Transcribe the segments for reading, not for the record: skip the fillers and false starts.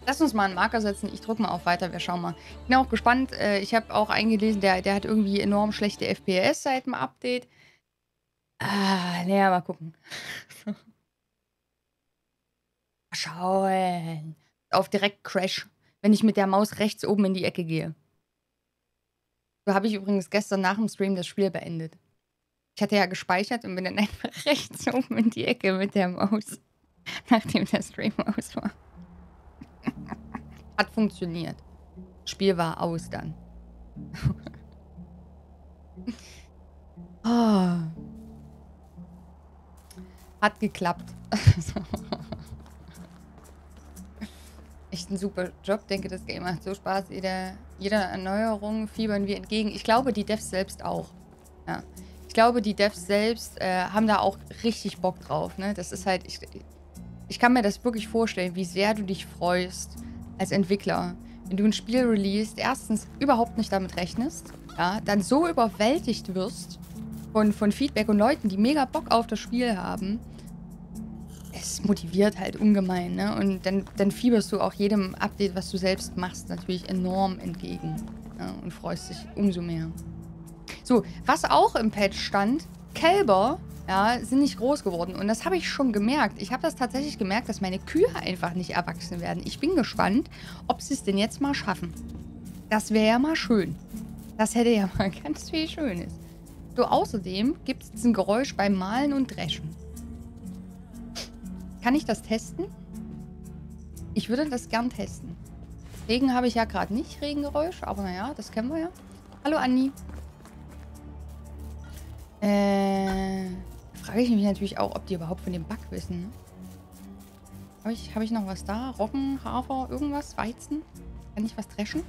Lass uns mal einen Marker setzen. Ich drücke mal auf Weiter. Wir schauen mal. Ich bin auch gespannt. Ich habe auch eingelesen, der hat irgendwie enorm schlechte FPS seit dem Update. Naja, mal gucken. Mal schauen. Auf direkt Crash, wenn ich mit der Maus rechts oben in die Ecke gehe. So habe ich übrigens gestern nach dem Stream das Spiel beendet. Ich hatte ja gespeichert und bin dann einfach rechts oben in die Ecke mit der Maus, nachdem der Stream aus war. Hat funktioniert. Spiel war aus dann. Oh. Hat geklappt. Echt ein super Job. Denke, das Game macht so Spaß. Jeder Erneuerung fiebern wir entgegen. Ich glaube, die Devs selbst auch. Ja. Ich glaube, die Devs selbst haben da auch richtig Bock drauf. Ne? Das ist halt... Ich kann mir das wirklich vorstellen, wie sehr du dich freust als Entwickler, wenn du ein Spiel releasest, erstens überhaupt nicht damit rechnest, ja, dann so überwältigt wirst von Feedback und Leuten, die mega Bock auf das Spiel haben. Es motiviert halt ungemein, ne? Und dann fieberst du auch jedem Update, was du selbst machst, natürlich enorm entgegen, ja, und freust dich umso mehr. So, was auch im Patch stand, Kälber, ja, sind nicht groß geworden. Und das habe ich schon gemerkt. Ich habe das tatsächlich gemerkt, dass meine Kühe einfach nicht erwachsen werden. Ich bin gespannt, ob sie es denn jetzt mal schaffen. Das wäre ja mal schön. Das hätte ja mal ganz viel Schönes. So, außerdem gibt es ein Geräusch beim Malen und Dreschen. Kann ich das testen? Ich würde das gern testen. Regen habe ich ja gerade nicht, Regengeräusch. Aber naja, das kennen wir ja. Hallo, Andi. Frage ich mich natürlich auch, ob die überhaupt von dem Bug wissen. Hab ich noch was da? Roggen, Hafer, irgendwas? Weizen? Kann ich was dreschen?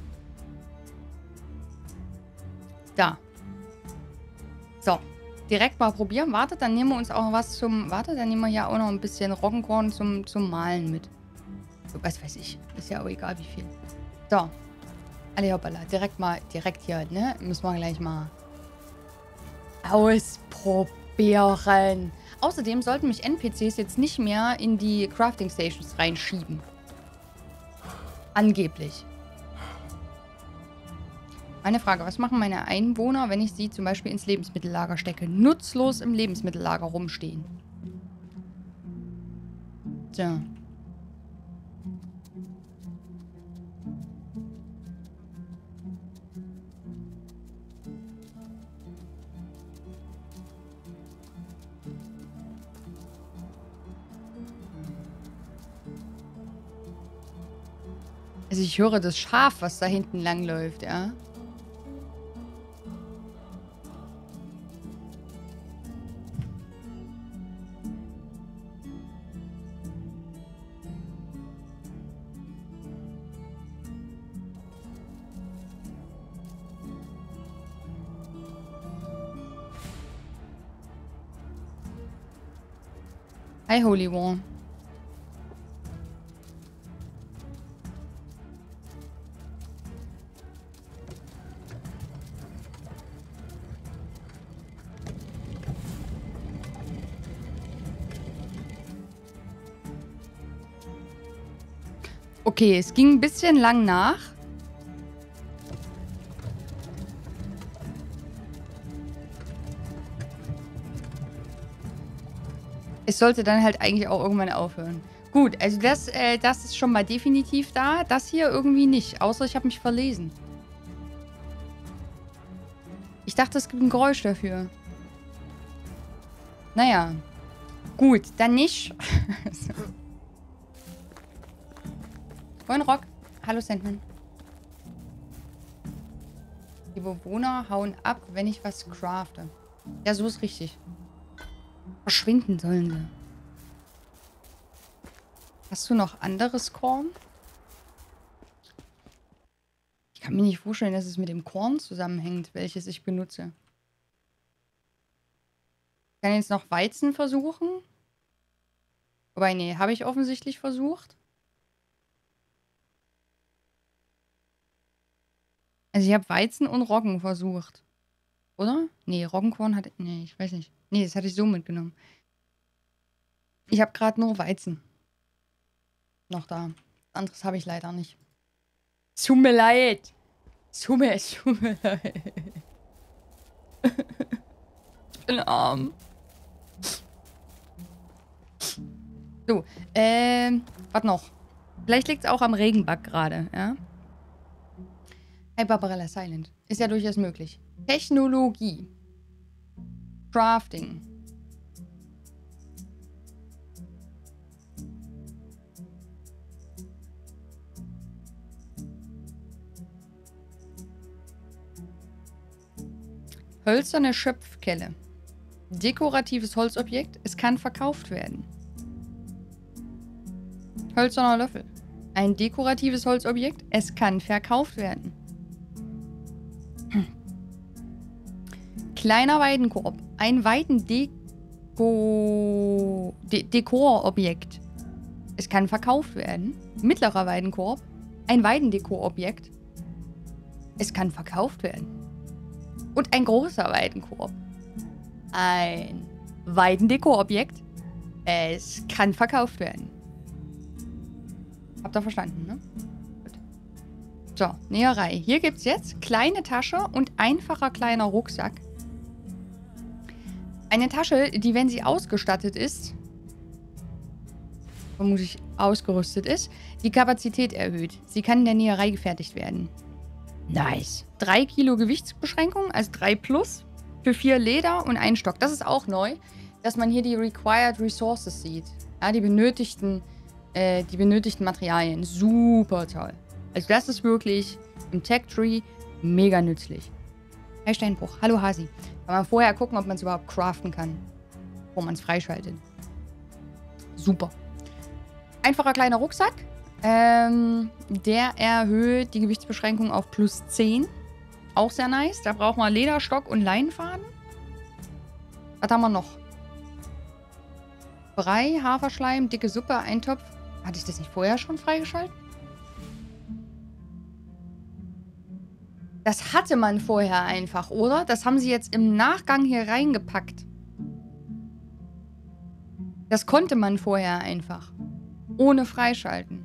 Da. So. Direkt mal probieren. Wartet, dann nehmen wir uns auch noch was zum... Wartet, dann nehmen wir hier auch noch ein bisschen Roggenkorn zum Malen mit. So, was weiß ich. Ist ja auch egal, wie viel. So. Alle hoppala. Direkt hier, ne? Müssen wir gleich mal ausprobieren. Außerdem sollten mich NPCs jetzt nicht mehr in die Crafting Stations reinschieben. Angeblich. Eine Frage, was machen meine Einwohner, wenn ich sie zum Beispiel ins Lebensmittellager stecke? Nutzlos im Lebensmittellager rumstehen. Tja. Also ich höre das Schaf, was da hinten langläuft, ja. Hi, Holy War. Okay, es ging ein bisschen lang nach. Es sollte dann halt eigentlich auch irgendwann aufhören. Gut, also das ist schon mal definitiv da. Das hier irgendwie nicht, außer ich habe mich verlesen. Ich dachte, es gibt ein Geräusch dafür. Naja. Gut, dann nicht. Moin, Rock. Hallo, Sandman. Die Bewohner hauen ab, wenn ich was crafte. Ja, so ist richtig. Verschwinden sollen sie. Hast du noch anderes Korn? Ich kann mir nicht vorstellen, dass es mit dem Korn zusammenhängt, welches ich benutze. Ich kann jetzt noch Weizen versuchen. Wobei, nee, habe ich offensichtlich versucht. Also ich habe Weizen und Roggen versucht. Oder? Nee, Roggenkorn hatte... Nee, ich weiß nicht. Nee, das hatte ich so mitgenommen. Ich habe gerade nur Weizen. Noch da. Anderes habe ich leider nicht. Tut mir leid. Tut mir leid. Ich bin arm. So, was noch? Vielleicht liegt es auch am Regenbug gerade, ja? Hey, Barbarella Silent. Ist ja durchaus möglich. Technologie. Crafting. Hölzerne Schöpfkelle. Dekoratives Holzobjekt. Es kann verkauft werden. Hölzerner Löffel. Ein dekoratives Holzobjekt. Es kann verkauft werden. Kleiner Weidenkorb. Ein Dekorobjekt. Es kann verkauft werden. Mittlerer Weidenkorb. Ein Weidendekorobjekt. Es kann verkauft werden. Und ein großer Weidenkorb. Ein Weidendekorobjekt. Es kann verkauft werden. Habt ihr verstanden, ne? Gut. So, Näherei. Hier gibt es jetzt kleine Tasche und einfacher kleiner Rucksack. Eine Tasche, die, wenn sie ausgestattet ist, vermutlich ausgerüstet ist, die Kapazität erhöht. Sie kann in der Näherei gefertigt werden. Nice. 3 Kilo Gewichtsbeschränkung, also 3 plus, für 4 Leder und 1 Stock. Das ist auch neu, dass man hier die Required Resources sieht. Ja, die benötigten Materialien. Super toll. Also das ist wirklich im Tech-Tree mega nützlich. Hey Steinbruch. Hallo Hasi. Kann man vorher gucken, ob man es überhaupt craften kann, wo man es freischaltet. Super. Einfacher kleiner Rucksack. Der erhöht die Gewichtsbeschränkung auf plus 10. Auch sehr nice. Da braucht man Lederstock und Leinenfaden. Was haben wir noch? Brei, Haferschleim, dicke Suppe, Eintopf. Hatte ich das nicht vorher schon freigeschaltet? Das hatte man vorher einfach, oder? Das haben sie jetzt im Nachgang hier reingepackt. Das konnte man vorher einfach. Ohne freischalten.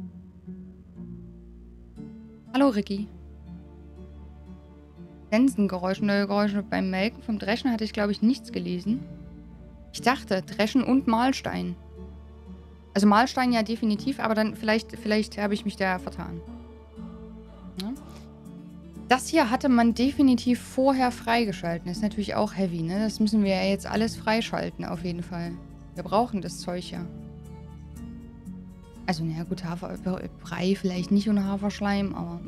Hallo, Ricky. Sensengeräusche, neue Geräusche beim Melken vom Dreschen hatte ich, glaube ich, nichts gelesen. Ich dachte, Dreschen und Mahlstein. Also Mahlstein ja definitiv, aber dann vielleicht habe ich mich da vertan. Ja. Das hier hatte man definitiv vorher freigeschalten. Das ist natürlich auch heavy, ne? Das müssen wir ja jetzt alles freischalten, auf jeden Fall. Wir brauchen das Zeug ja. Also, naja, gut, Brei vielleicht nicht und Haferschleim, aber...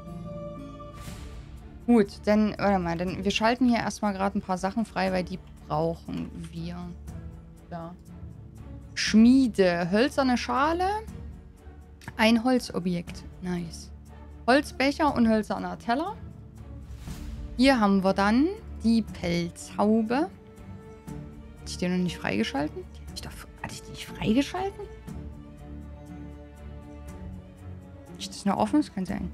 Gut, dann, warte mal, wir schalten hier erstmal gerade ein paar Sachen frei, weil die brauchen wir. Ja. Schmiede, hölzerne Schale, ein Holzobjekt. Nice. Holzbecher und hölzerner Teller. Hier haben wir dann die Pelzhaube. Hatte ich die noch nicht freigeschalten? Hatte ich die nicht freigeschalten? Ist das noch offen? Das kann sein.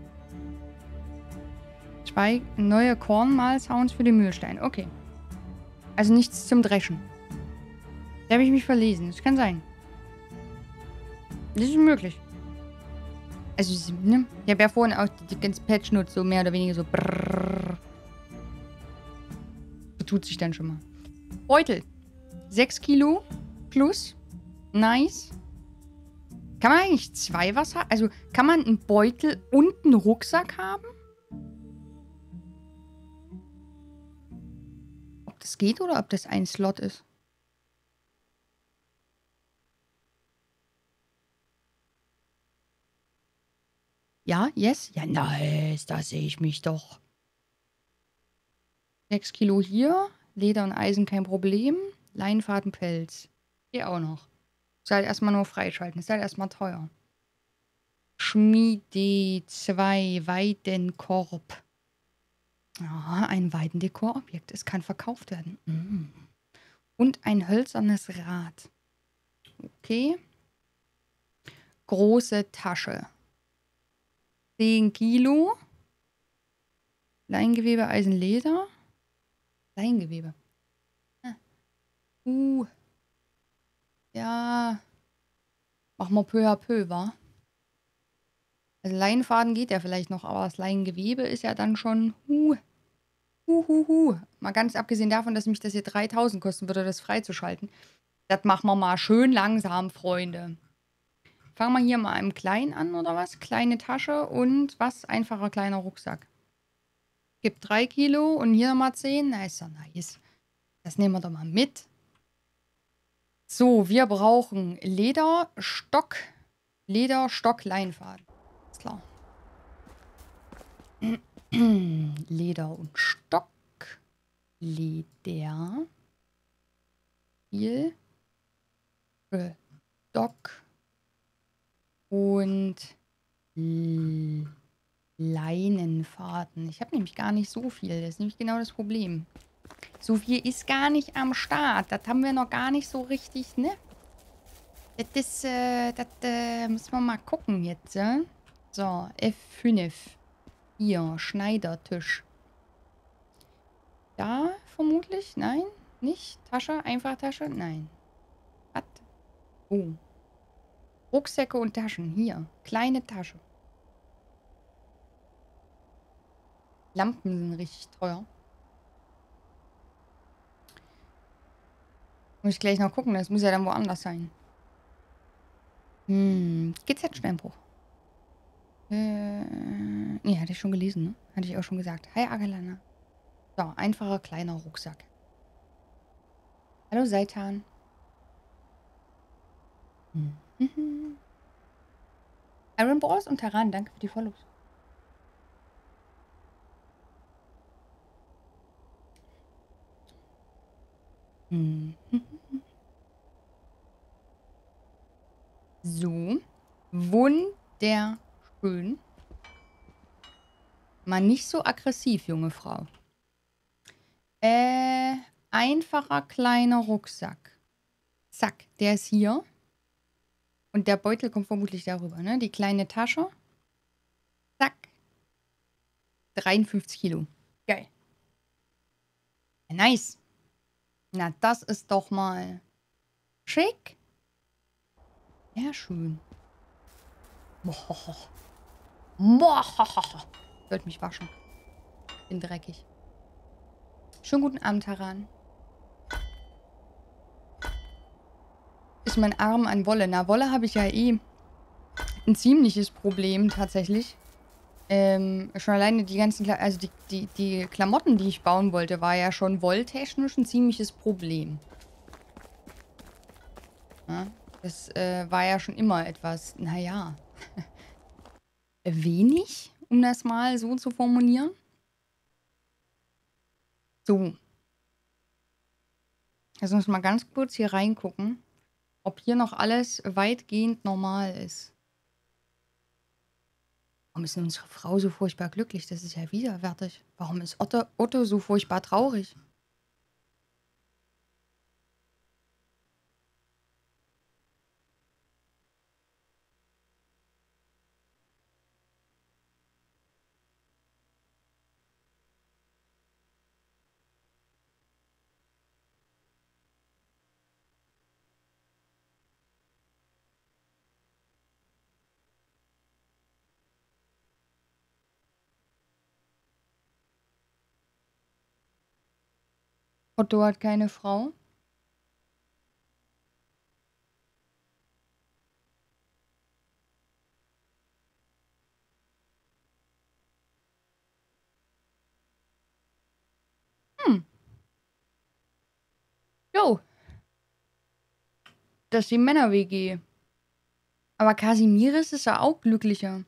2 neue Kornmahl-Sounds für den Mühlstein. Okay. Also nichts zum Dreschen. Da habe ich mich verlesen. Das kann sein. Das ist möglich. Also, ne? Ich habe ja vorhin auch die ganze Patch-Notes so mehr oder weniger so brrrr. So tut sich dann schon mal. Beutel. 6 Kilo plus. Nice. Kann man eigentlich 2 was haben? Also, kann man einen Beutel und einen Rucksack haben? Ob das geht oder ob das ein Slot ist? Ja, yes? Ja, nice. Da sehe ich mich doch. 6 Kilo hier. Leder und Eisen kein Problem. Leinfaden, Pelz. Hier auch noch. Ist halt erstmal nur freischalten. Ist halt erstmal teuer. Schmiede 2 Weidenkorb. Ah, ein Weidendekorobjekt. Es kann verkauft werden. Mm. Und ein hölzernes Rad. Okay. Große Tasche. 10 Kilo. Leingewebe, Eisen, Leder. Leingewebe. Ja. Machen wir peu à peu, wa? Also Leinenfaden geht ja vielleicht noch, aber das Leingewebe ist ja dann schon... Mal ganz abgesehen davon, dass mich das hier 3.000 kosten würde, das freizuschalten. Das machen wir mal schön langsam, Freunde. Fangen wir hier mal im Kleinen an, oder was? Kleine Tasche und was? Einfacher kleiner Rucksack. Gibt 3 Kilo und hier nochmal 10. Na, ist doch nice. Das nehmen wir doch mal mit. So, wir brauchen Leder, Stock, Leinfaden. Ist klar. Leder und Stock. Leder. Viel. Stock. Und Leinenfaden. Ich habe nämlich gar nicht so viel. Das ist nämlich genau das Problem. So viel ist gar nicht am Start. Das haben wir noch gar nicht so richtig, ne? Das müssen wir mal gucken jetzt, ja? So, F5. Hier, Schneidertisch. Da vermutlich? Nein? Nicht? Tasche? Einfachtasche? Nein. Was? Oh. Rucksäcke und Taschen. Hier. Kleine Tasche. Lampen sind richtig teuer. Muss ich gleich noch gucken. Das muss ja dann woanders sein. GZ-Steinbruch. Nee, hatte ich schon gelesen, ne? Hatte ich auch schon gesagt. Hi, Agalana. So, einfacher kleiner Rucksack. Hallo, Seitan. Iron Balls und Taran, danke für die Follows. So. Wunderschön. Mal nicht so aggressiv, junge Frau. Einfacher kleiner Rucksack. Zack, der ist hier. Und der Beutel kommt vermutlich darüber, ne? Die kleine Tasche. Zack. 53 Kilo. Geil. Nice. Na, das ist doch mal schick. Ja, schön. Boah. Boah. Ich wollte mich waschen. Bin dreckig. Schönen guten Abend, Taran. Ist mein Arm an Wolle? Na, Wolle habe ich ja eh ein ziemliches Problem tatsächlich. Schon alleine die ganzen, also die Klamotten, die ich bauen wollte, war ja schon wolltechnisch ein ziemliches Problem. Ja, das war ja schon immer etwas, naja, wenig, um das mal so zu formulieren. So. Lass uns mal ganz kurz hier reingucken, ob hier noch alles weitgehend normal ist. Warum ist denn unsere Frau so furchtbar glücklich? Das ist ja widerwärtig. Warum ist Otto so furchtbar traurig? Otto hat keine Frau. Jo. Das ist die Männer-WG. Aber Casimiris ist ja auch glücklicher.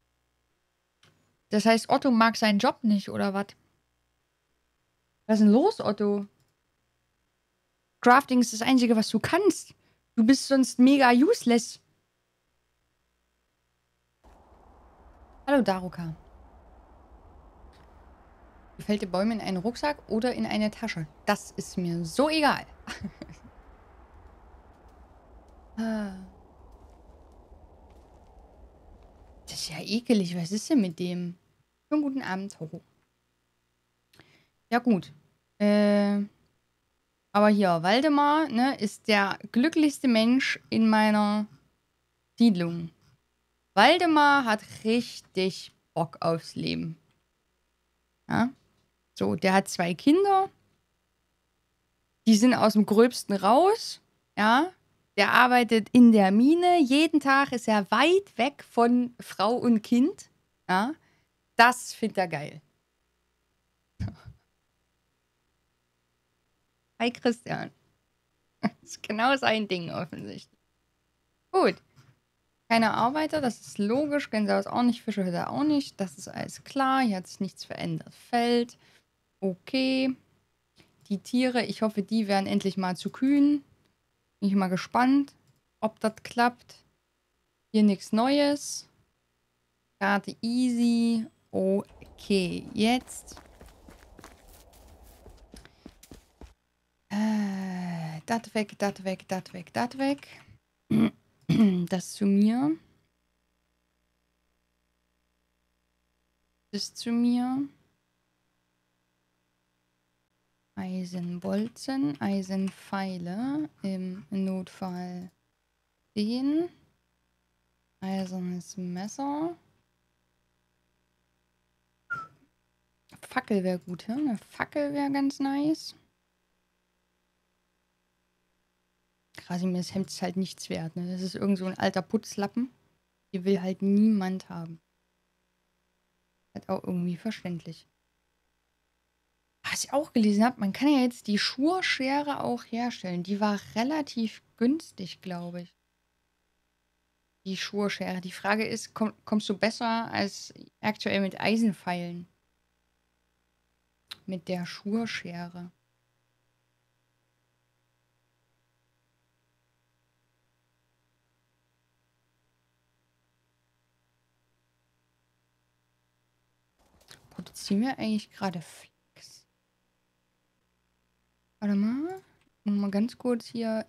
Das heißt, Otto mag seinen Job nicht, oder was? Was ist denn los, Otto? Crafting ist das Einzige, was du kannst. Du bist sonst mega useless. Hallo, Daruka. Gefällt dir Bäume in einen Rucksack oder in eine Tasche? Das ist mir so egal. Das ist ja ekelig. Was ist denn mit dem? Schönen guten Abend, Hoho. Ja, gut. Aber hier, Waldemar, ne, ist der glücklichste Mensch in meiner Siedlung. Waldemar hat richtig Bock aufs Leben. Ja? So, der hat 2 Kinder. Die sind aus dem Gröbsten raus. Ja? Der arbeitet in der Mine. Jeden Tag ist er weit weg von Frau und Kind. Ja? Das findet er geil. Hi Christian. Das ist genau sein Ding offensichtlich. Gut. Keine Arbeiter, das ist logisch. Gänsehaus auch nicht, Fische hat er auch nicht. Das ist alles klar. Hier hat sich nichts verändert. Feld. Okay. Die Tiere, ich hoffe, die werden endlich mal zu Kühen. Bin ich mal gespannt, ob das klappt. Hier nichts Neues. Karte easy. Okay, jetzt. Das weg, das weg, das weg, das weg. Das zu mir. Das zu mir. Eisenbolzen, Eisenpfeile. Im Notfall den. Eisernes Messer. Fackel wäre gut, ja? Eine Fackel wäre ganz nice. Krasimirs Hemd ist halt nichts wert, ne? Das ist irgend so ein alter Putzlappen. Die will halt niemand haben. Halt auch irgendwie verständlich. Was ich auch gelesen habe, man kann ja jetzt die Schurschere auch herstellen. Die war relativ günstig, glaube ich. Die Schurschere. Die Frage ist, kommst du besser als aktuell mit Eisenpfeilen? Mit der Schurschere. Produzieren wir eigentlich gerade Flachs? Warte mal. Mal ganz kurz hier.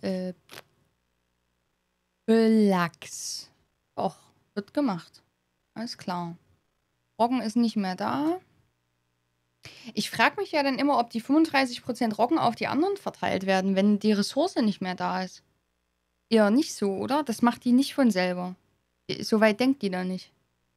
Flachs. Och, wird gemacht. Alles klar. Roggen ist nicht mehr da. Ich frage mich ja dann immer, ob die 35% Roggen auf die anderen verteilt werden, wenn die Ressource nicht mehr da ist. Eher nicht so, oder? Das macht die nicht von selber. So weit denkt die da nicht.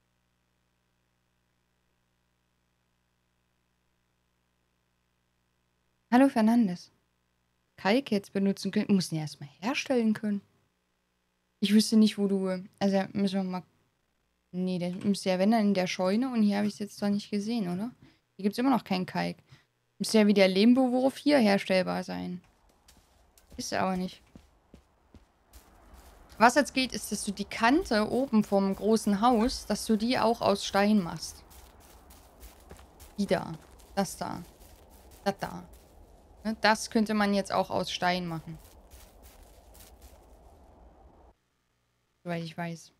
Hallo Fernandes. Kalk jetzt benutzen können. Wir müssen ja erstmal herstellen können. Ich wüsste nicht, wo du. Also müssen wir mal. Nee, das müsste ja, wenn dann in der Scheune, und hier habe ich es jetzt doch nicht gesehen, oder? Hier gibt es immer noch keinen Kalk. Müsste ja wie der Lehmbewurf hier herstellbar sein. Ist aber nicht. Was jetzt geht, ist, dass du die Kante oben vom großen Haus, dass du die auch aus Stein machst. Die da. Das da. Das da. Ne, das könnte man jetzt auch aus Stein machen. Soweit ich weiß.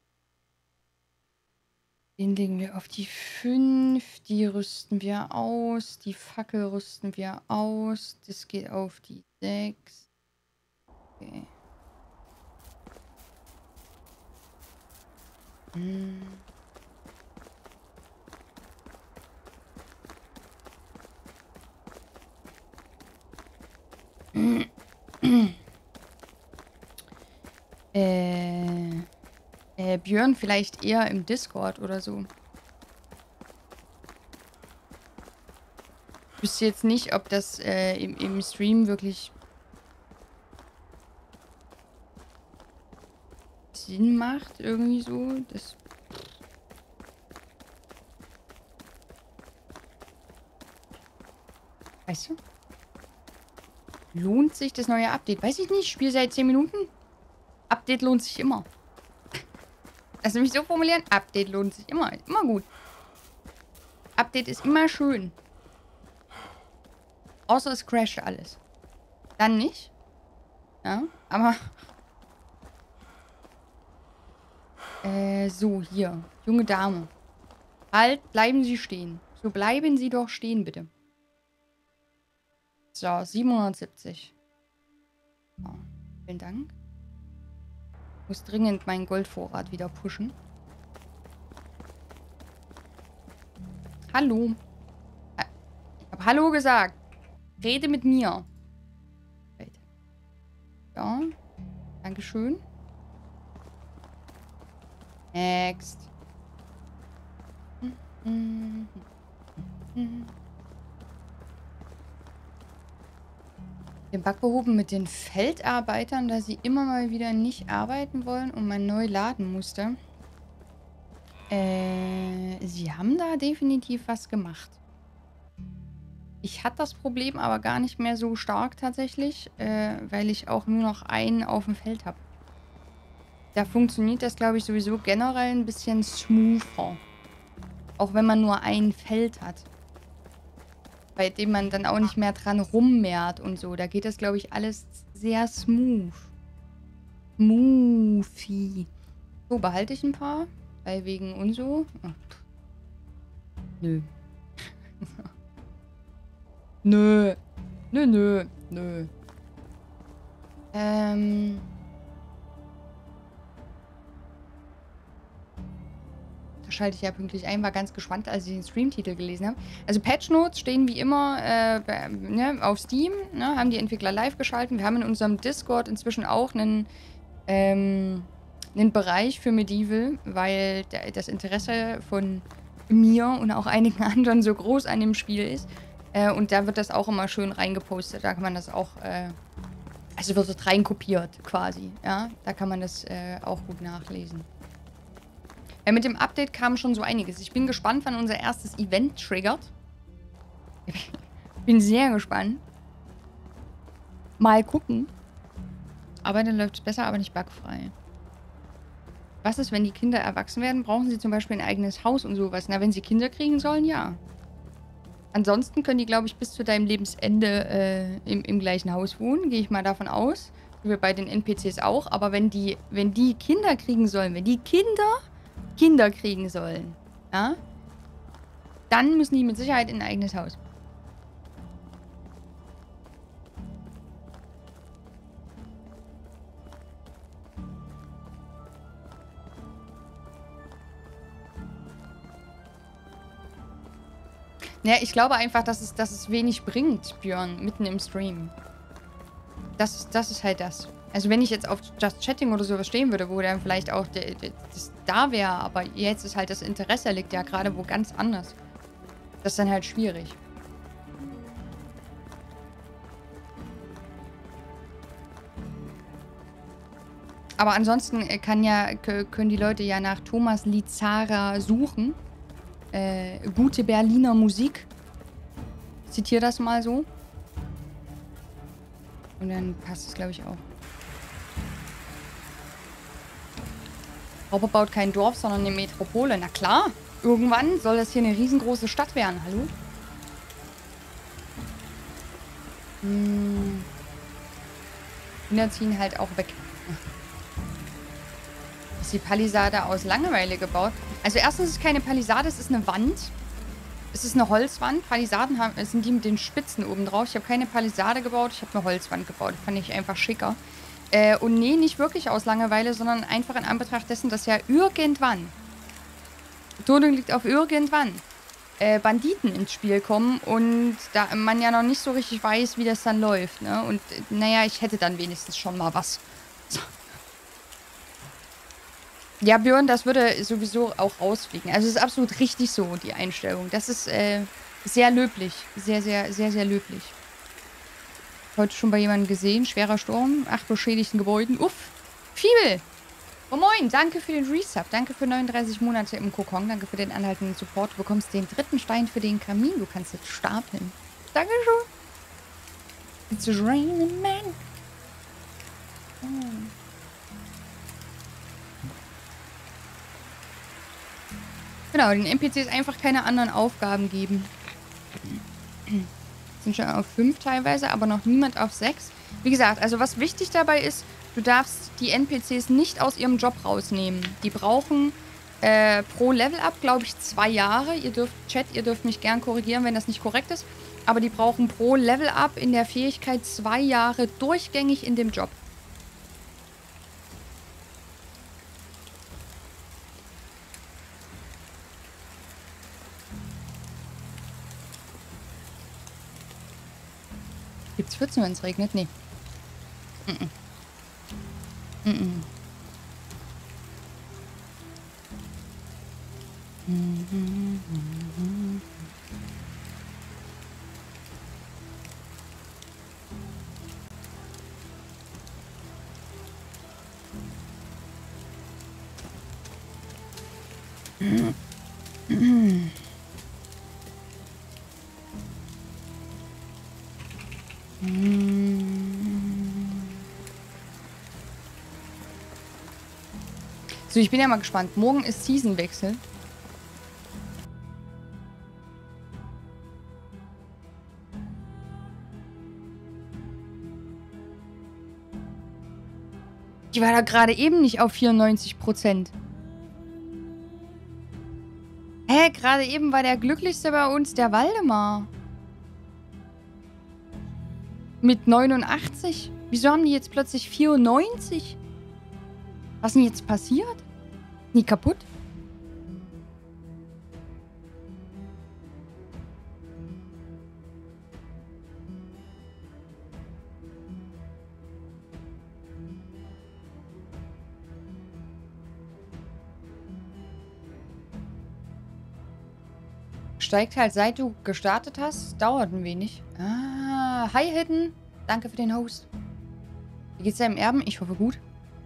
Den legen wir auf die 5. Die rüsten wir aus. Die Fackel rüsten wir aus. Das geht auf die 6. Okay. Björn vielleicht eher im Discord oder so. Ich wüsste jetzt nicht, ob das im Stream wirklich Sinn macht, irgendwie so. Das weißt du? Lohnt sich das neue Update? Weiß ich nicht. Spiel seit 10 Minuten. Update lohnt sich immer. Lass mich so formulieren. Update lohnt sich immer. Ist immer gut. Update ist immer schön. Außer es crasht alles. Dann nicht. Ja, aber... so, hier. Junge Dame. Halt, bleiben Sie stehen. So, bleiben Sie doch stehen, bitte. So, 770. Oh, vielen Dank. Ich muss dringend meinen Goldvorrat wieder pushen. Hallo. Ich habe Hallo gesagt. Rede mit mir. Ja. Dankeschön. Next. Mhm. Den Bug behoben mit den Feldarbeitern, da sie immer mal wieder nicht arbeiten wollen und man neu laden musste. Sie haben da definitiv was gemacht. Ich hatte das Problem aber gar nicht mehr so stark tatsächlich, weil ich auch nur noch einen auf dem Feld habe. Da funktioniert das, glaube ich, sowieso generell ein bisschen smoother. Auch wenn man nur ein Feld hat. Bei dem man dann auch nicht mehr dran rummehrt und so. Da geht das, glaube ich, alles sehr smooth. Smoothie. So, behalte ich ein paar. Weil wegen und so. Oh, nö. Nö. Nö, nö, nö. Da schalte ich ja pünktlich ein, war ganz gespannt, als ich den Streamtitel gelesen habe. Also Patch Notes stehen wie immer ne, auf Steam, ne, haben die Entwickler live geschalten. Wir haben in unserem Discord inzwischen auch einen Bereich für Medieval, weil das Interesse von mir und auch einigen anderen so groß an dem Spiel ist. Und da wird das auch immer schön reingepostet. Da kann man das auch, also wird es reinkopiert quasi, ja. Da kann man das auch gut nachlesen. Mit dem Update kam schon so einiges. Ich bin gespannt, wann unser erstes Event triggert. Bin sehr gespannt. Mal gucken. Aber dann läuft es besser, aber nicht bugfrei. Was ist, wenn die Kinder erwachsen werden? Brauchen sie zum Beispiel ein eigenes Haus und sowas? Na, wenn sie Kinder kriegen sollen, ja. Ansonsten können die, glaube ich, bis zu deinem Lebensende im gleichen Haus wohnen. Gehe ich mal davon aus. Wie bei den NPCs auch. Aber wenn die Kinder kriegen sollen, wenn die Kinder kriegen sollen, ja, dann müssen die mit Sicherheit in ein eigenes Haus. Ja, ich glaube einfach, dass es wenig bringt, Björn, mitten im Stream. Das ist halt das. Also wenn ich jetzt auf Just Chatting oder sowas stehen würde, wo dann vielleicht auch das da wäre, aber jetzt ist halt das Interesse liegt ja gerade wo ganz anders. Das ist dann halt schwierig. Aber ansonsten können die Leute ja nach Thomas Lizara suchen. Gute Berliner Musik. Zitiere das mal so. Und dann passt es, glaube ich, auch. Robber baut kein Dorf, sondern eine Metropole. Na klar. Irgendwann soll das hier eine riesengroße Stadt werden. Hallo? Kinder ziehen halt auch weg. Ist die Palisade aus Langeweile gebaut? Also erstens ist es keine Palisade, es ist eine Wand. Es ist eine Holzwand. Palisaden sind die mit den Spitzen oben drauf. Ich habe keine Palisade gebaut, ich habe eine Holzwand gebaut. Fand ich einfach schicker. Und nee, nicht wirklich aus Langeweile, sondern einfach in Anbetracht dessen, dass ja irgendwann, Betonung liegt auf irgendwann, Banditen ins Spiel kommen und da man ja noch nicht so richtig weiß, wie das dann läuft, ne? Und naja, ich hätte dann wenigstens schon mal was. So. Ja, Björn, das würde sowieso auch rausfliegen. Also es ist absolut richtig so, die Einstellung. Das ist sehr löblich. Sehr, sehr, sehr, sehr löblich. Heute schon bei jemandem gesehen. Schwerer Sturm. 8 beschädigten Gebäuden. Uff. Fiebel. Oh moin. Danke für den Resub. Danke für 39 Monate im Kokon. Danke für den anhaltenden Support. Du bekommst den 3. Stein für den Kamin. Du kannst jetzt stapeln. Dankeschön. It's raining man. Oh. Genau, den NPCs einfach keine anderen Aufgaben geben. Sind schon auf 5 teilweise, aber noch niemand auf 6. Wie gesagt, also was wichtig dabei ist, du darfst die NPCs nicht aus ihrem Job rausnehmen. Die brauchen pro Level-Up, glaube ich, 2 Jahre. Ihr dürft mich gern korrigieren, wenn das nicht korrekt ist. Aber die brauchen pro Level-Up in der Fähigkeit 2 Jahre durchgängig in dem Job. Gibt's Pfützen, wenn es regnet? Nee. So, ich bin ja mal gespannt. Morgen ist Seasonwechsel. Die war da gerade eben nicht auf 94%. Hä, gerade eben war der glücklichste bei uns der Waldemar. Mit 89. Wieso haben die jetzt plötzlich 94? Was ist denn jetzt passiert? Nie kaputt? Steigt halt, seit du gestartet hast. Dauert ein wenig. Ah, hi Hidden. Danke für den Host. Wie geht's deinem Erben? Ich hoffe gut.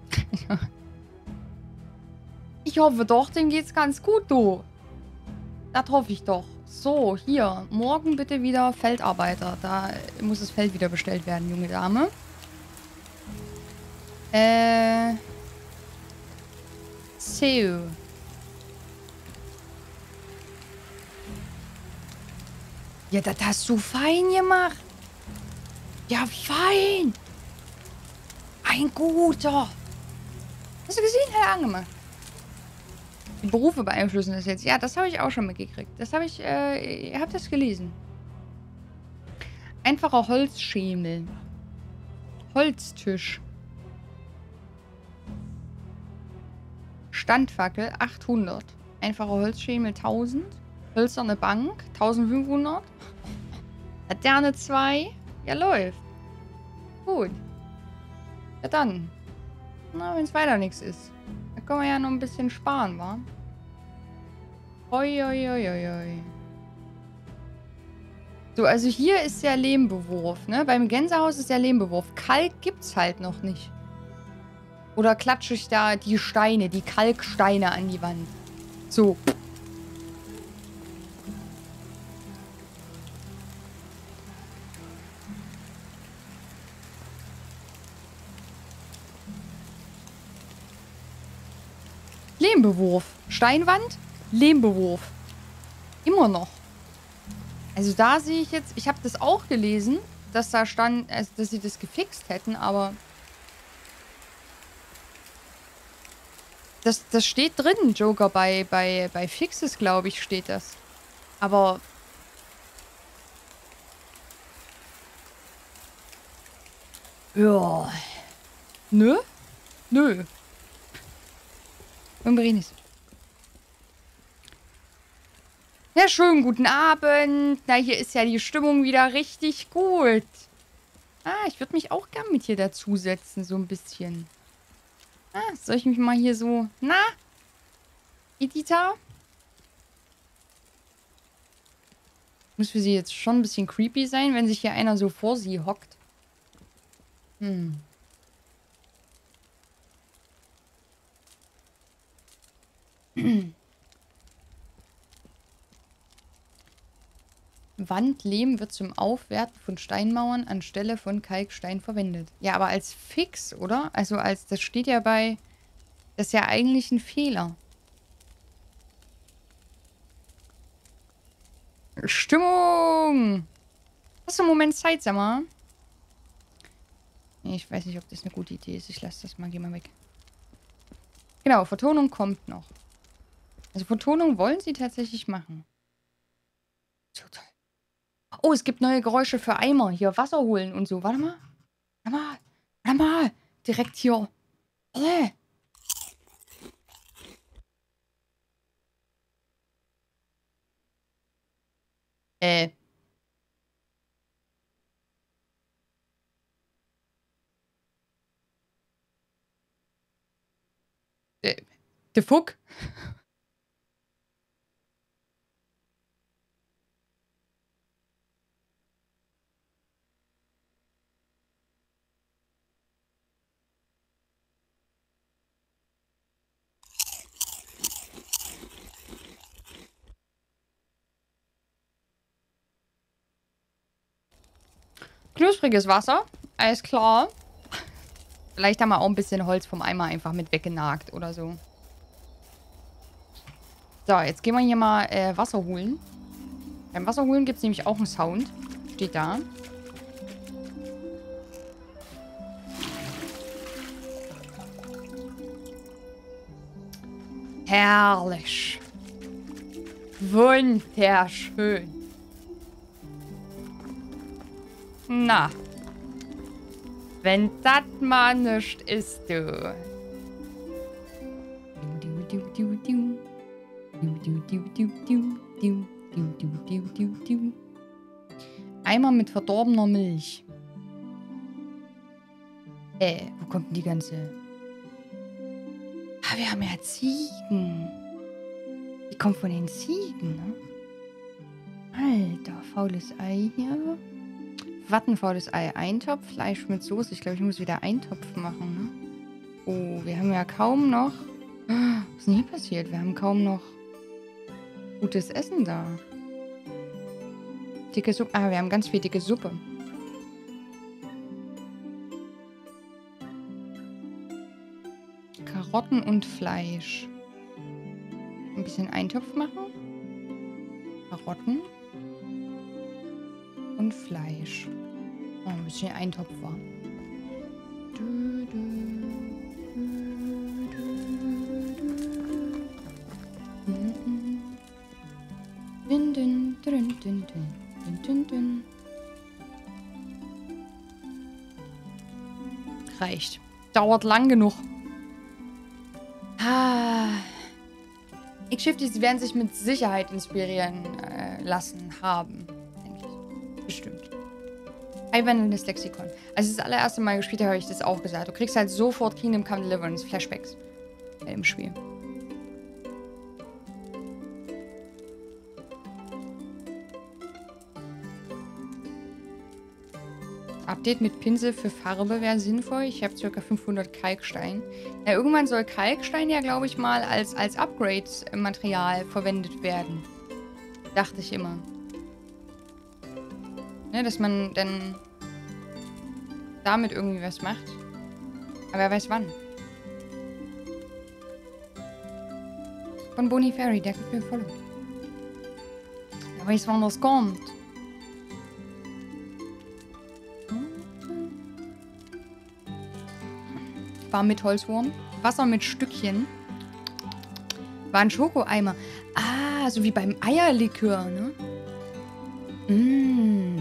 Ich hoffe doch, dem geht's ganz gut, du. Das hoffe ich doch. So, hier. Morgen bitte wieder Feldarbeiter. Da muss das Feld wieder bestellt werden, junge Dame. So. Ja, das hast du fein gemacht. Ja, fein. Ein guter. Hast du gesehen, Herr angemacht? Die Berufe beeinflussen das jetzt. Ja, das habe ich auch schon mitgekriegt. Das habe ich, ihr habt das gelesen. Einfacher Holzschemel. Holztisch. Standfackel 800. Einfacher Holzschemel 1000. Hölzerne Bank 1500. Laterne 2. Ja, läuft. Gut. Ja, dann. Na, wenn es weiter nichts ist. Da können wir ja noch ein bisschen sparen, wa? Hoi, hoi, hoi, hoi, hoi. So, also hier ist der Lehmbewurf, ne? Beim Gänsehaus ist der Lehmbewurf. Kalk gibt's halt noch nicht. Oder klatsche ich da die Steine, die Kalksteine an die Wand. So. Lehmbewurf. Steinwand, Lehmbewurf. Immer noch. Also da sehe ich jetzt, ich habe das auch gelesen, dass da stand, also dass sie das gefixt hätten, aber das steht drin, Joker, bei Fixes, glaube ich, steht das. Aber ja, nö, nö. Übrigens. Ja, schönen guten Abend. Na, hier ist ja die Stimmung wieder richtig gut. Ah, ich würde mich auch gern mit hier dazusetzen, so ein bisschen. Ah, soll ich mich mal hier so... Na? Edita? Muss für sie jetzt schon ein bisschen creepy sein, wenn sich hier einer so vor sie hockt. Hm. Wandlehm wird zum Aufwerten von Steinmauern anstelle von Kalkstein verwendet. Ja, aber als Fix, oder? Also als, das steht ja bei... Das ist ja eigentlich ein Fehler. Stimmung! Hast du einen Moment Zeit, sag mal? Nee, ich weiß nicht, ob das eine gute Idee ist. Ich lasse das mal, geh mal weg. Genau, Vertonung kommt noch. Also Vertonung wollen sie tatsächlich machen. So toll. Oh, es gibt neue Geräusche für Eimer. Hier Wasser holen und so. Warte mal. Warte mal. Warte mal. Direkt hier. Warte. Äh. The fuck? Knuspriges Wasser. Alles klar. Vielleicht haben wir auch ein bisschen Holz vom Eimer einfach mit weggenagt oder so. So, jetzt gehen wir hier mal Wasser holen. Beim Wasser holen gibt es nämlich auch einen Sound. Steht da. Herrlich. Wunderschön. Na. Wenn das mal nicht ist, du. Eimer mit verdorbener Milch. Wo kommt denn die ganze... Ah, wir haben ja Ziegen. Die kommt von den Ziegen, ne? Alter, faules Ei hier. Wattenfaules Ei, Eintopf, Fleisch mit Soße. Ich glaube, ich muss wieder Eintopf machen, ne? Oh, wir haben ja kaum noch... Was ist denn hier passiert? Wir haben kaum noch gutes Essen da. Dicke Suppe. Ah, wir haben ganz viel dicke Suppe. Karotten und Fleisch. Ein bisschen Eintopf machen. Karotten. Und Fleisch. Oh, ein bisschen Eintopf war. Reicht. Dauert lang genug. Ich schätze, sie werden sich mit Sicherheit inspirieren lassen haben. Denke ich. Bestimmt. Eiwandelndes Lexikon. Als ich das allererste Mal gespielt habe, habe ich das auch gesagt. Du kriegst halt sofort Kingdom Come Deliverance Flashbacks im Spiel. Update mit Pinsel für Farbe wäre sinnvoll. Ich habe ca. 500 Kalkstein. Ja, irgendwann soll Kalkstein ja, glaube ich, mal als Upgrade-Material verwendet werden. Dachte ich immer. Ne, dass man dann damit irgendwie was macht. Aber wer weiß wann. Von Bonnie Fairy, der gibt mir Follow. Wer weiß, wann das kommt. War mit Holzwurm. Wasser mit Stückchen. War ein Schokoeimer. Ah, so wie beim Eierlikör, ne? Mmh.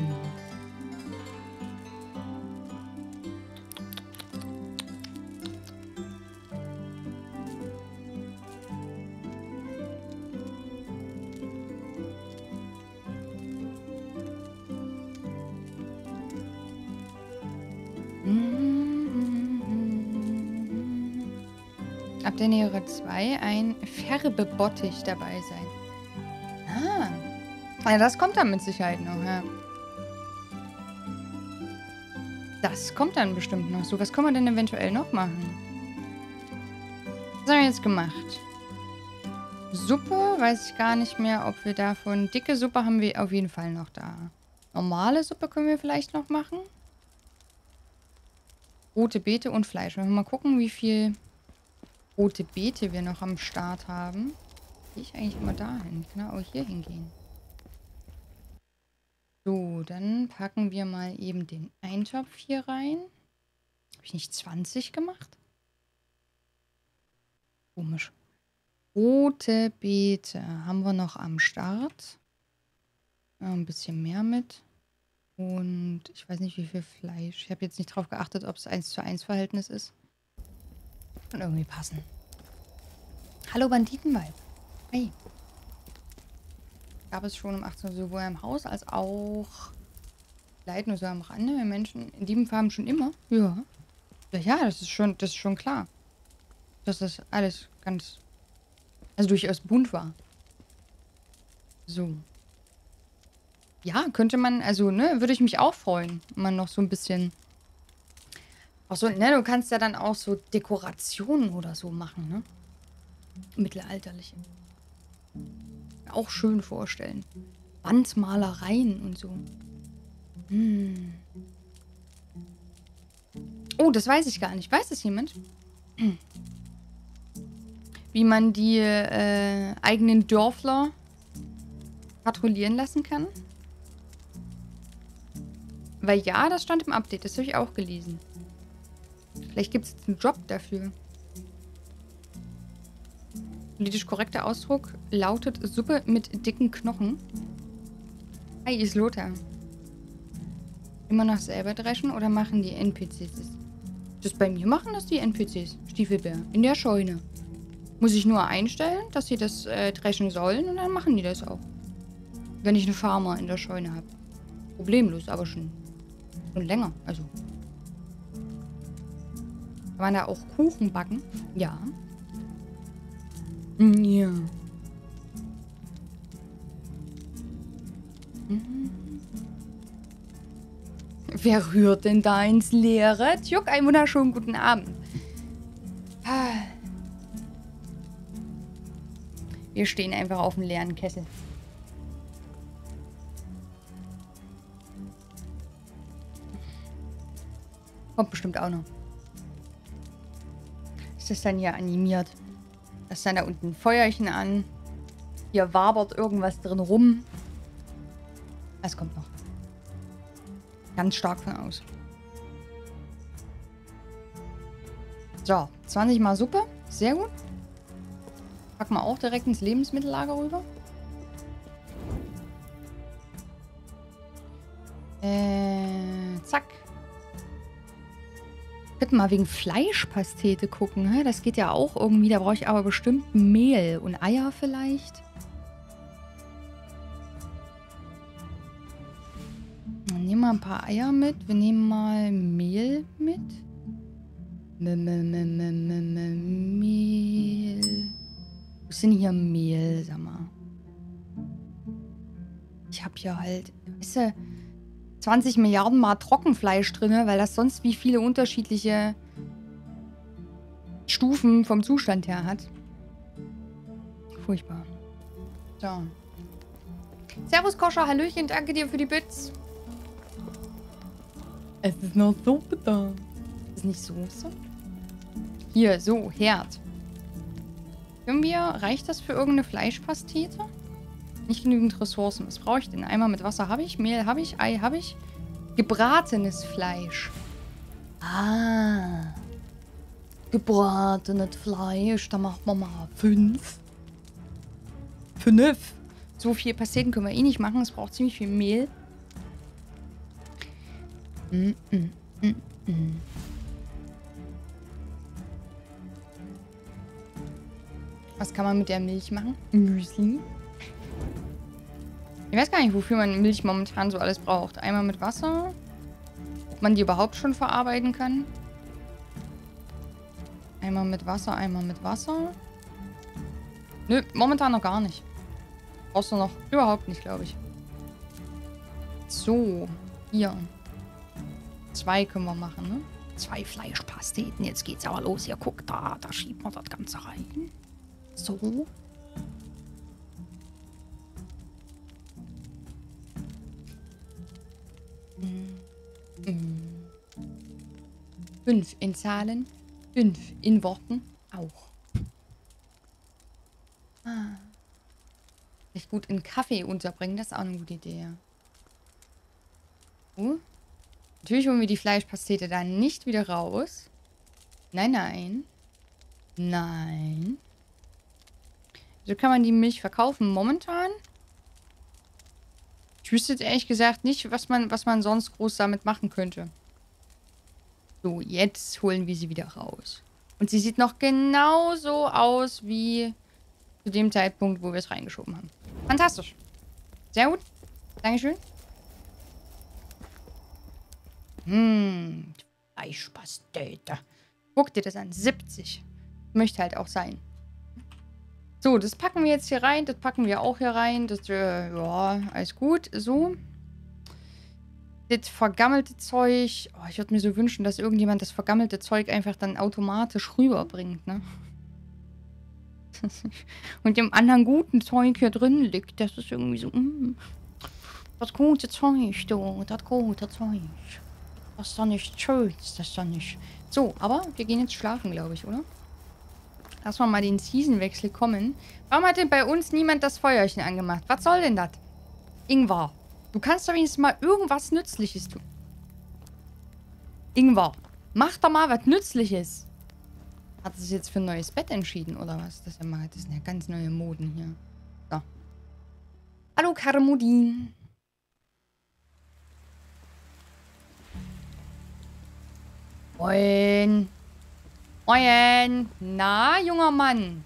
Ab der Nähere 2 ein Färbebottich dabei sein. Ah. Ja, das kommt dann mit Sicherheit noch, ja. Das kommt dann bestimmt noch. So, was können wir denn eventuell noch machen? Was haben wir jetzt gemacht? Suppe, weiß ich gar nicht mehr, ob wir davon... Dicke Suppe haben wir auf jeden Fall noch da. Normale Suppe können wir vielleicht noch machen. Rote Beete und Fleisch. Wenn wir mal gucken, wie viel rote Beete wir noch am Start haben. Gehe ich eigentlich immer dahin? Ich kann auch hier hingehen. So, dann packen wir mal eben den Eintopf hier rein. Habe ich nicht 20 gemacht? Komisch. Rote Beete haben wir noch am Start. Ja, ein bisschen mehr mit. Und ich weiß nicht, wie viel Fleisch. Ich habe jetzt nicht drauf geachtet, ob es 1:1 Verhältnis ist. Und irgendwie passen. Hallo Banditenweib. Hey. Gab es schon um 18 Uhr sowohl im Haus als auch Leid nur so am Rande. Wir Menschen in Diebenfarben schon immer. Ja. Ja, das ist schon klar. Dass das alles ganz... Also durchaus bunt war. So. Ja, könnte man, also, ne, würde ich mich auch freuen, wenn man noch so ein bisschen... Auch so, ne, du kannst ja dann auch so Dekorationen oder so machen, ne? Mittelalterliche. Auch schön vorstellen. Wandmalereien und so. Oh, das weiß ich gar nicht. Weiß das jemand? Wie man die eigenen Dörfler patrouillieren lassen kann? Weil ja, das stand im Update. Das habe ich auch gelesen. Vielleicht gibt es einen Job dafür. Politisch korrekter Ausdruck lautet Suppe mit dicken Knochen. Hi, ist Lothar. Immer noch selber dreschen oder machen die NPCs das? Das bei mir machen das die NPCs, Stiefelbär. In der Scheune. Muss ich nur einstellen, dass sie das dreschen sollen und dann machen die das auch. Wenn ich eine Farmer in der Scheune habe. Problemlos, aber schon länger. Also. Kann man da auch Kuchen backen? Ja. Ja. Wer rührt denn da ins Leere? Tjuk, einen wunderschönen guten Abend. Wir stehen einfach auf dem leeren Kessel. Kommt bestimmt auch noch. Ist das dann hier animiert? Da ist dann da unten ein Feuerchen an. Hier wabert irgendwas drin rum. Das kommt noch. Ganz stark von aus. So, 20 Mal Suppe. Sehr gut. Packen wir auch direkt ins Lebensmittellager rüber. Zack. Könnten mal wegen Fleischpastete gucken. Hä? Das geht ja auch irgendwie. Da brauche ich aber bestimmt Mehl und Eier vielleicht. Dann nehmen wir ein paar Eier mit. Wir nehmen mal Mehl mit. Mehl. Wo ist denn hier Mehl, sag mal? Ich habe hier halt, weißt du, 20 Milliarden Mal Trockenfleisch drin, weil das sonst wie viele unterschiedliche Stufen vom Zustand her hat. Furchtbar. So. Servus, Koscher, Hallöchen, danke dir für die Bits. Es ist noch Suppe da. Ist nicht Soße? Hier, so, Herd. Reicht das für irgendeine Fleischpastete? Nicht genügend Ressourcen. Was brauche ich denn? Eimer mit Wasser habe ich, Mehl habe ich, Ei habe ich. Gebratenes Fleisch. Ah. Gebratenes Fleisch. Da machen wir mal 5. 5. So viel Pasteten können wir eh nicht machen. Es braucht ziemlich viel Mehl. Was kann man mit der Milch machen? Müsli. Ich weiß gar nicht, wofür man Milch momentan so alles braucht. Einmal mit Wasser. Ob man die überhaupt schon verarbeiten kann. Einmal mit Wasser, einmal mit Wasser. Nö, momentan noch gar nicht. Brauchst du noch überhaupt nicht, glaube ich. So, hier. 2 können wir machen, ne? 2 Fleischpasteten. Jetzt geht's aber los. Hier, guck, da schiebt man das Ganze rein. So. Mm. 5 in Zahlen. 5 in Worten. Auch. Ah. Sich gut in Kaffee unterbringen, das ist auch eine gute Idee. Natürlich holen wir die Fleischpastete dann nicht wieder raus. Nein, nein. Nein. So kann man die Milch verkaufen. Momentan. Ich wüsste jetzt ehrlich gesagt nicht, was man sonst groß damit machen könnte. So, jetzt holen wir sie wieder raus. Und sie sieht noch genauso aus wie zu dem Zeitpunkt, wo wir es reingeschoben haben. Fantastisch. Sehr gut. Dankeschön. Fleischpastete. Guck dir das an. 70. Möchte halt auch sein. So, das packen wir jetzt hier rein. Das packen wir auch hier rein. Das, ja, alles gut. So. Das vergammelte Zeug. Oh, ich würde mir so wünschen, dass irgendjemand das vergammelte Zeug einfach dann automatisch rüberbringt, ne? Und dem anderen guten Zeug hier drin liegt. Das ist irgendwie so, das gute Zeug, du. Das gute Zeug. Das ist doch nicht schön. Das ist doch nicht... So, aber wir gehen jetzt schlafen, glaube ich, oder? Lass mal den Seasonwechsel kommen. Warum hat denn bei uns niemand das Feuerchen angemacht? Was soll denn das? Ingwer. Du kannst doch wenigstens mal irgendwas Nützliches tun. Ingwer. Mach doch mal was Nützliches. Hat es sich jetzt für ein neues Bett entschieden, oder was? Das sind ja ganz neue Moden hier. So. Hallo, Karmudin. Moin. Moin. Na, junger Mann.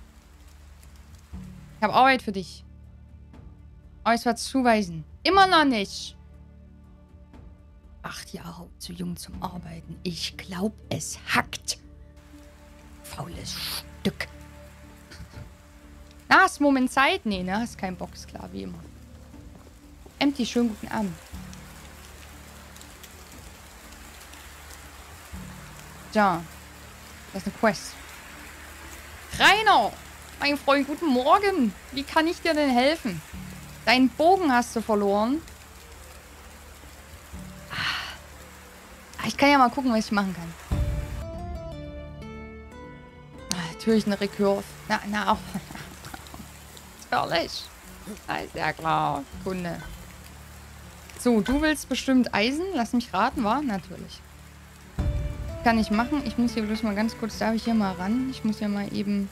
Ich habe Arbeit für dich. Euch was zuweisen. Immer noch nicht. 8 Jahre zu jung zum Arbeiten. Ich glaube, es hackt. Faules Stück. Na, hast Moment Zeit? Nee, ne? Hast keinen Bock, ist klar, wie immer. Empty, schönen guten Abend. Ja. Das ist eine Quest. Rainer! Mein Freund, guten Morgen. Wie kann ich dir denn helfen? Deinen Bogen hast du verloren. Ich kann ja mal gucken, was ich machen kann. Natürlich eine Recurve. Na, auch. Natürlich. Na, ist ja klar. Kunde. So, du willst bestimmt Eisen? Lass mich raten, wa? Natürlich. Kann ich machen. Ich muss hier bloß mal ganz kurz... Darf ich hier mal ran? Ich muss ja mal eben...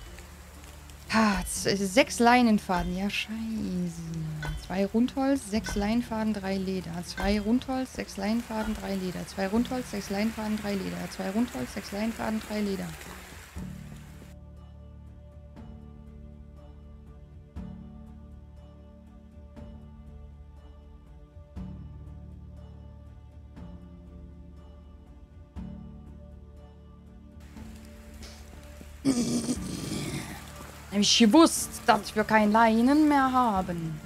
6 Leinenfaden. Ja, scheiße. 2 Rundholz, 6 Leinenfaden, 3 Leder. 2 Rundholz, 6 Leinenfaden, 3 Leder. 2 Rundholz, 6 Leinenfaden, 3 Leder. 2 Rundholz, 6 Leinenfaden, 3 Leder. Hab ich gewusst, dass wir kein Leinen mehr haben.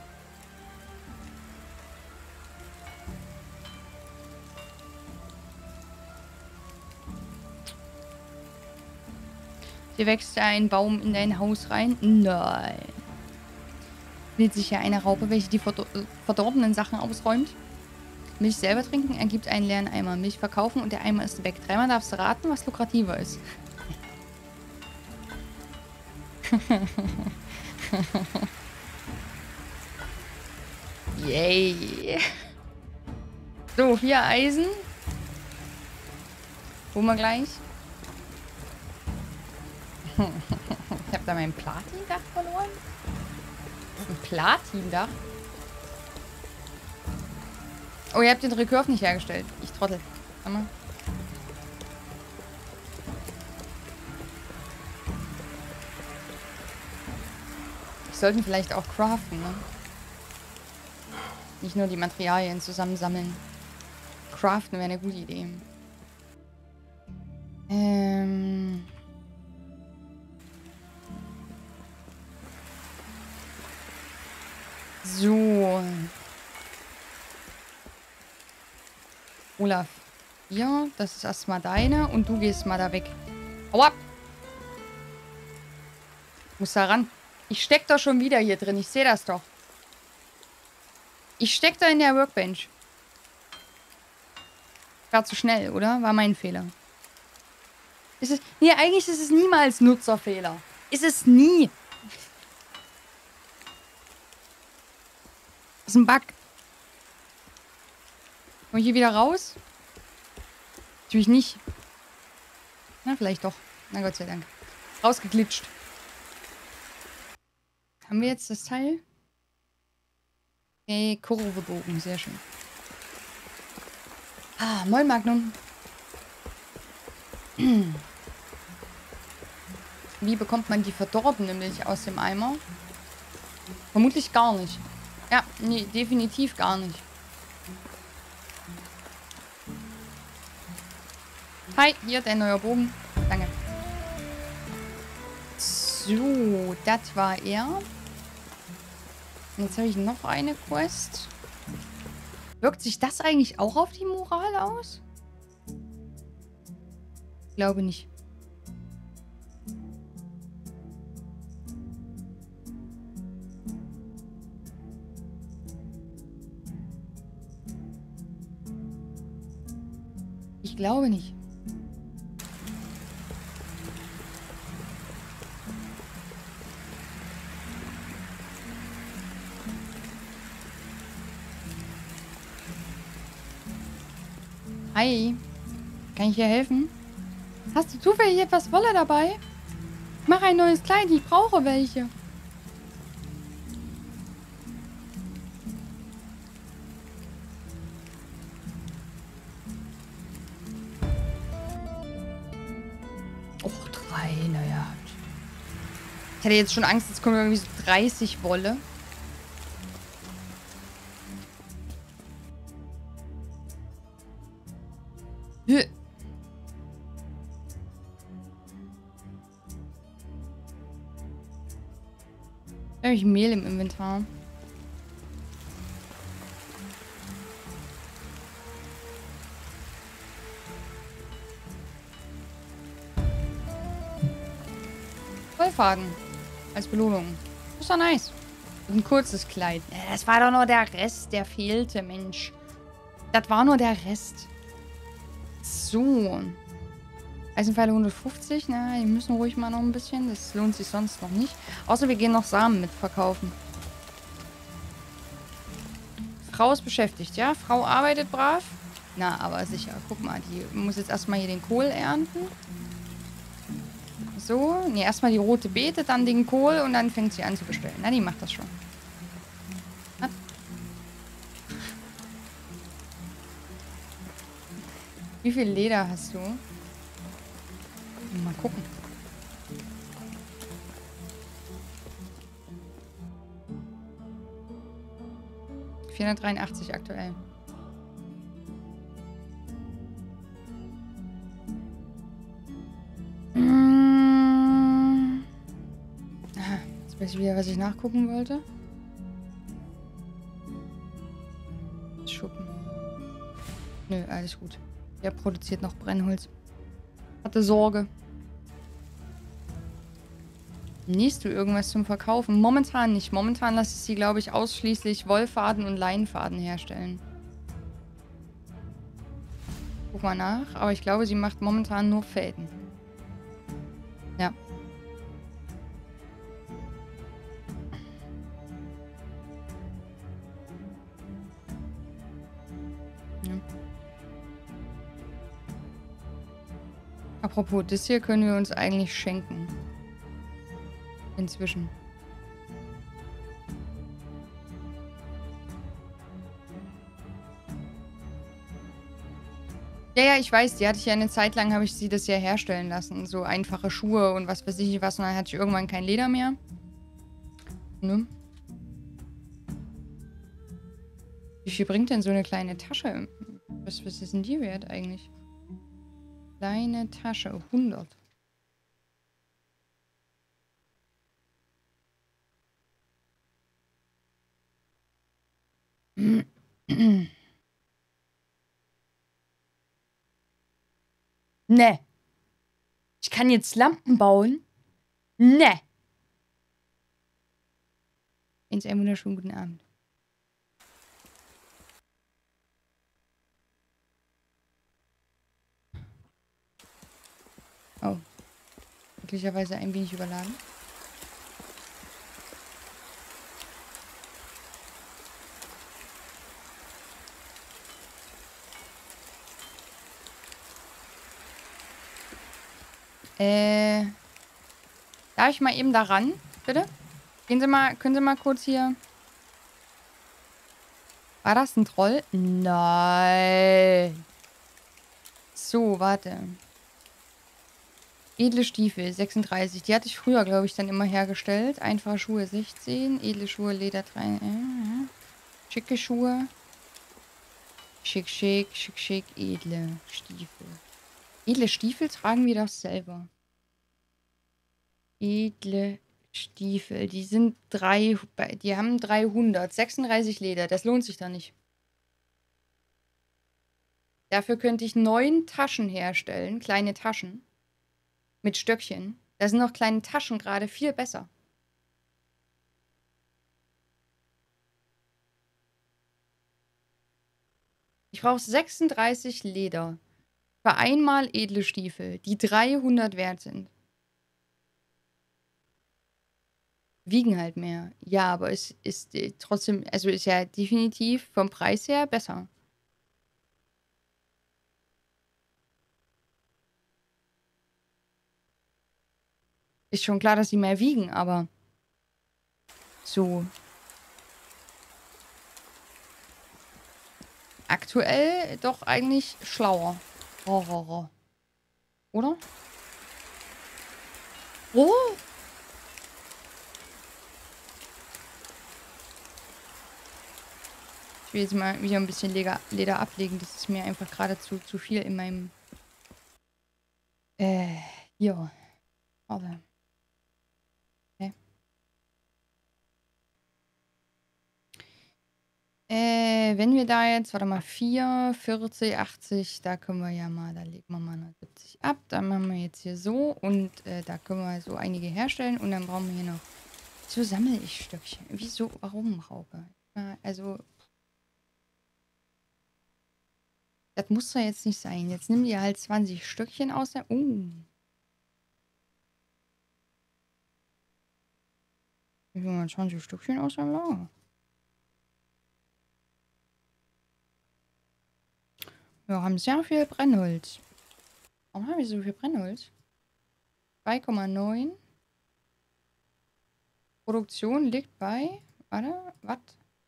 Hier wächst ja ein Baum in dein Haus rein. Nein. Will sich ja eine Raupe, welche die verdorbenen Sachen ausräumt. Milch selber trinken ergibt einen leeren Eimer. Milch verkaufen und der Eimer ist weg. 3-mal darfst du raten, was lukrativer ist. Yay. So, 4 Eisen. Holen wir gleich. Ich habe da mein Platindach verloren. Ein Platindach? Oh, ihr habt den Recurve nicht hergestellt. Ich trottel. Warte mal. Wir sollten vielleicht auch craften, ne? Nicht nur die Materialien zusammensammeln. Craften wäre eine gute Idee. So. Olaf. Hier, das ist erstmal deine und du gehst mal da weg. Hau ab! Muss da ran. Ich steck doch schon wieder hier drin. Ich sehe das doch. Ich steck da in der Workbench. War zu schnell, oder? War mein Fehler. Ist es... Nee, eigentlich ist es niemals Nutzerfehler. Ist es nie. Das ist ein Bug. Komm ich hier wieder raus? Natürlich nicht. Na, vielleicht doch. Na Gott sei Dank. Rausgeglitscht. Haben wir jetzt das Teil? Okay, Kurvebogen. Sehr schön. Ah, moin Magnum. Wie bekommt man die verdorbene Milch aus dem Eimer? Vermutlich gar nicht. Ja, nee, definitiv gar nicht. Hi, hier dein neuer Bogen. Danke. So, das war er. Jetzt habe ich noch eine Quest. Wirkt sich das eigentlich auch auf die Moral aus? Ich glaube nicht. glaube nicht. Hi. Kann ich dir helfen? Hast du zufällig etwas Wolle dabei? Ich mache ein neues Kleid, ich brauche welche. Och, 3, naja. Ich hatte jetzt schon Angst, jetzt kommen irgendwie so 30 Wolle. Da habe ich Mehl im Inventar. Wollfaden. Als Belohnung. Das ist doch nice. Und ein kurzes Kleid. Das war doch nur der Rest, der fehlte, Mensch. Das war nur der Rest. So. Eisenpfeile 150. Na, die müssen ruhig mal noch ein bisschen. Das lohnt sich sonst noch nicht. Außer wir gehen noch Samen mitverkaufen. Frau ist beschäftigt, ja? Frau arbeitet brav. Na, aber sicher. Guck mal, die muss jetzt erstmal hier den Kohl ernten. So. Ne, erstmal die rote Beete, dann den Kohl und dann fängt sie an zu bestellen. Na, die macht das schon. Na. Wie viel Leder hast du? Mal gucken. $483 aktuell. Jetzt weiß ich wieder, was ich nachgucken wollte. Schuppen. Nö, alles gut. Der produziert noch Brennholz. Hatte Sorge. Nähst du irgendwas zum Verkaufen? Momentan nicht. Momentan lasse ich sie, glaube ich, ausschließlich Wollfaden und Leinfaden herstellen. Guck mal nach. Aber ich glaube, sie macht momentan nur Fäden. Ja. Ja. Apropos, das hier können wir uns eigentlich schenken. Inzwischen. Ja, ja, ich weiß, die hatte ich ja eine Zeit lang, habe ich sie das ja herstellen lassen. So einfache Schuhe und was weiß ich was. Und dann hatte ich irgendwann kein Leder mehr. Ne? Wie viel bringt denn so eine kleine Tasche? Was ist denn die wert eigentlich? Kleine Tasche, 100. Ne. Ich kann jetzt Lampen bauen? Ne. Einen wunderschönen guten Abend. Oh. Möglicherweise ein wenig überladen. Darf ich mal eben da ran? Bitte? Gehen Sie mal, können Sie mal kurz hier... War das ein Troll? Nein. So, warte. Edle Stiefel, 36. Die hatte ich früher, glaube ich, dann immer hergestellt. Einfache Schuhe, 16. Edle Schuhe, Leder, 3. Schicke Schuhe. Schick, schick, schick, schick. Edle Stiefel. Edle Stiefel tragen wir doch selber. Edle Stiefel. Die sind die haben 300. 36 Leder. Das lohnt sich da nicht. Dafür könnte ich 9 Taschen herstellen. Kleine Taschen. Mit Stöckchen. Da sind noch kleine Taschen gerade viel besser. Ich brauche 36 Leder. Für einmal edle Stiefel, die 300 wert sind. Wiegen halt mehr. Ja, aber es ist trotzdem, also ist ja definitiv vom Preis her besser. Ist schon klar, dass sie mehr wiegen, aber so. Aktuell doch eigentlich schlauer. Oder? Oh! Ich will jetzt mal wieder ein bisschen Leder ablegen. Das ist mir einfach gerade zu viel in meinem... hier. Warte. Okay. Wenn wir da jetzt, warte mal, 4, 40, 80, da können wir ja mal, da legen wir mal 70 ab. Dann machen wir jetzt hier so und da können wir so einige herstellen und dann brauchen wir hier noch... So sammle ich Stöckchen. Wieso? Warum, Raupe? Also... Das muss doch jetzt nicht sein. Jetzt nimm dir halt 20 Stückchen aus der... Ich will mal 20 Stückchen aus dem Lager. Wir haben sehr viel Brennholz. Warum haben wir so viel Brennholz? 2,9. Produktion liegt bei... Warte, was?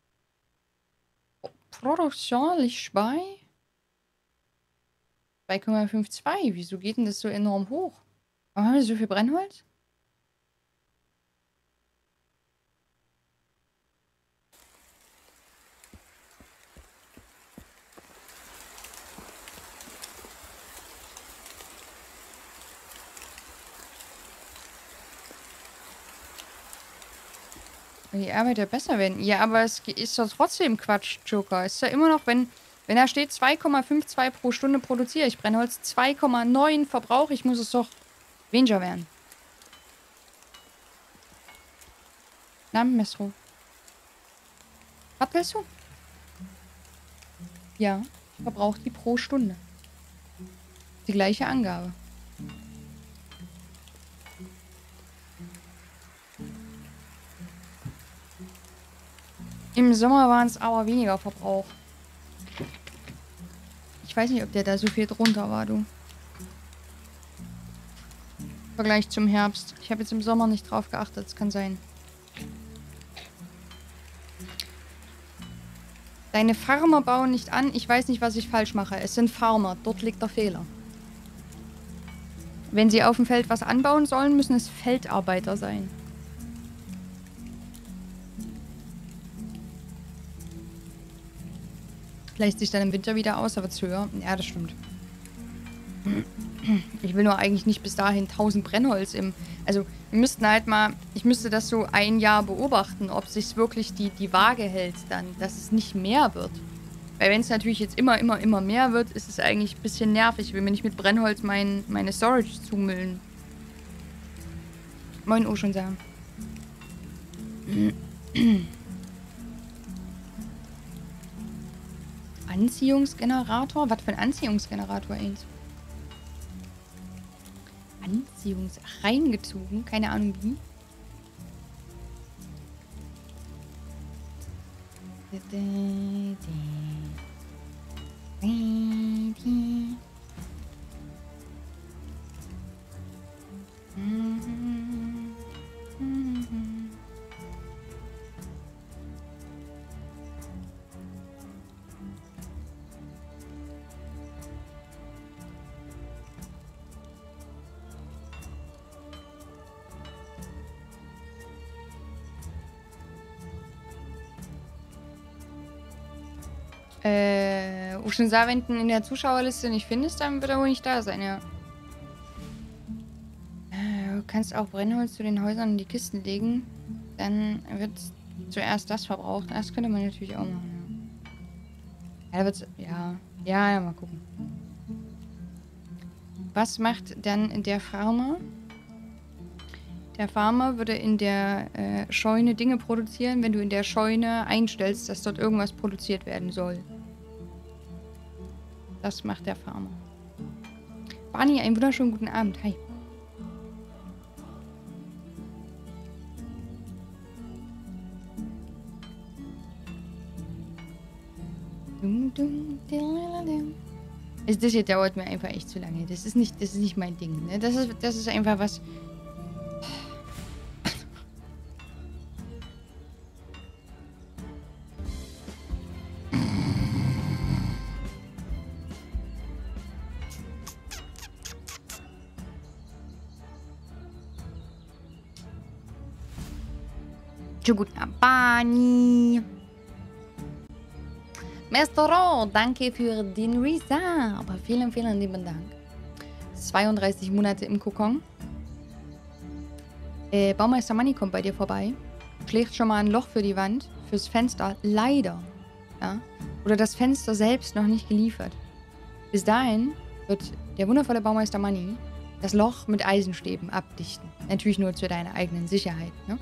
Produktion liegt bei... 2,52. Wieso geht denn das so enorm hoch? Warum haben wir so viel Brennholz? Die Arbeit ja besser werden. Ja, aber es ist doch trotzdem Quatsch, Joker. Es ist ja immer noch, wenn da steht 2,52 pro Stunde produziere ich Brennholz, 2,9 verbrauche ich, muss es doch weniger werden. Na, Messro. Was willst du? Ja, ich verbrauche die pro Stunde. Die gleiche Angabe. Im Sommer waren es aber weniger Verbrauch. Ich weiß nicht, ob der da so viel drunter war, du. Im Vergleich zum Herbst. Ich habe jetzt im Sommer nicht drauf geachtet, es kann sein. Deine Farmer bauen nicht an. Ich weiß nicht, was ich falsch mache. Es sind Farmer. Dort liegt der Fehler. Wenn sie auf dem Feld was anbauen sollen, müssen es Feldarbeiter sein. Gleicht sich dann im Winter wieder aus, aber zu höher. Ja, das stimmt. Ich will nur eigentlich nicht bis dahin 1000 Brennholz im... Also, wir müssten halt mal... Ich müsste das so ein Jahr beobachten, ob sich wirklich die Waage hält dann, dass es nicht mehr wird. Weil wenn es natürlich jetzt immer mehr wird, ist es eigentlich ein bisschen nervig. Ich will mir nicht mit Brennholz meine Storage zumüllen. Moin, oh schon sagen. Anziehungsgenerator? Was für ein Anziehungsgenerator, eins? Ach, reingezogen? Keine Ahnung wie. Uschensar, wenn du in der Zuschauerliste nicht findest, dann wird er wohl nicht da sein, ja. Du kannst auch Brennholz zu den Häusern in die Kisten legen. Dann wird zuerst das verbraucht. Das könnte man natürlich auch machen, ja. Ja, wird's, ja, mal gucken. Was macht dann der Farmer? Der Farmer würde in der Scheune Dinge produzieren, wenn du in der Scheune einstellst, dass dort irgendwas produziert werden soll. Das macht der Farmer. Barney, einen wunderschönen guten Abend. Hi. Das hier dauert mir einfach echt zu lange. Das ist nicht mein Ding. Ne? Das ist einfach was... Schönen guten Abend, Barney. Mr. Ro, danke für den Resub. Vielen, vielen lieben Dank. 32 Monate im Kokon. Baumeister Manni kommt bei dir vorbei. Schlägt schon mal ein Loch für die Wand. Fürs Fenster. Leider. Ja? Oder das Fenster selbst noch nicht geliefert. Bis dahin wird der wundervolle Baumeister Manni das Loch mit Eisenstäben abdichten. Natürlich nur zu deiner eigenen Sicherheit. Ne?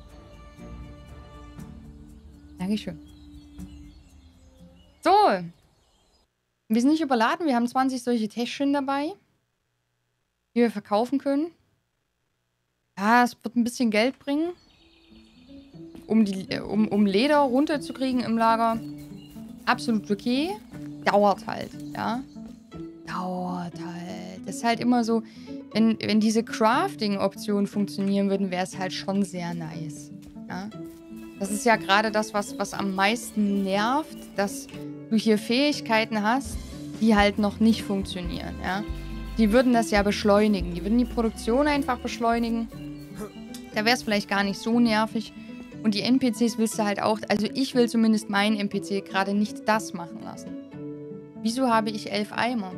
Dankeschön. So. Wir sind nicht überladen. Wir haben 20 solche Täschchen dabei, die wir verkaufen können. Ja, es wird ein bisschen Geld bringen, um Leder runterzukriegen im Lager. Absolut okay. Dauert halt, ja. Dauert halt. Das ist halt immer so, wenn diese Crafting-Optionen funktionieren würden, wäre es halt schon sehr nice. Ja. Das ist ja gerade das, was am meisten nervt, dass du hier Fähigkeiten hast, die halt noch nicht funktionieren, ja. Die würden das ja beschleunigen. Die würden die Produktion einfach beschleunigen. Da wäre es vielleicht gar nicht so nervig. Und die NPCs willst du halt auch... Also ich will zumindest meinen NPC gerade nicht das machen lassen. Wieso habe ich 11 Eimer?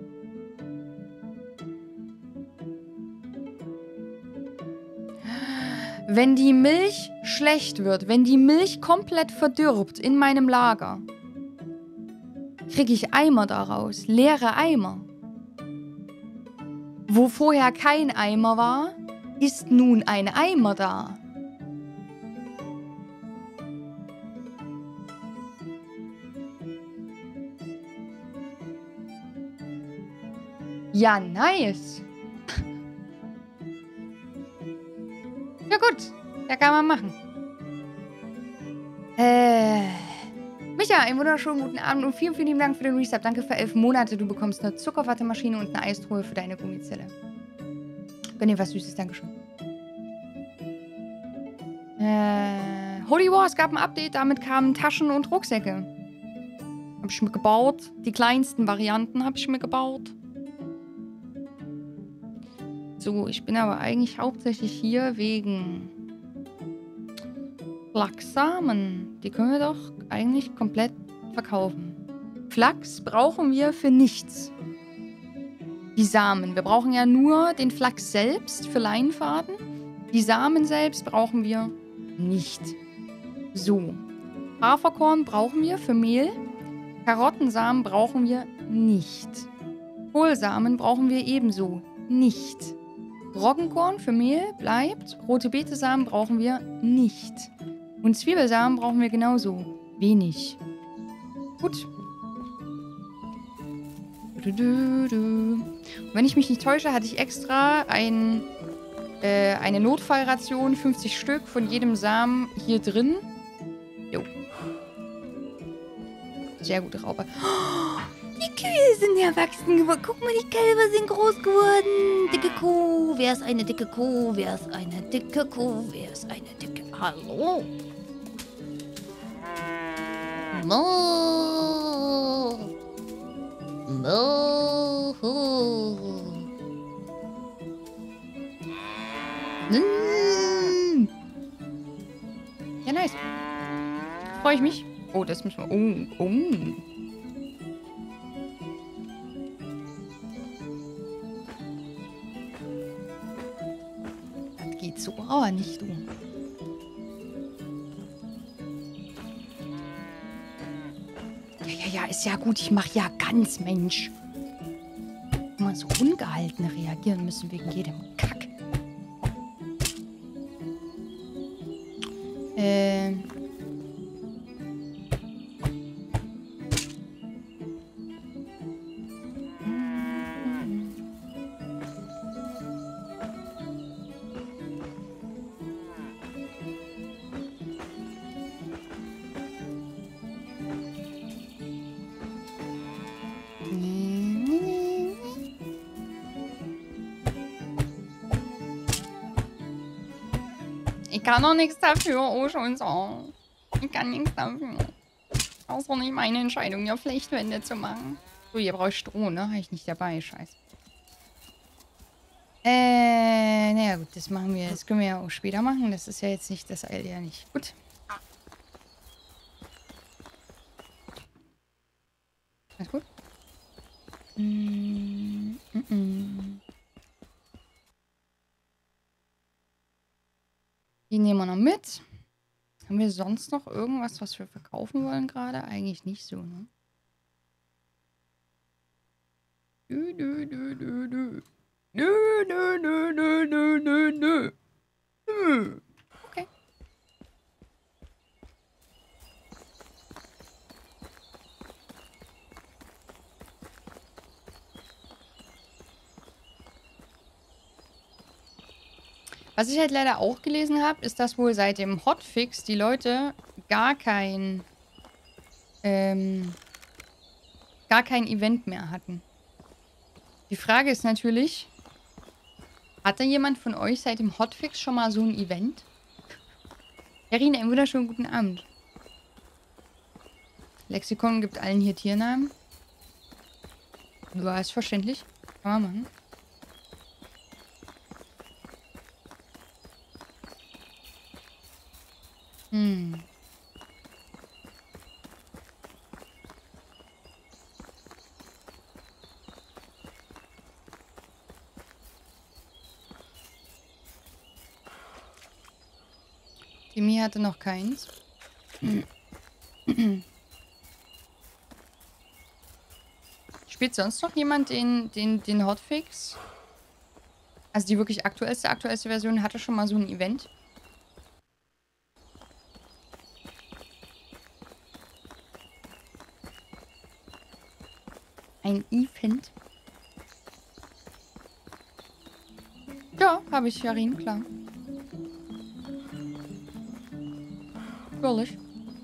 Wenn die Milch schlecht wird, wenn die Milch komplett verdirbt in meinem Lager, kriege ich Eimer daraus. Leere Eimer. Wo vorher kein Eimer war, ist nun ein Eimer da. Ja, nice. Ja gut, da kann man machen. Micha, einen wunderschönen guten Abend und vielen, vielen lieben Dank für den Resub. Danke für 11 Monate. Du bekommst eine Zuckerwattemaschine und eine Eistruhe für deine Gummizelle. Gönn dir was Süßes, Dankeschön. Holy War, es gab ein Update, damit kamen Taschen und Rucksäcke. Hab ich mir gebaut. Die kleinsten Varianten habe ich mir gebaut. So, ich bin aber eigentlich hauptsächlich hier wegen Flachssamen. Die können wir doch eigentlich komplett verkaufen. Flachs brauchen wir für nichts. Die Samen. Wir brauchen ja nur den Flachs selbst für Leinfaden. Die Samen selbst brauchen wir nicht. So. Haferkorn brauchen wir für Mehl. Karottensamen brauchen wir nicht. Kohlsamen brauchen wir ebenso nicht. Roggenkorn für Mehl bleibt. Rote Betesamen brauchen wir nicht. Und Zwiebelsamen brauchen wir genauso wenig. Gut. Und wenn ich mich nicht täusche, hatte ich extra eine Notfallration, 50 Stück von jedem Samen hier drin. Jo. Sehr gute Raupe. Oh, die Kühe sind erwachsen geworden. Guck mal, die Kälber sind groß geworden. Dicke Kuh. Wer ist eine dicke Kuh? Wer ist eine dicke Kuh? Wer ist eine dicke... Hallo? Mo. Mo. Ja, nice. Freue ich mich. Oh, das müssen wir... Oh. Das geht so aber nicht, du. Ja, ist ja gut. Ich mache ja ganz, Mensch. Immer so ungehalten reagieren müssen wegen jedem Kack. kann doch nichts dafür, oh schon so. Ich kann nichts dafür. Außer nicht meine Entscheidung, ja Flechtwände zu machen. So, hier brauche ich Stroh, ne? Habe ich nicht dabei, scheiße. Naja gut, das machen wir. Das können wir ja auch später machen. Das ist ja jetzt nicht, das eilt ja nicht. Gut. Alles gut? Die nehmen wir noch mit. Haben wir sonst noch irgendwas, was wir verkaufen wollen gerade? Eigentlich nicht so, ne? Nö, nö, nö, nö, nö. Nö, nö, nö, nö, nö, nö, nö. Nö. Okay. Was ich halt leider auch gelesen habe, ist, dass wohl seit dem Hotfix die Leute gar kein Event mehr hatten. Die Frage ist natürlich, hatte jemand von euch seit dem Hotfix schon mal so ein Event? Karina, einen wunderschönen guten Abend. Lexikon gibt allen hier Tiernamen. Ja, ist verständlich. Kann man machen. Timmy hatte noch keins. Spielt sonst noch jemand den Hotfix? Also die wirklich aktuellste Version hatte schon mal so ein Event. Ein Event? Ja, habe ich, Jarin, klar. Natürlich.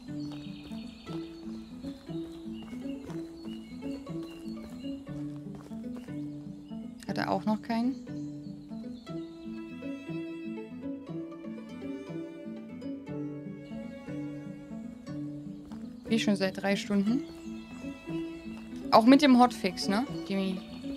Hat er auch noch keinen? Wie schon seit 3 Stunden. Auch mit dem Hotfix, ne? Jimmy.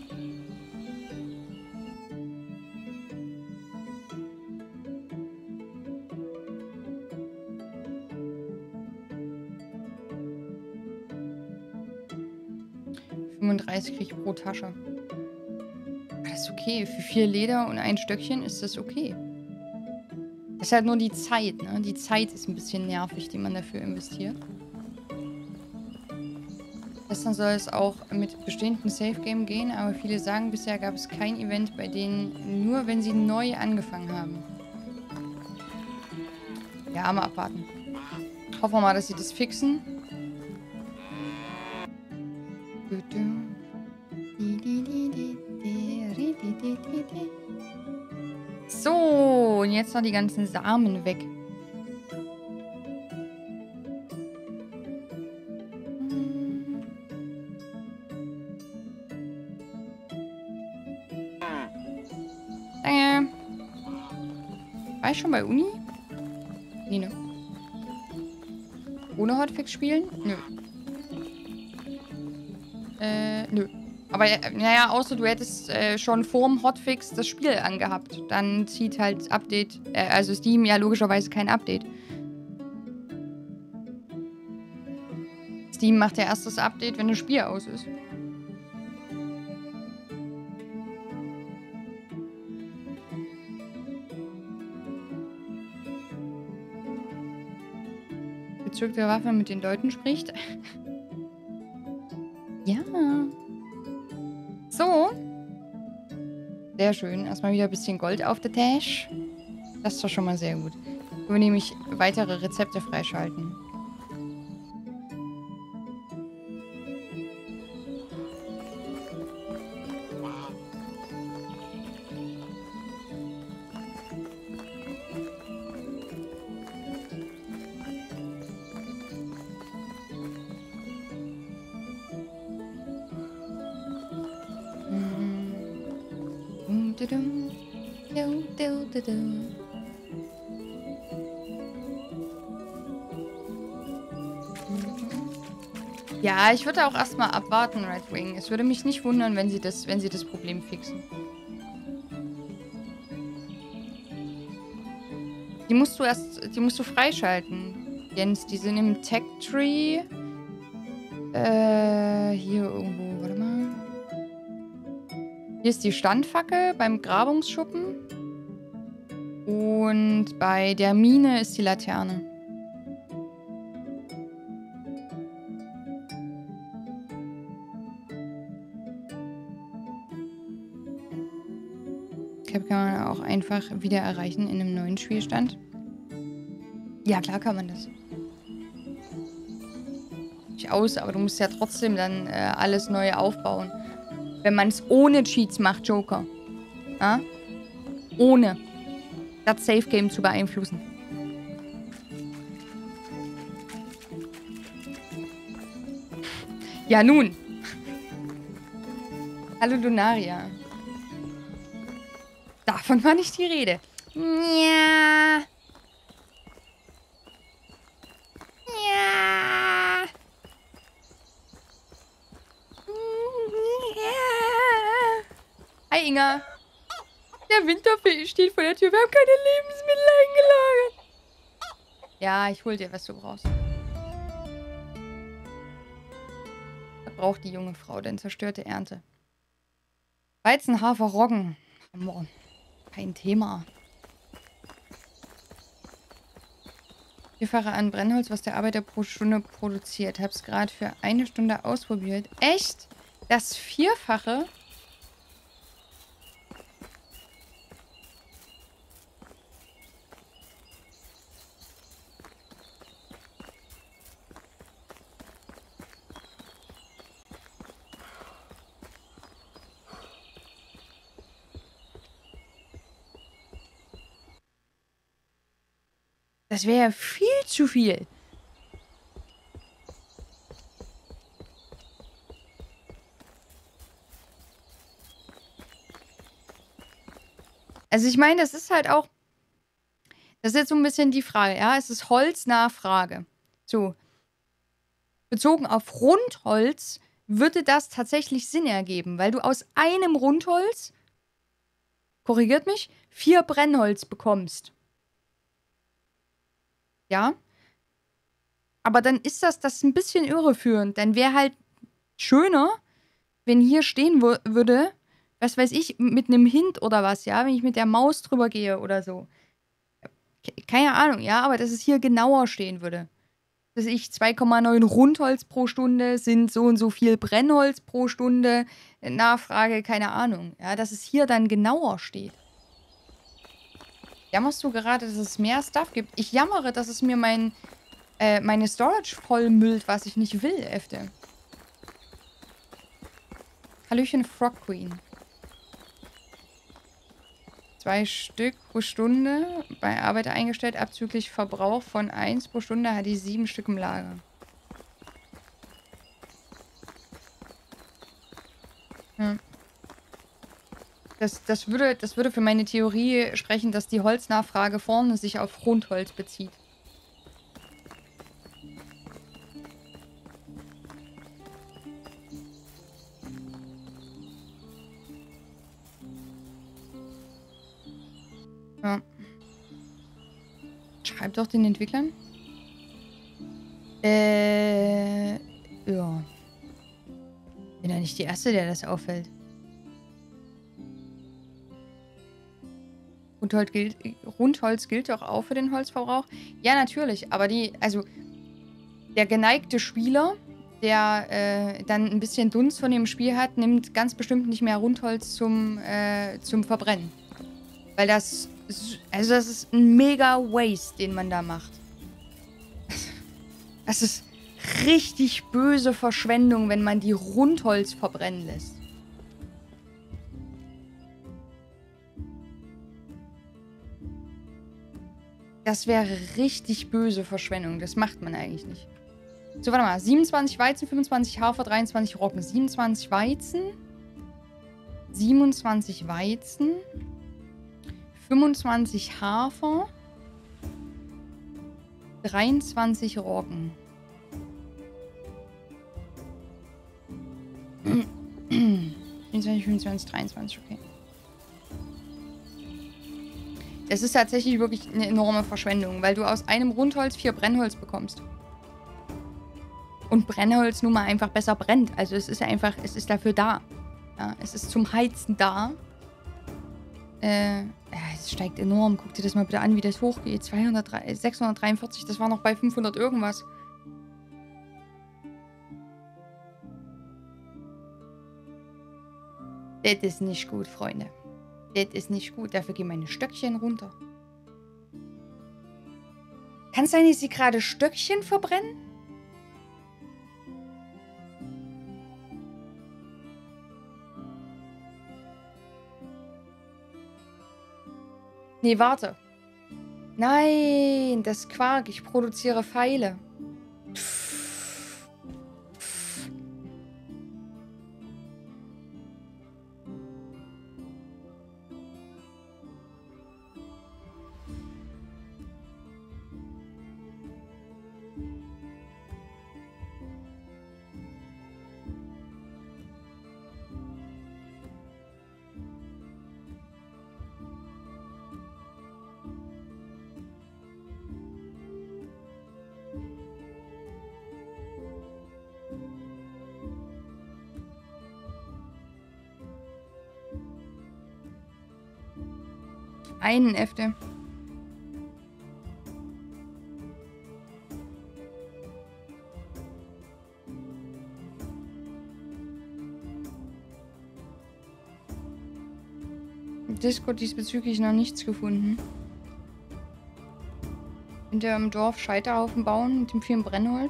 kriege ich pro Tasche. Das ist okay. Für 4 Leder und ein Stöckchen ist das okay. Das ist halt nur die Zeit, ne? Die Zeit ist ein bisschen nervig, die man dafür investiert. Gestern soll es auch mit bestehenden Safe-Game gehen, aber viele sagen, bisher gab es kein Event, bei denen nur, wenn sie neu angefangen haben. Ja, mal abwarten. Hoffen wir mal, dass sie das fixen. So, und jetzt noch die ganzen Samen weg. Danke. War ich schon bei Uni? Nee, ne? Ohne Hotfix spielen? Nö. Nö. Aber, naja, außer du hättest schon vorm Hotfix das Spiel angehabt. Dann zieht halt Update, also Steam ja logischerweise kein Update. Steam macht ja erst das Update, wenn das Spiel aus ist. Gezückte Waffe mit den Leuten spricht. Ja. So. Sehr schön. Erstmal wieder ein bisschen Gold auf der Tasche. Das ist doch schon mal sehr gut. Können wir nämlich weitere Rezepte freischalten. Ja, ich würde auch erstmal abwarten, Red Wing. Es würde mich nicht wundern, wenn sie das Problem fixen. Die musst du freischalten. Jens, die sind im Tech Tree. Hier irgendwo, warte mal. Hier ist die Standfackel beim Grabungsschuppen. Und bei der Mine ist die Laterne. Kann man auch einfach wieder erreichen in einem neuen Spielstand. Ja, klar kann man das. Nicht aus, aber du musst ja trotzdem dann alles neu aufbauen. Wenn man es ohne Cheats macht, Joker. Ja? Ohne das Safe Game zu beeinflussen. Ja, nun. Hallo, Lunaria. Davon war nicht die Rede. Ja. Ja. Hi, Inga. Der Winterfee steht vor der Tür. Wir haben keine Lebensmittel eingelagert. Ja, ich hol dir, was du brauchst. Was braucht die junge Frau denn? Zerstörte Ernte. Weizen, Hafer, Roggen. Kein Thema. Vierfache an Brennholz, was der Arbeiter pro Stunde produziert. Hab's gerade für 1 Stunde ausprobiert. Echt? Das Vierfache? Das wäre ja viel zu viel. Also ich meine, das ist halt auch... Das ist jetzt so ein bisschen die Frage, ja? Es ist Holznachfrage. So. Bezogen auf Rundholz würde das tatsächlich Sinn ergeben, weil du aus einem Rundholz, korrigiert mich, 4 Brennholz bekommst. Ja? Aber dann ist das ein bisschen irreführend. Dann wäre halt schöner, wenn hier stehen würde, was weiß ich, mit einem Hint oder was, ja? Wenn ich mit der Maus drüber gehe oder so. Keine Ahnung, ja? Aber dass es hier genauer stehen würde. Dass ich 2,9 Rundholz pro Stunde sind so und so viel Brennholz pro Stunde. Nachfrage, keine Ahnung. Ja, dass es hier dann genauer steht. Jammerst du gerade, dass es mehr Stuff gibt? Ich jammere, dass es mir meine Storage vollmüllt, was ich nicht will, Äfte. Hallöchen, Frog Queen. 2 Stück pro Stunde bei Arbeiter eingestellt, abzüglich Verbrauch von 1 pro Stunde hat die 7 Stück im Lager. Hm. Das würde für meine Theorie sprechen, dass die Holznachfrage vorne sich auf Rundholz bezieht. Ja. Schreib doch den Entwicklern. Ja. Bin ja nicht die Erste, der das auffällt. Rundholz gilt doch auch für den Holzverbrauch. Ja, natürlich. Aber der geneigte Spieler, der dann ein bisschen Dunst von dem Spiel hat, nimmt ganz bestimmt nicht mehr Rundholz zum Verbrennen. Weil das ist ein mega Waste, den man da macht. Das ist richtig böse Verschwendung, wenn man die Rundholz verbrennen lässt. Das wäre richtig böse Verschwendung. Das macht man eigentlich nicht. So, warte mal. 27 Weizen, 25 Hafer, 23 Roggen. 27 Weizen. 27 Weizen. 25 Hafer. 23 Roggen. 24, 25, 23, okay. Das ist tatsächlich wirklich eine enorme Verschwendung, weil du aus einem Rundholz 4 Brennholz bekommst. Und Brennholz nun mal einfach besser brennt. Also es ist einfach, es ist dafür da. Ja, es ist zum Heizen da. Ja, es steigt enorm. Guck dir das mal bitte an, wie das hochgeht. 643, das war noch bei 500 irgendwas. Das ist nicht gut, Freunde. Das ist nicht gut. Dafür gehen meine Stöckchen runter. Kann es sein, dass sie gerade Stöckchen verbrennen? Nee, warte. Nein, das Quark. Ich produziere Pfeile. Einen Äfte. Discord diesbezüglich noch nichts gefunden. Hinter im Dorf Scheiterhaufen bauen mit dem vielen Brennholz.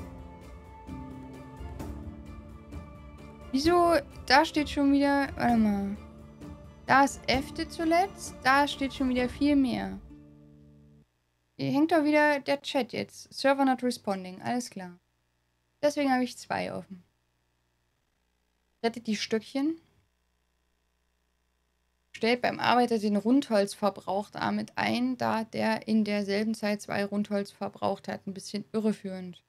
Wieso? Da steht schon wieder... Warte mal. Da ist Äfte zuletzt. Da steht schon wieder viel mehr. Hier hängt doch wieder der Chat jetzt. Server not responding. Alles klar. Deswegen habe ich 2 offen. Rettet die Stöckchen. Stellt beim Arbeiter den Rundholzverbrauch damit ein, da der in derselben Zeit 2 Rundholz verbraucht hat. Ein bisschen irreführend.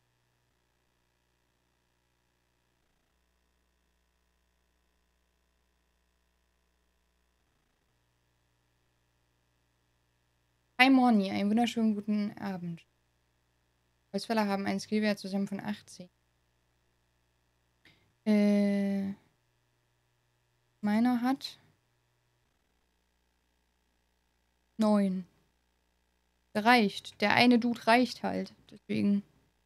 Hi Morni, einen wunderschönen guten Abend. Holzfäller haben einen Skillwert zusammen von 80. Meiner hat 9. Reicht. Der eine Dude reicht halt. Deswegen.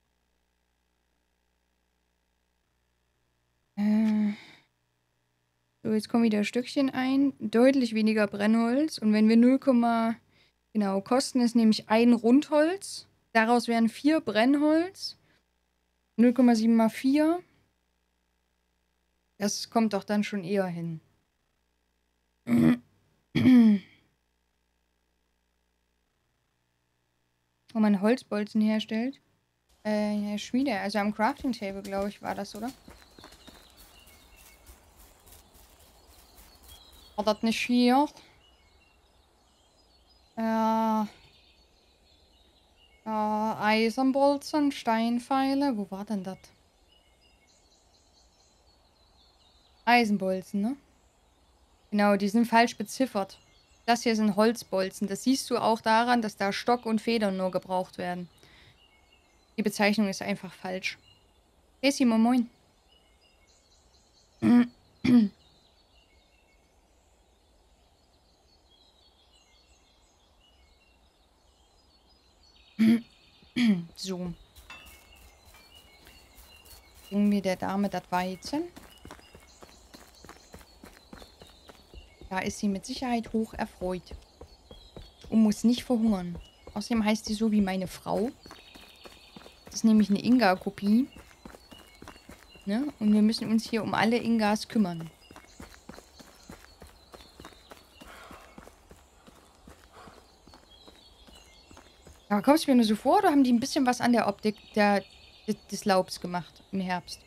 So, jetzt kommen wieder Stückchen ein. Deutlich weniger Brennholz. Und wenn wir 0, genau, kosten ist nämlich ein Rundholz. Daraus wären 4 Brennholz. 0,7 mal 4. Das kommt doch dann schon eher hin. Wo man Holzbolzen herstellt. Ja, Schmiede. Also am Crafting Table, glaube ich, war das, oder? War das nicht hier? Eisenbolzen, Steinpfeile. Wo war denn das? Eisenbolzen, ne? Genau, die sind falsch beziffert. Das hier sind Holzbolzen. Das siehst du auch daran, dass da Stock und Federn nur gebraucht werden. Die Bezeichnung ist einfach falsch. Hey Simon, moin. So. Bringen wir der Dame das Weizen. Da ist sie mit Sicherheit hoch erfreut. Und muss nicht verhungern. Außerdem heißt sie so wie meine Frau. Das ist nämlich eine Inga-Kopie. Ne? Und wir müssen uns hier um alle Ingas kümmern. Aber kommst du mir nur so vor, oder haben die ein bisschen was an der Optik des Laubs gemacht im Herbst?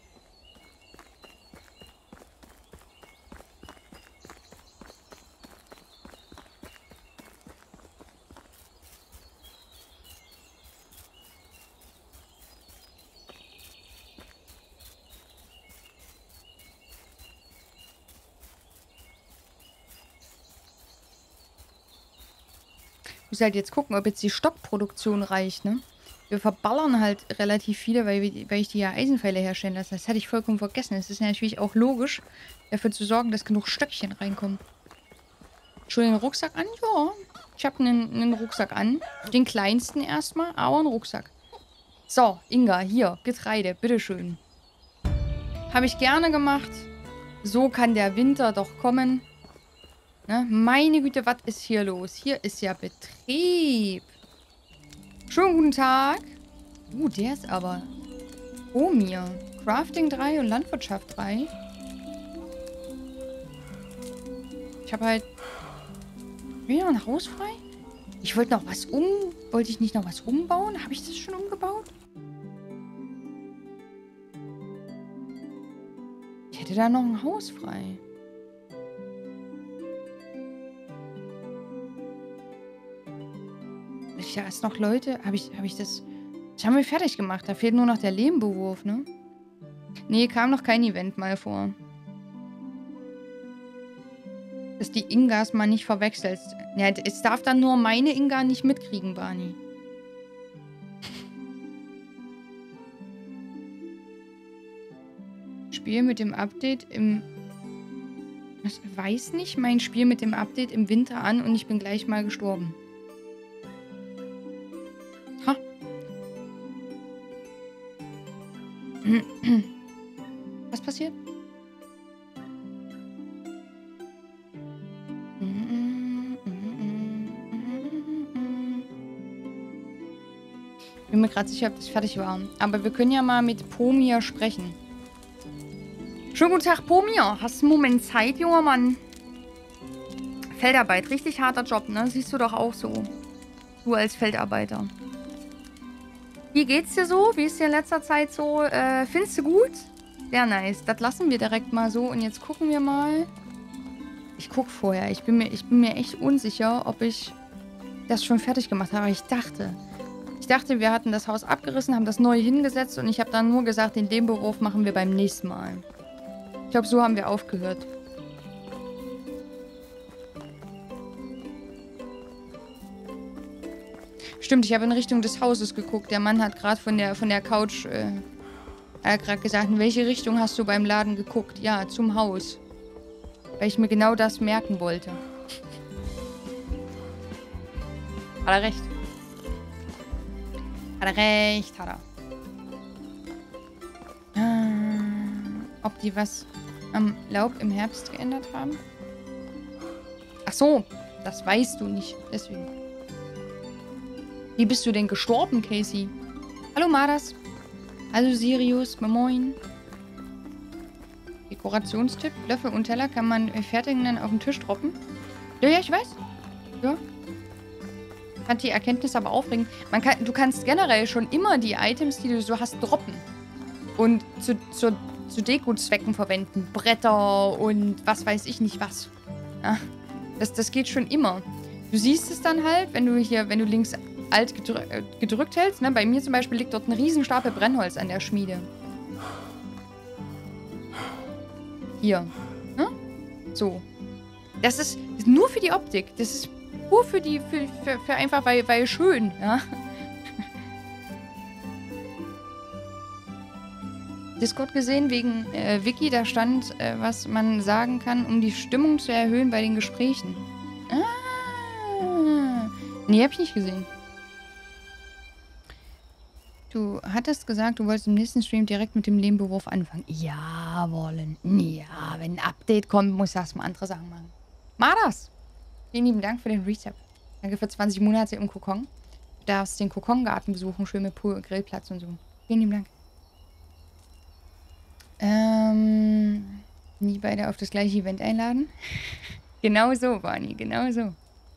Ich muss halt jetzt gucken, ob jetzt die Stockproduktion reicht, ne? Wir verballern halt relativ viele, weil ich die ja Eisenpfeile herstellen lasse. Das hatte ich vollkommen vergessen. Es ist natürlich auch logisch, dafür zu sorgen, dass genug Stöckchen reinkommen. Schon den Rucksack an? Ja. Ich habe einen Rucksack an. Den kleinsten erstmal, aber einen Rucksack. So, Inga, hier, Getreide, bitteschön. Habe ich gerne gemacht. So kann der Winter doch kommen. Ne? Meine Güte, was ist hier los? Hier ist ja Betrieb. Schönen guten Tag. Der ist aber... Oh, mir. Crafting 3 und Landwirtschaft 3. Ich habe halt... Wieder ein Haus frei? Ich wollte noch was Wollte ich nicht noch was umbauen? Habe ich das schon umgebaut? Ich hätte da noch ein Haus frei. Da ist noch Leute... Habe ich das... Das haben wir fertig gemacht. Da fehlt nur noch der Lehmbewurf, ne? Nee, kam noch kein Event mal vor. Dass die Ingas mal nicht verwechselst. Ja, es darf dann nur meine Inga nicht mitkriegen, Barney. Spiel mit dem Update im... Ich weiß nicht, mein Spiel mit dem Update im Winter an und ich bin gleich mal gestorben. Ha. Was passiert? Ich bin mir gerade sicher, ob das fertig war. Aber wir können ja mal mit Pomir sprechen. Schönen guten Tag, Pomir. Hast du einen Moment Zeit, junger Mann? Feldarbeit, richtig harter Job, ne? Siehst du doch auch so. Du als Feldarbeiter. Wie geht's dir so? Wie ist dir in letzter Zeit so? Findest du gut? Sehr nice. Das lassen wir direkt mal so. Und jetzt gucken wir mal. Ich gucke vorher. Ich bin mir echt unsicher, ob ich das schon fertig gemacht habe. Aber ich dachte, wir hatten das Haus abgerissen, haben das neu hingesetzt und ich habe dann nur gesagt, den Lehmbewurf machen wir beim nächsten Mal. Ich glaube, so haben wir aufgehört. Stimmt, ich habe in Richtung des Hauses geguckt. Der Mann hat gerade von der Couch gerade gesagt, in welche Richtung hast du beim Laden geguckt? Ja, zum Haus. Weil ich mir genau das merken wollte. Hat er recht. Hat er recht, hat er. Ob die was am Laub im Herbst geändert haben? Ach so, das weißt du nicht. Deswegen. Wie bist du denn gestorben, Casey? Hallo, Madas. Hallo, Sirius. Moin. Dekorationstipp. Löffel und Teller kann man fertigen dann auf den Tisch droppen. Ja, ich weiß. Ja. Fand die Erkenntnis aber aufregend. Du kannst generell schon immer die Items, die du so hast, droppen. Und zu Deko-Zwecken verwenden. Bretter und was weiß ich nicht was. Ja, das geht schon immer. Du siehst es dann halt, wenn du links Alt gedrückt hältst. Ne? Bei mir zum Beispiel liegt dort ein Riesenstapel Brennholz an der Schmiede. Hier. Ne? So. Das ist nur für die Optik. Das ist nur für einfach, weil schön, ja. Discord gesehen, wegen Wiki, da stand, was man sagen kann, um die Stimmung zu erhöhen bei den Gesprächen. Ah. Nee, hab ich nicht gesehen. Du hattest gesagt, du wolltest im nächsten Stream direkt mit dem Lehmbewurf anfangen. Ja, wollen. Ja, wenn ein Update kommt, muss das mal andere Sachen machen. Mach das! Vielen lieben Dank für den Reset. Danke für 20 Monate im Kokon. Du darfst den Kokongarten besuchen, schön mit Pool, Grillplatz und so. Vielen lieben Dank. Nie beide auf das gleiche Event einladen? Genau so, Barney, genau so.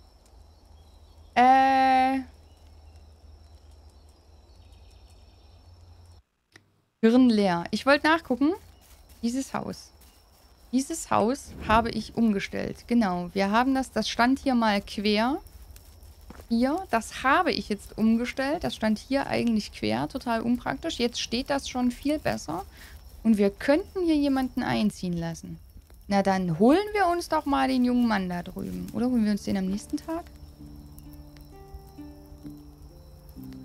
Hirn leer. Ich wollte nachgucken. Dieses Haus. Dieses Haus habe ich umgestellt. Genau. Wir haben das stand hier mal quer. Hier. Das habe ich jetzt umgestellt. Das stand hier eigentlich quer. Total unpraktisch. Jetzt steht das schon viel besser. Und wir könnten hier jemanden einziehen lassen. Na, dann holen wir uns doch mal den jungen Mann da drüben. Oder holen wir uns den am nächsten Tag?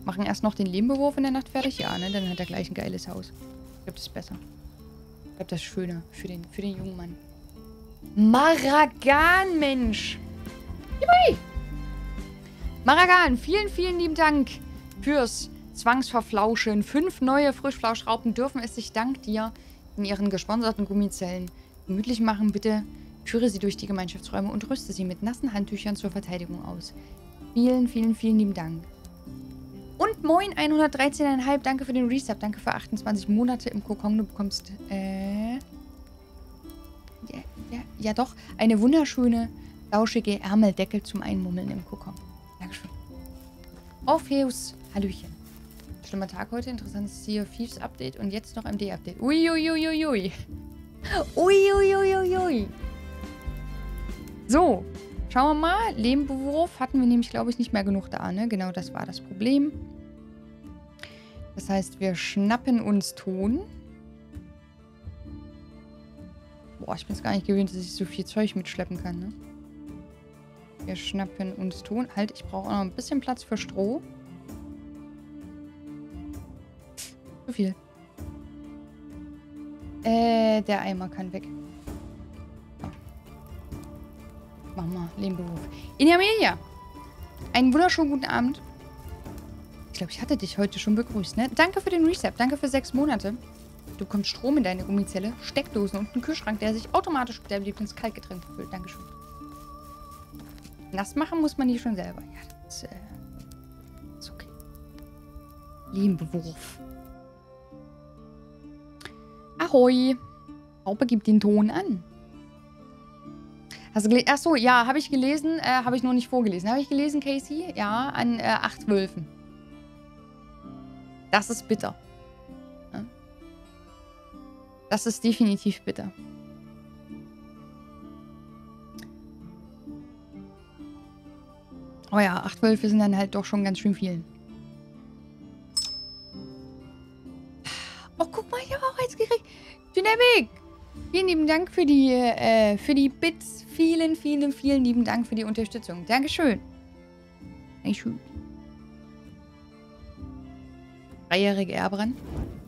Machen erst noch den Lehmbewurf in der Nacht fertig? Ja, ne? Dann hat er gleich ein geiles Haus. Ich glaube, das ist besser. Ich glaube, das ist schöner für den jungen Mann. Maragan, Mensch! Jui! Maragan, vielen, vielen lieben Dank fürs Zwangsverflauschen. 5 neue Frischflauschraupen dürfen es sich dank dir in ihren gesponserten Gummizellen gemütlich machen. Bitte führe sie durch die Gemeinschaftsräume und rüste sie mit nassen Handtüchern zur Verteidigung aus. Vielen, vielen, vielen lieben Dank. Und moin, 113,5. Danke für den Resub. Danke für 28 Monate im Kokon. Du bekommst, ja doch, eine wunderschöne, lauschige Ärmeldeckel zum Einmummeln im Kokon. Dankeschön. Orpheus, Hallöchen. Schlimmer Tag heute, interessantes Sea of Thieves Update und jetzt noch MD-Update. Uiuiuiui. Uiuiuiui. So, schauen wir mal. Lehmbewurf hatten wir nämlich, glaube ich, nicht mehr genug da, ne? Genau, das war das Problem. Das heißt, wir schnappen uns Ton. Boah, ich bin es gar nicht gewöhnt, dass ich so viel Zeug mitschleppen kann, ne? Wir schnappen uns Ton. Halt, ich brauche auch noch ein bisschen Platz für Stroh. Zu viel. Der Eimer kann weg. So. Machen wir Lehmbewurf. Inamelia! Einen wunderschönen guten Abend. Ich glaube, ich hatte dich heute schon begrüßt, ne? Danke für den Reset. Danke für 6 Monate. Du bekommst Strom in deine Gummizelle, Steckdosen und einen Kühlschrank, der sich automatisch mit deinem Lieblingskaltgetränk füllt. Dankeschön. Nass machen muss man die schon selber. Ja, das ist okay. Lehmbewurf. Ahoi. Raupe gibt den Ton an. Hast du gelesen? Achso, ja, habe ich gelesen. Habe ich nur nicht vorgelesen. Habe ich gelesen, Casey? Ja, an 8 Wölfen. Das ist bitter. Ja? Das ist definitiv bitter. Oh ja, 8 Wölfe sind dann halt doch schon ganz schön viel. Oh, guck mal, ich habe auch eins gekriegt. Dynamic! Vielen lieben Dank für die Bits. Vielen, vielen, vielen lieben Dank für die Unterstützung. Dankeschön. Dankeschön. 3-jährige Erbrand.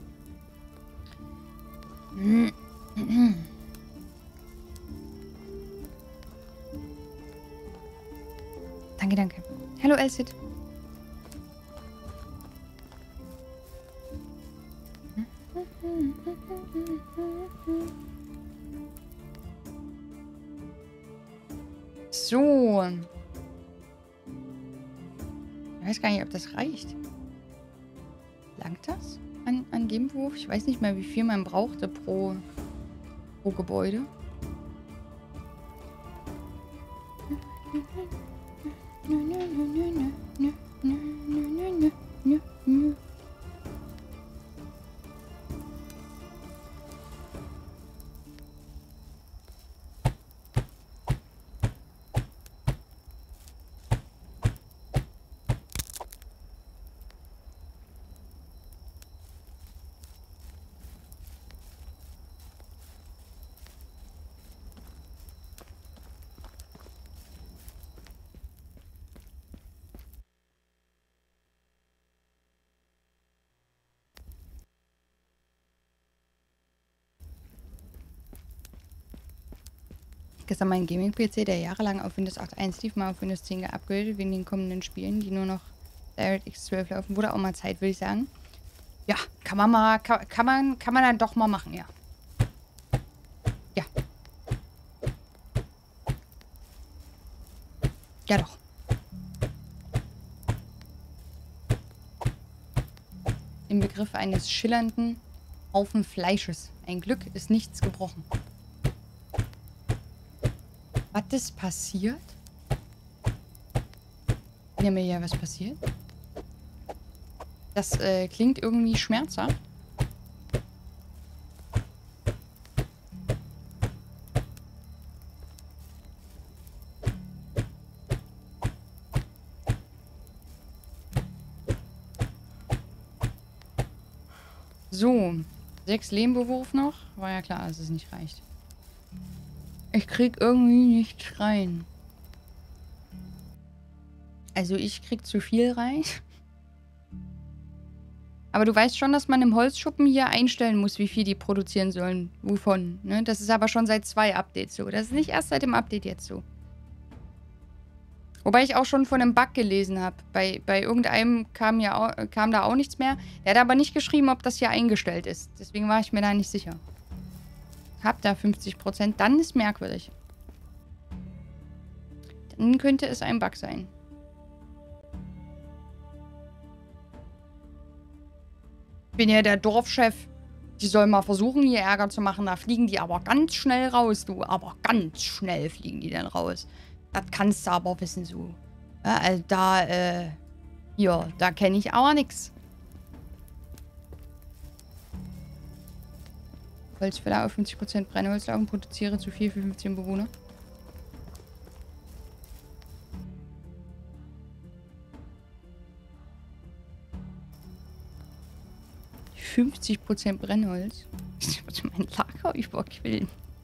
Danke, danke. Hallo, Elsit. So. Ich weiß gar nicht, ob das reicht. Langt das an Lehmbewurf? Ich weiß nicht mehr, wie viel man brauchte pro Gebäude. Gestern mein Gaming-PC, der jahrelang auf Windows 8.1 lief, mal auf Windows 10 geupgradet wegen den kommenden Spielen, die nur noch DirectX 12 laufen. Wurde auch mal Zeit, würde ich sagen. Ja, kann man dann doch mal machen, ja. Ja. Ja doch. Im Begriff eines schillernden Haufen Fleisches. Ein Glück ist nichts gebrochen. Was ist passiert? Ja, mir ja was passiert. Das klingt irgendwie schmerzhaft. So, 6 Lehmbewurf noch. War ja klar, dass es nicht reicht. Ich krieg irgendwie nichts rein. Also ich krieg zu viel rein. Aber du weißt schon, dass man im Holzschuppen hier einstellen muss, wie viel die produzieren sollen. Wovon, ne? Das ist aber schon seit 2 Updates so. Das ist nicht erst seit dem Update jetzt so. Wobei ich auch schon von einem Bug gelesen habe. Bei irgendeinem kam da auch nichts mehr. Der hat aber nicht geschrieben, ob das hier eingestellt ist. Deswegen war ich mir da nicht sicher. Hab da 50%, dann ist merkwürdig. Dann könnte es ein Bug sein. Ich bin ja der Dorfchef. Die sollen mal versuchen, hier Ärger zu machen. Da fliegen die aber ganz schnell raus, du. Aber ganz schnell fliegen die dann raus. Das kannst du aber wissen, so. Ja, also da kenne ich aber nichts. Holzfäller auf 50% Brennholzlaufen, produziere zu viel für 15 Bewohner. Die 50% Brennholz? Ich muss mein Lager überquillen.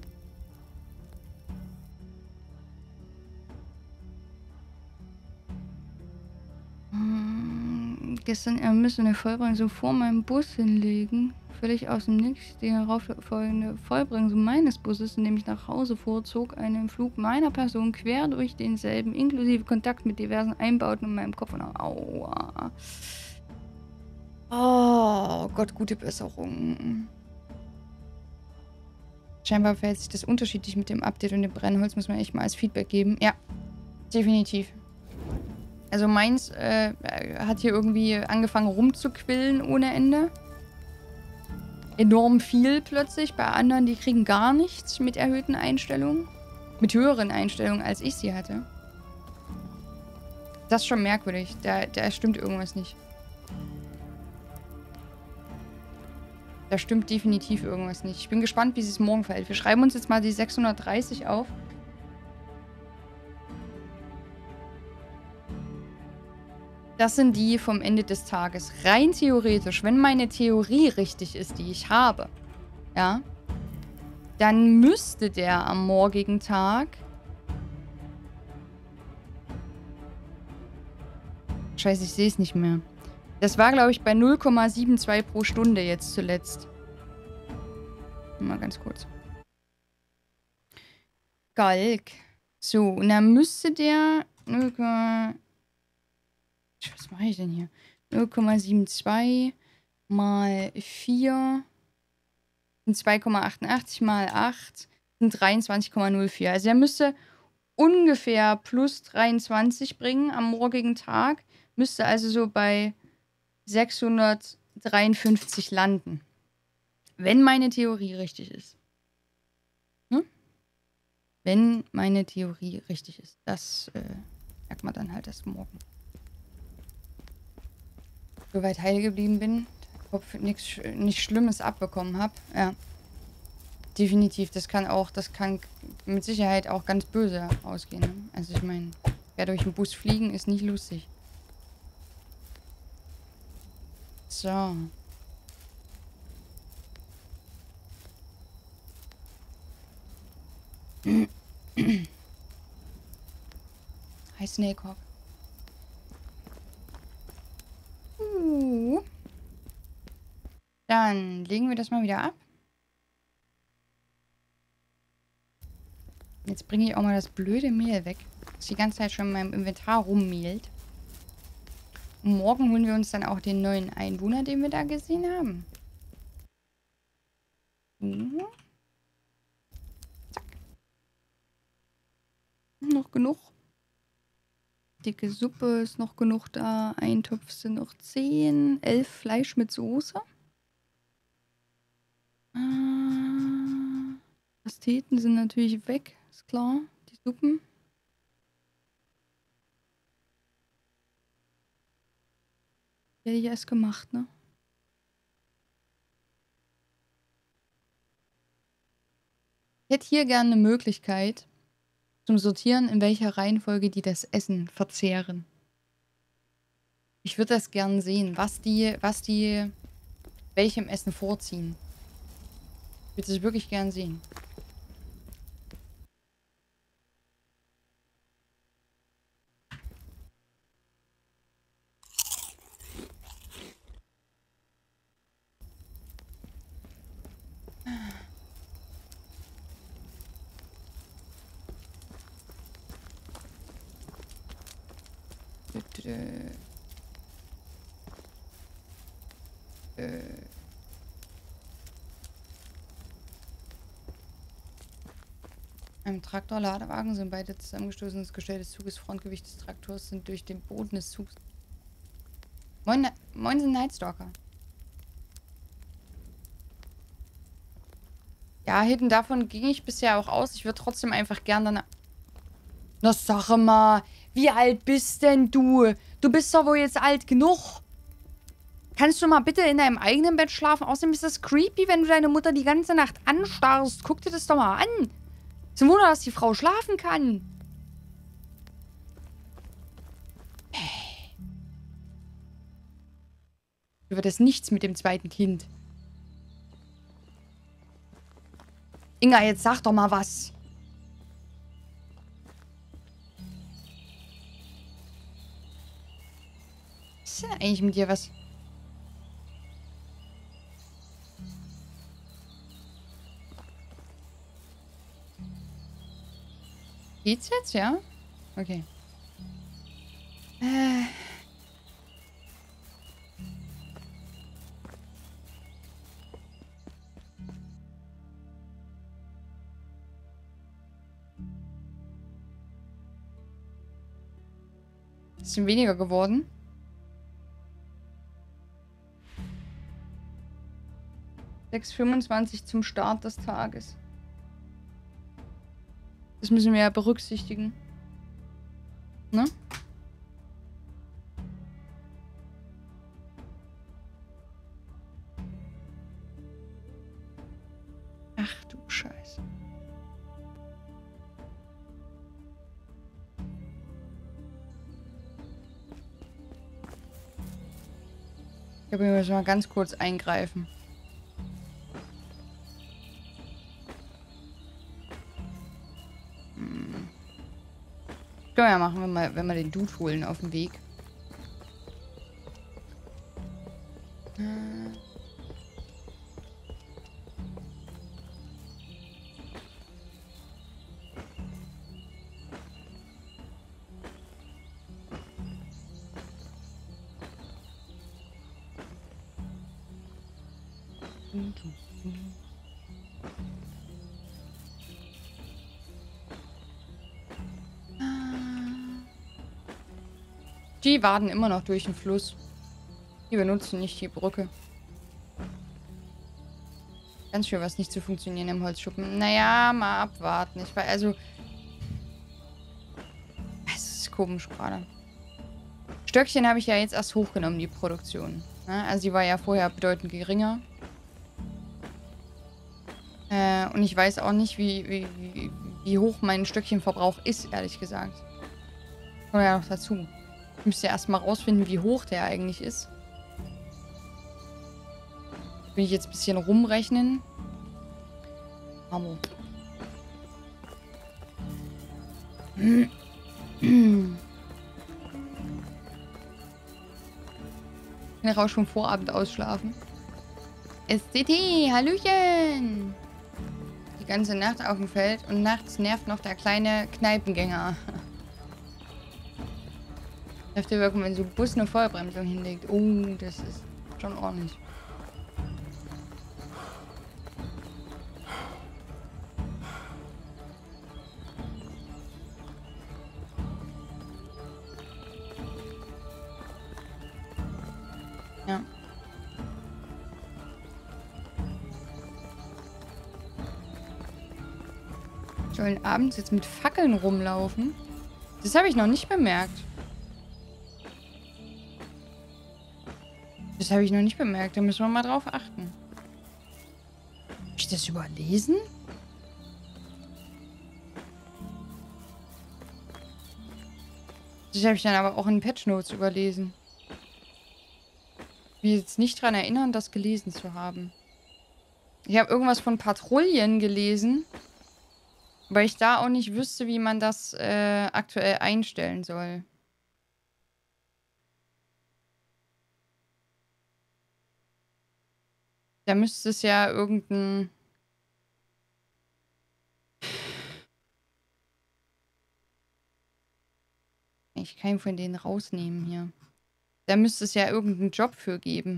Gestern, er müsste eine Vollbremsung so vor meinem Bus hinlegen. Völlig aus dem Nichts. Die herauffolgende Vollbremsung meines Busses, in dem ich nach Hause fuhr, zog einen Flug meiner Person quer durch denselben, inklusive Kontakt mit diversen Einbauten in meinem Kopf. Und aua. Oh Gott, gute Besserung. Scheinbar verhält sich das unterschiedlich mit dem Update und dem Brennholz. Muss man echt mal als Feedback geben. Ja, definitiv. Also meins hat hier irgendwie angefangen rumzuquillen ohne Ende. Enorm viel plötzlich. Bei anderen, die kriegen gar nichts mit erhöhten Einstellungen. Mit höheren Einstellungen, als ich sie hatte. Das ist schon merkwürdig. Da stimmt irgendwas nicht. Da stimmt definitiv irgendwas nicht. Ich bin gespannt, wie es morgen verhält. Wir schreiben uns jetzt mal die 630 auf. Das sind die vom Ende des Tages. Rein theoretisch, wenn meine Theorie richtig ist, die ich habe, ja, dann müsste der am morgigen Tag... Scheiße, ich sehe es nicht mehr. Das war, glaube ich, bei 0,72 pro Stunde jetzt zuletzt. Mal ganz kurz. Galk. So, und dann müsste der... Was mache ich denn hier? 0,72 mal 4 sind 2,88 mal 8 sind 23,04. Also er müsste ungefähr plus 23 bringen am morgigen Tag. Müsste also so bei 653 landen. Wenn meine Theorie richtig ist. Hm? Wenn meine Theorie richtig ist. Das merkt man dann halt erst morgen. Soweit heil geblieben bin, nichts Schlimmes abbekommen habe. Ja. Definitiv, das kann mit Sicherheit auch ganz böse ausgehen. Ne? Also ich meine, wer durch den Bus fliegen, ist nicht lustig. So. Hi Snakehawk. Dann legen wir das mal wieder ab. Jetzt bringe ich auch mal das blöde Mehl weg, das die ganze Zeit schon in meinem Inventar rummehlt. Und morgen holen wir uns dann auch den neuen Einwohner, den wir da gesehen haben. Zack. Noch genug. Dicke Suppe ist noch genug da. Eintopf sind noch 10. 11 Fleisch mit Soße. Pasteten sind natürlich weg, ist klar. Die Suppen. Hätte ich erst gemacht, ne? Ich hätte hier gerne eine Möglichkeit zum Sortieren, in welcher Reihenfolge die das Essen verzehren. Ich würde das gern sehen, was die welchem Essen vorziehen. Ich würde es wirklich gern sehen. Ein Traktor-Ladewagen sind beide zusammengestoßen. Das Gestell des Zuges, Frontgewicht des Traktors sind durch den Boden des Zugs. Moin, moin sind Nightstalker. Ja, hinten davon ging ich bisher auch aus. Ich würde trotzdem einfach gern dann... Na, sag mal, wie alt bist denn du? Du bist doch wohl jetzt alt genug. Kannst du mal bitte in deinem eigenen Bett schlafen? Außerdem ist das creepy, wenn du deine Mutter die ganze Nacht anstarrst. Guck dir das doch mal an. Zum Wunder, dass die Frau schlafen kann. Du wird das nichts mit dem zweiten Kind. Inga, jetzt sag doch mal was. Was ist denn eigentlich mit dir was? Geht's jetzt, ja? Okay. Bisschen weniger geworden. Sechs 25 zum Start des Tages. Das müssen wir ja berücksichtigen. Ne? Ach du Scheiße. Ich glaube, wir müssen mal ganz kurz eingreifen. Können wir ja machen, wenn wir den Dude holen auf dem Weg. Die warten immer noch durch den Fluss. Die benutzen nicht die Brücke. Ganz schön was nicht zu funktionieren im Holzschuppen. Naja, mal abwarten. Ich weiß, also... Es ist komisch gerade. Stöckchen habe ich ja jetzt erst hochgenommen, die Produktion. Ja, also die war ja vorher bedeutend geringer. Und ich weiß auch nicht, wie hoch mein Stöckchenverbrauch ist, ehrlich gesagt. Kommt ja noch dazu. Ich müsste ja erstmal rausfinden, wie hoch der eigentlich ist. Will ich jetzt ein bisschen rumrechnen. Hammer. Ich kann auch schon Vorabend ausschlafen. SCT, Hallöchen! Die ganze Nacht auf dem Feld und nachts nervt noch der kleine Kneipengänger. Dürfte wirken, wenn so ein Bus eine Vollbremsung hinlegt. Oh, das ist schon ordentlich. Ja. Sollen abends jetzt mit Fackeln rumlaufen? Das habe ich noch nicht bemerkt. Das habe ich noch nicht bemerkt. Da müssen wir mal drauf achten. Hab ich das überlesen? Das habe ich dann aber auch in Patch Notes überlesen. Ich will jetzt nicht daran erinnern, das gelesen zu haben. Ich habe irgendwas von Patrouillen gelesen. Weil ich da auch nicht wüsste, wie man das aktuell einstellen soll. Da müsste es ja irgendein ich keinen von denen rausnehmen hier. Da müsste es ja irgendeinen Job für geben.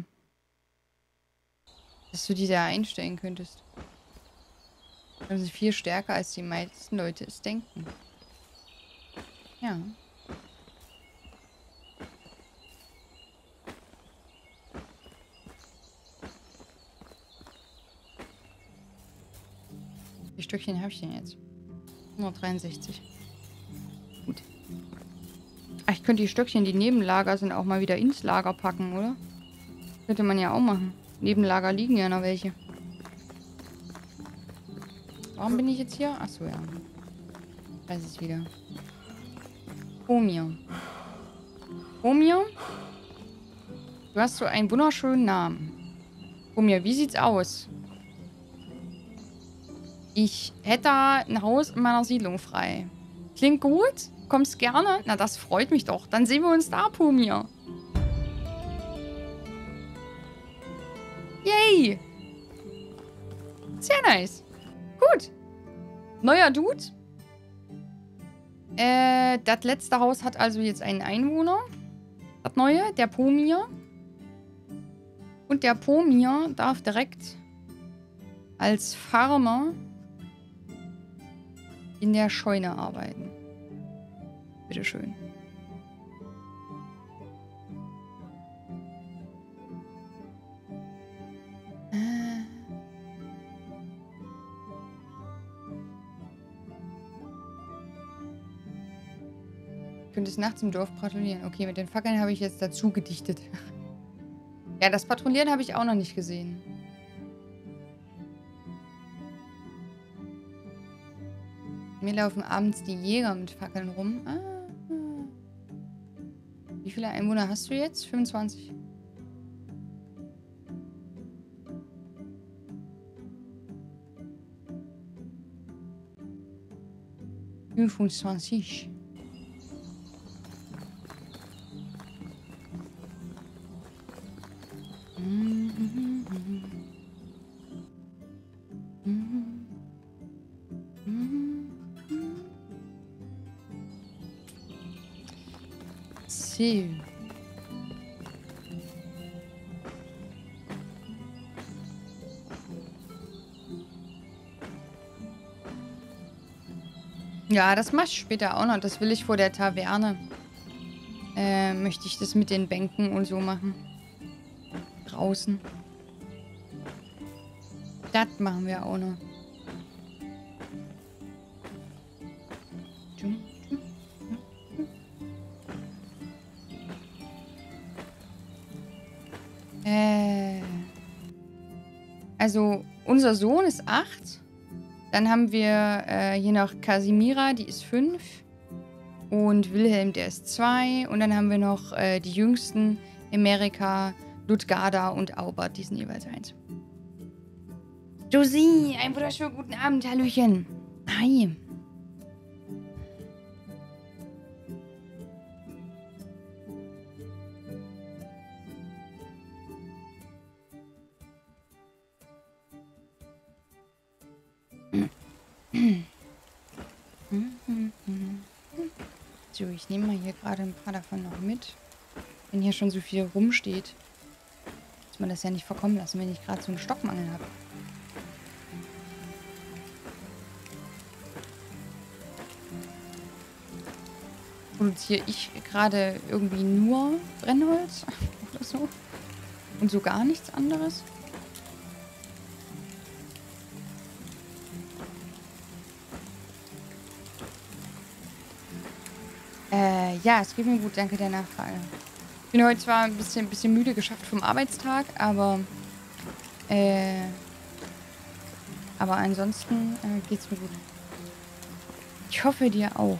Dass du die da einstellen könntest. Das ist viel stärker, als die meisten Leute es denken. Ja. Wie Stückchen habe ich denn jetzt? 163. Gut. Ach, ich könnte die Stöckchen, die Nebenlager sind, auch mal wieder ins Lager packen, oder? Könnte man ja auch machen. Nebenlager liegen ja noch welche. Warum bin ich jetzt hier? Achso, ja. Weiß es wieder. Pomir. Pomir? Du hast so einen wunderschönen Namen. Pomir, wie sieht's aus? Ich hätte da ein Haus in meiner Siedlung frei. Klingt gut? Kommst gerne? Na, das freut mich doch. Dann sehen wir uns da, Pomir. Yay! Sehr nice. Gut. Neuer Dude. Das letzte Haus hat also jetzt einen Einwohner. Das neue, der Pomir. Und der Pomir darf direkt als Farmer in der Scheune arbeiten. Bitteschön. Könnte es nachts im Dorf patrouillieren. Okay, mit den Fackeln habe ich jetzt dazu gedichtet. Ja, das Patrouillieren habe ich auch noch nicht gesehen. Mir laufen abends die Jäger mit Fackeln rum. Ah. Wie viele Einwohner hast du jetzt? 25. ...25. So. Ja, das mache ich später auch noch. Das will ich vor der Taverne. Möchte ich das mit den Bänken und so machen. Draußen. Das machen wir auch noch. Also, unser Sohn ist 8. Dann haben wir hier noch Casimira, die ist 5. Und Wilhelm, der ist 2. Und dann haben wir noch die Jüngsten, Amerika, Ludgarda und Aubert, die sind jeweils 1. Josie, einen wunderschönen guten Abend, Hallöchen. Hi. So, ich nehme mal hier gerade ein paar davon noch mit. Wenn hier schon so viel rumsteht, muss man das ja nicht verkommen lassen, wenn ich gerade so einen Stockmangel habe. Produziere ich gerade irgendwie nur Brennholz oder so? Und so gar nichts anderes? Ja, es geht mir gut, danke der Nachfrage. Ich bin heute zwar ein bisschen müde geschafft vom Arbeitstag, aber ansonsten geht's mir gut. Ich hoffe dir auch.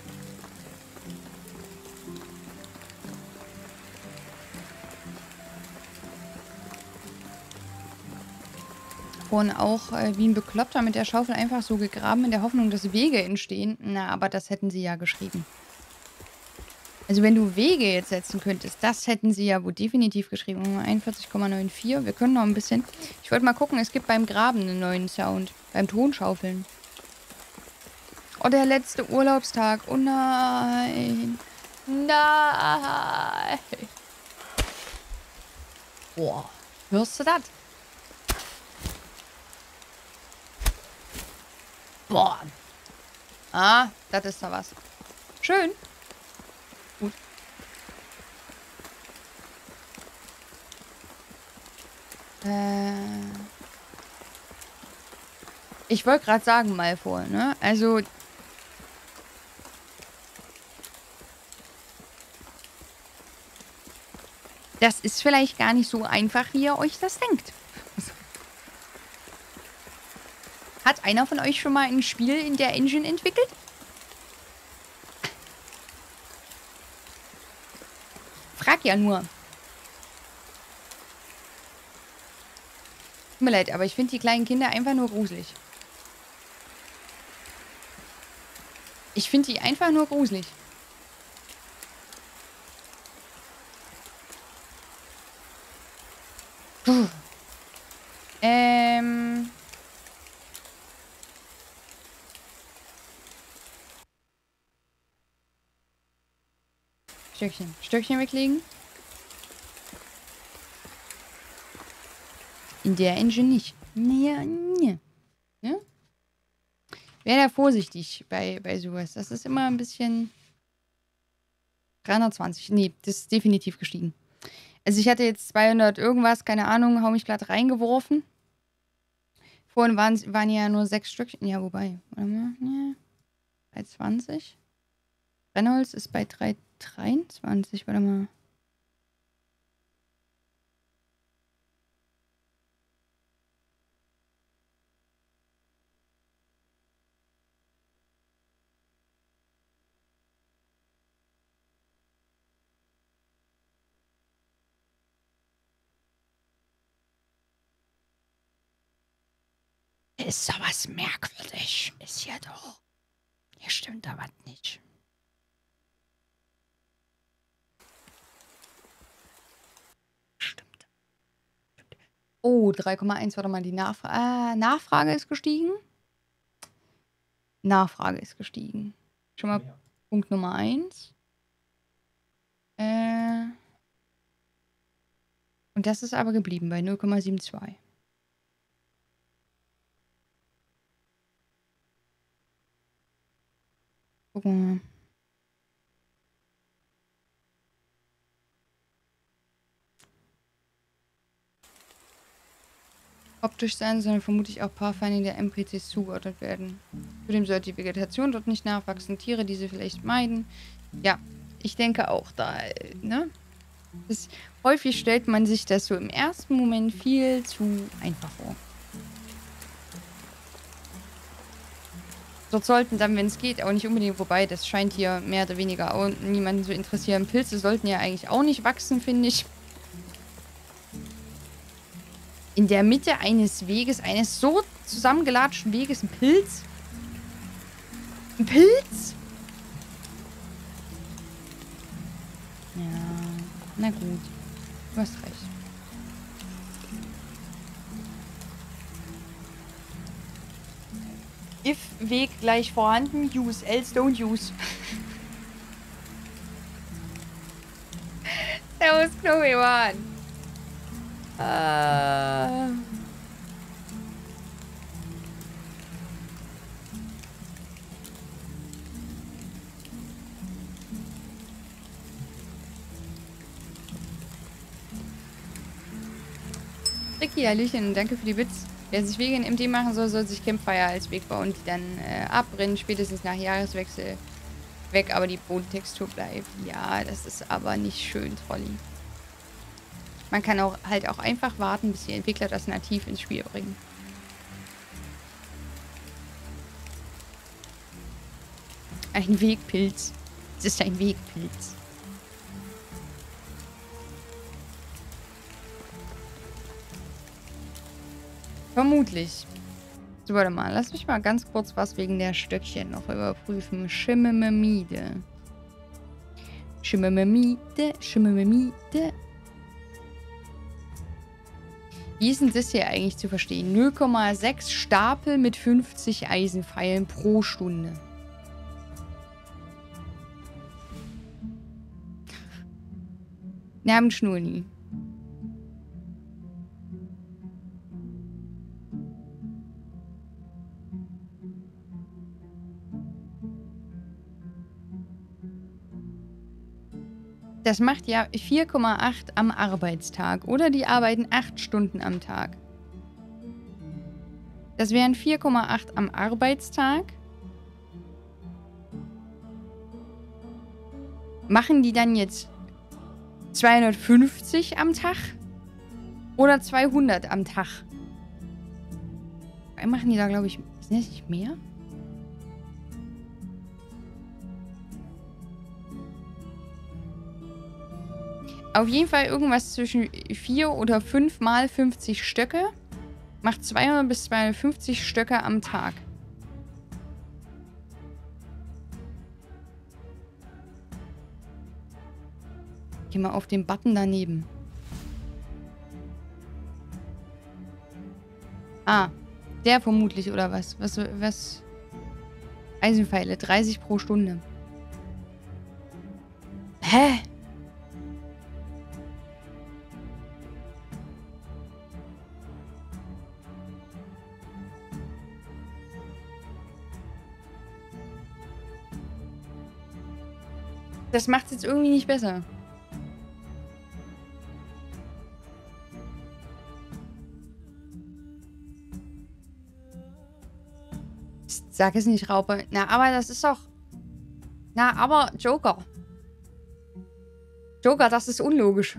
Und auch wie ein Bekloppter mit der Schaufel einfach so gegraben in der Hoffnung, dass Wege entstehen. Na, aber das hätten sie ja geschrieben. Also wenn du Wege jetzt setzen könntest, das hätten sie ja wohl definitiv geschrieben. 41,94. Wir können noch ein bisschen... Ich wollte mal gucken, es gibt beim Graben einen neuen Sound. Beim Tonschaufeln. Oh, der letzte Urlaubstag. Oh nein. Nein. Boah, hörst du das? Boah. Ah, das ist da was. Schön. Gut. Ich wollte gerade sagen, Malfoy, ne? Also... Das ist vielleicht gar nicht so einfach, wie ihr euch das denkt. Hat einer von euch schon mal ein Spiel in der Engine entwickelt? Frag ja nur. Tut mir leid, aber ich finde die kleinen Kinder einfach nur gruselig. Ich finde die einfach nur gruselig. Puh. Stöckchen. Stöckchen weglegen. In der Engine nicht. Nee, nee. Ne? Wäre da vorsichtig bei sowas. Das ist immer ein bisschen... 320. Nee, das ist definitiv gestiegen. Also ich hatte jetzt 200 irgendwas, keine Ahnung, hau mich platt reingeworfen. Vorhin waren ja nur 6 Stückchen. Ja, wobei. Warte mal. Ja. 320. Brennholz ist bei 323. Warte mal. Ist da was merkwürdig? Ist ja doch. Hier stimmt da was nicht. Stimmt. Oh, 3,1. Warte mal, die Nachfrage ist gestiegen. Nachfrage ist gestiegen. Schon mal ja. Punkt Nummer 1. Und das ist aber geblieben bei 0,72. Gucken wir mal. Optisch sein, sondern vermutlich auch Paarfeinde der NPCs zugeordnet werden. Zudem sollte die Vegetation dort nicht nachwachsen, Tiere diese vielleicht meiden. Ja, ich denke auch da, ne? Häufig stellt man sich das so im ersten Moment viel zu einfach vor. Dort sollten dann, wenn es geht, auch nicht unbedingt vorbei. Das scheint hier mehr oder weniger auch niemanden zu interessieren. Pilze sollten ja eigentlich auch nicht wachsen, finde ich. In der Mitte eines Weges, eines so zusammengelatschten Weges, ein Pilz? Ein Pilz? Ja, na gut. Du hast recht. If Weg gleich vorhanden, use, else don't use. Servus, Knobi-Mann. Ricky, Hallöchen und danke für die Bits. Wer sich Wege in MD machen soll, soll sich Campfire als Weg bauen und die dann abbrennen, spätestens nach Jahreswechsel weg, aber die Bodentextur bleibt. Ja, das ist aber nicht schön, Trolli. Man kann auch halt auch einfach warten, bis die Entwickler das nativ ins Spiel bringen. Ein Wegpilz. Es ist ein Wegpilz. Vermutlich. So, warte mal. Lass mich mal ganz kurz was wegen der Stöckchen noch überprüfen. Schimmememide. Schimmememide. Schimmememide. Wie ist denn das hier eigentlich zu verstehen? 0,6 Stapel mit 50 Eisenpfeilen pro Stunde. Nervenschnurli. Das macht ja 4,8 am Arbeitstag. Oder die arbeiten 8 Stunden am Tag. Das wären 4,8 am Arbeitstag. Machen die dann jetzt 250 am Tag? Oder 200 am Tag? Machen die da, glaube ich, ist das nicht mehr? Auf jeden Fall irgendwas zwischen 4 oder 5 mal 50 Stöcke. Macht 200 bis 250 Stöcke am Tag. Geh mal auf den Button daneben. Ah, der vermutlich, oder was? Was? Eisenpfeile, 30 pro Stunde. Hä? Das macht es jetzt irgendwie nicht besser. Sag es nicht, Raupe. Na, aber das ist doch... Na, aber Joker. Joker, das ist unlogisch.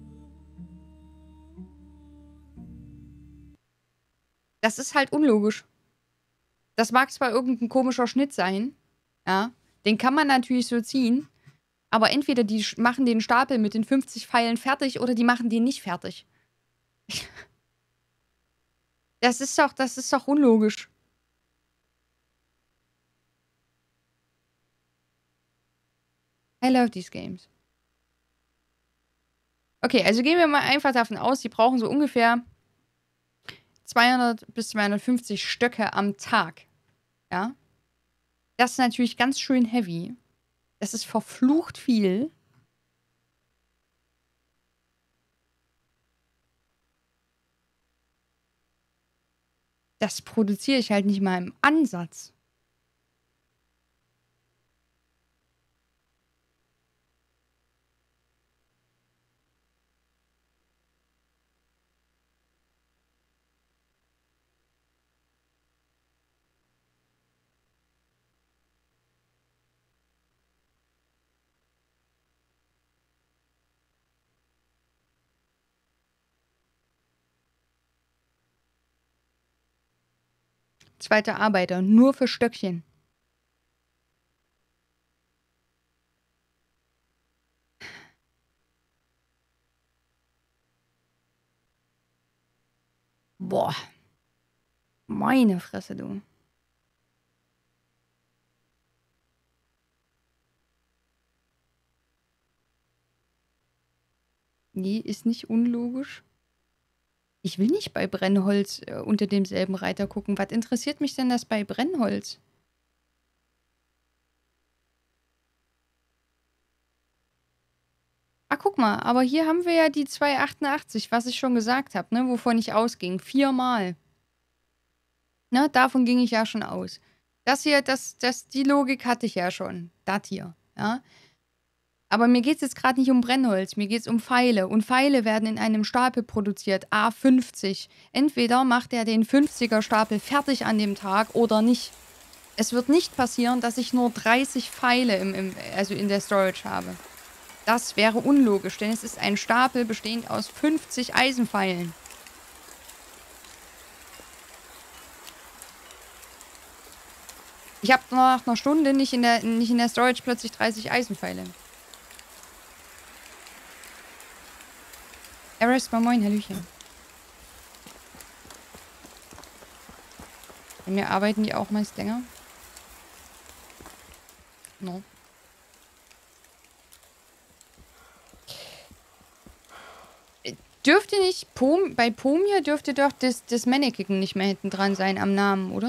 Das ist halt unlogisch. Das mag zwar irgendein komischer Schnitt sein. Ja. Den kann man natürlich so ziehen. Aber entweder die machen den Stapel mit den 50 Pfeilen fertig oder die machen den nicht fertig. Das ist doch unlogisch. I love these games. Okay, also gehen wir mal einfach davon aus, die brauchen so ungefähr 200 bis 250 Stöcke am Tag. Ja? Das ist natürlich ganz schön heavy. Das ist verflucht viel. Das produziere ich halt nicht mal im Ansatz. Zweiter Arbeiter, nur für Stöckchen. Boah. Meine Fresse, du. Nee, ist nicht unlogisch. Ich will nicht bei Brennholz unter demselben Reiter gucken. Was interessiert mich denn das bei Brennholz? Ah, guck mal, aber hier haben wir ja die 288, was ich schon gesagt habe, ne, wovon ich ausging. 4-mal. Ne, davon ging ich ja schon aus. Das hier, die Logik hatte ich ja schon. Das hier, ja. Aber mir geht es jetzt gerade nicht um Brennholz, mir geht es um Pfeile. Und Pfeile werden in einem Stapel produziert, A50. Entweder macht er den 50er Stapel fertig an dem Tag oder nicht. Es wird nicht passieren, dass ich nur 30 Pfeile also in der Storage habe. Das wäre unlogisch, denn es ist ein Stapel bestehend aus 50 Eisenpfeilen. Ich habe nach einer Stunde nicht in der Storage plötzlich 30 Eisenpfeile. Erstmal moin, Hallöchen. Bei mir arbeiten die auch meist länger. No. Dürfte nicht, bei Pomia dürfte doch das Mannequin nicht mehr hinten dran sein am Namen, oder?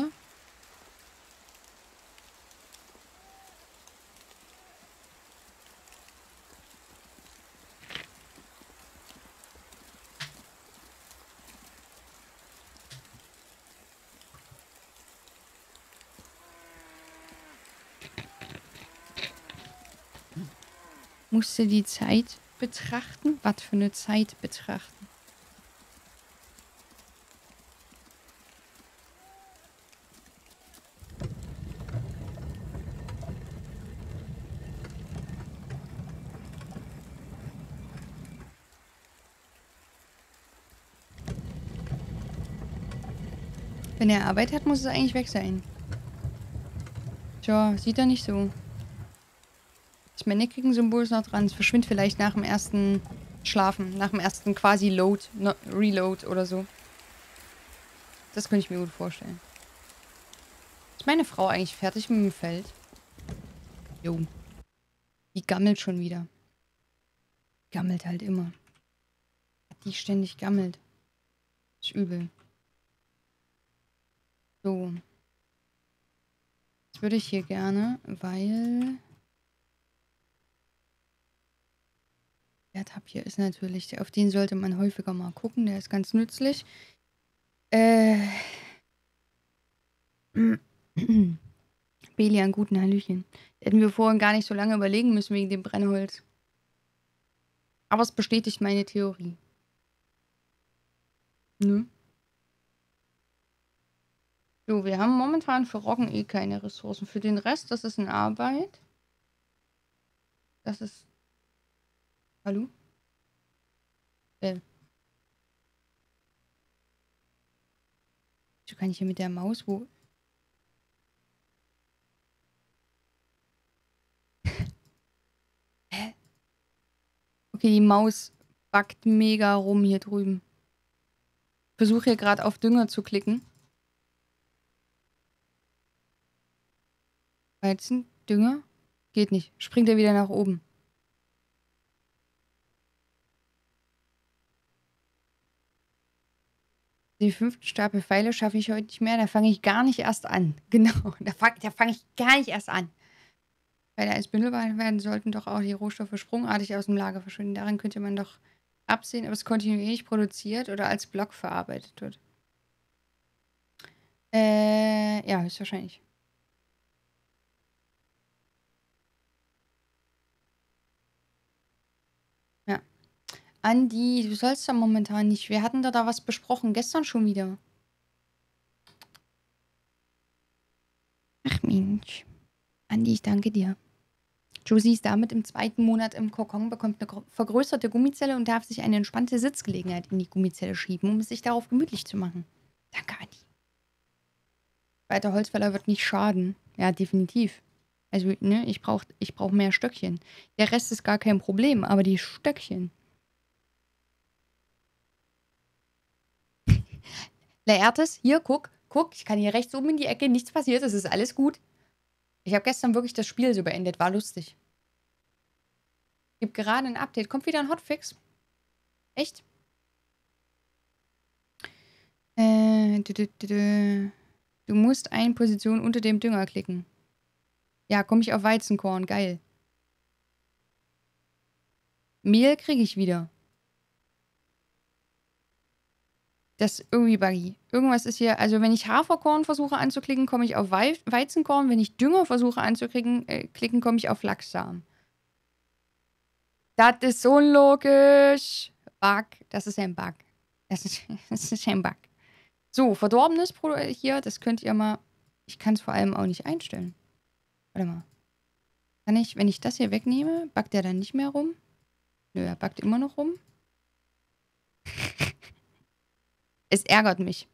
Musste die Zeit betrachten? Was für eine Zeit betrachten? Wenn er Arbeit hat, muss es eigentlich weg sein. Tja, sieht er nicht so. Das Maniaking-Symbol ist noch dran. Es verschwindet vielleicht nach dem ersten Schlafen. Nach dem ersten quasi Load, Reload oder so. Das könnte ich mir gut vorstellen. Ist meine Frau eigentlich fertig mit dem Feld? Jo. Die gammelt schon wieder. Gammelt halt immer. Die ständig gammelt. Ist übel. So. Das würde ich hier gerne, weil... Der Tab hier ist natürlich... Auf den sollte man häufiger mal gucken. Der ist ganz nützlich. Belian, guten Hallöchen. Hätten wir vorhin gar nicht so lange überlegen müssen wegen dem Brennholz. Aber es bestätigt meine Theorie. Ne? So, wir haben momentan für Roggen eh keine Ressourcen. Für den Rest, das ist in Arbeit. Das ist... Hallo? Wieso kann ich hier mit der Maus wo... Hä? Okay, die Maus backt mega rum hier drüben. Ich versuche hier gerade auf Dünger zu klicken. Weizen, Dünger? Geht nicht. Springt er wieder nach oben. Den 5. Stapel Pfeile schaffe ich heute nicht mehr. Da fange ich gar nicht erst an. Genau, da fang ich gar nicht erst an. Weil da als Bündel werden sollten doch auch die Rohstoffe sprungartig aus dem Lager verschwinden. Daran könnte man doch absehen, ob es kontinuierlich produziert oder als Block verarbeitet wird. Ja, höchstwahrscheinlich. Ja. Andi, du sollst da momentan nicht. Wir hatten da was besprochen. Gestern schon wieder. Ach Mensch. Andi, ich danke dir. Josie ist damit im 2. Monat im Kokon, bekommt eine vergrößerte Gummizelle und darf sich eine entspannte Sitzgelegenheit in die Gummizelle schieben, um es sich darauf gemütlich zu machen. Danke, Andi. Weiter Holzfäller wird nicht schaden. Ja, definitiv. Also, ne, ich brauch mehr Stöckchen. Der Rest ist gar kein Problem, aber die Stöckchen. Laertes, hier, guck, ich kann hier rechts oben in die Ecke, nichts passiert, es ist alles gut. Ich habe gestern wirklich das Spiel so beendet, war lustig. Gibt gerade ein Update, kommt wieder ein Hotfix. Echt? Du musst eine Position unter dem Dünger klicken. Ja, komme ich auf Weizenkorn, geil. Mehl kriege ich wieder. Das ist irgendwie buggy. Irgendwas ist hier, also wenn ich Haferkorn versuche anzuklicken, komme ich auf Weizenkorn. Wenn ich Dünger versuche anzuklicken, komme ich auf Lachssamen. Das ist unlogisch. Bug. Das ist ein Bug. Das ist ein Bug. So, verdorbenes hier, das könnt ihr mal... Ich kann es vor allem auch nicht einstellen. Warte mal. Kann ich, wenn ich das hier wegnehme, backt der dann nicht mehr rum? Nö, er backt immer noch rum. Es ärgert mich.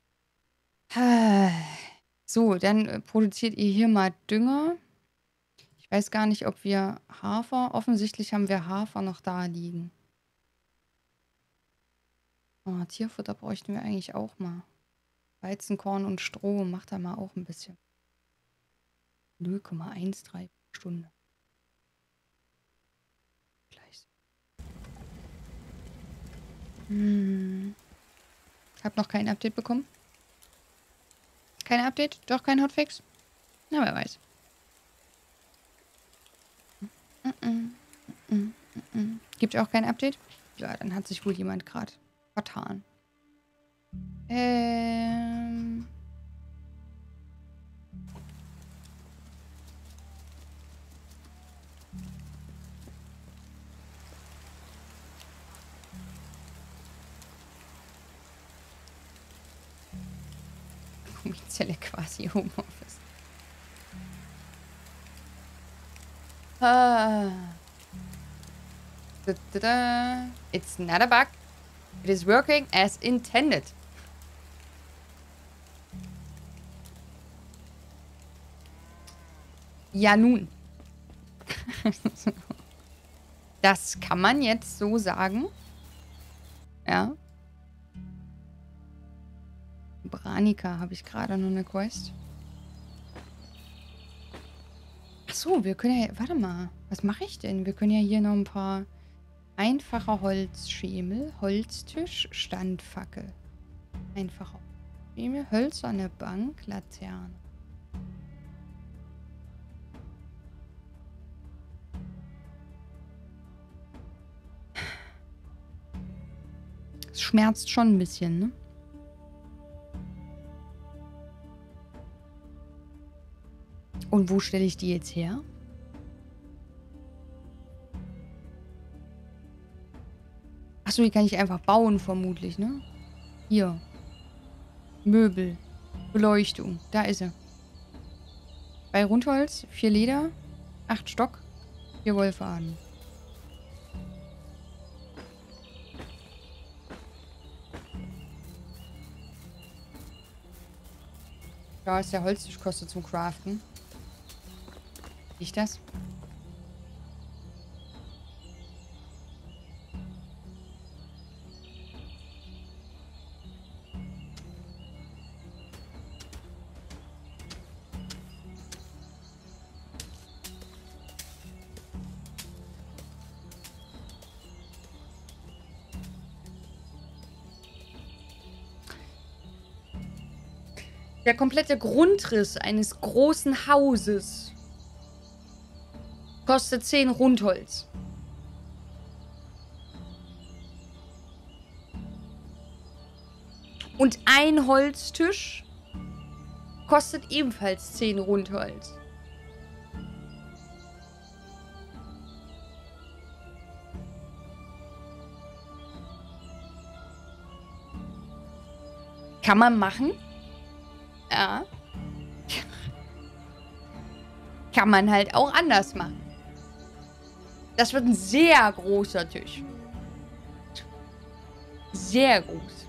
So, dann produziert ihr hier mal Dünger. Ich weiß gar nicht, ob wir Hafer... Offensichtlich haben wir Hafer noch da liegen. Oh, Tierfutter bräuchten wir eigentlich auch mal. Weizenkorn und Stroh macht da mal auch ein bisschen. 0,13 Stunde. Gleich. Hab noch kein Update bekommen. Kein Update? Doch kein Hotfix? Na, wer weiß. Gibt auch kein Update? Ja, dann hat sich wohl jemand gerade vertan. Gummizelle quasi Homeoffice. Ah. It's not a bug. It is working as intended. Ja, nun. Das kann man jetzt so sagen. Ja. Branica habe ich gerade noch eine Quest. Achso, wir können ja... Warte mal. Was mache ich denn? Wir können ja hier noch ein paar einfache Holzschemel. Holztisch, Standfackel. Einfache Schemel, hölzerne Bank, Laterne. Es schmerzt schon ein bisschen, ne? Und wo stelle ich die jetzt her? Achso, die kann ich einfach bauen, vermutlich, ne? Hier. Möbel. Beleuchtung. Da ist er. 2 Rundholz, 4 Leder, 8 Stock, 4 Wollfaden. Da ist der Holztisch, kostet zum Craften. Sehe ich das? Der komplette Grundriss eines großen Hauses kostet 10 Rundholz. Und ein Holztisch kostet ebenfalls 10 Rundholz. Kann man machen? Ja. Kann man halt auch anders machen. Das wird ein sehr großer Tisch. Sehr groß.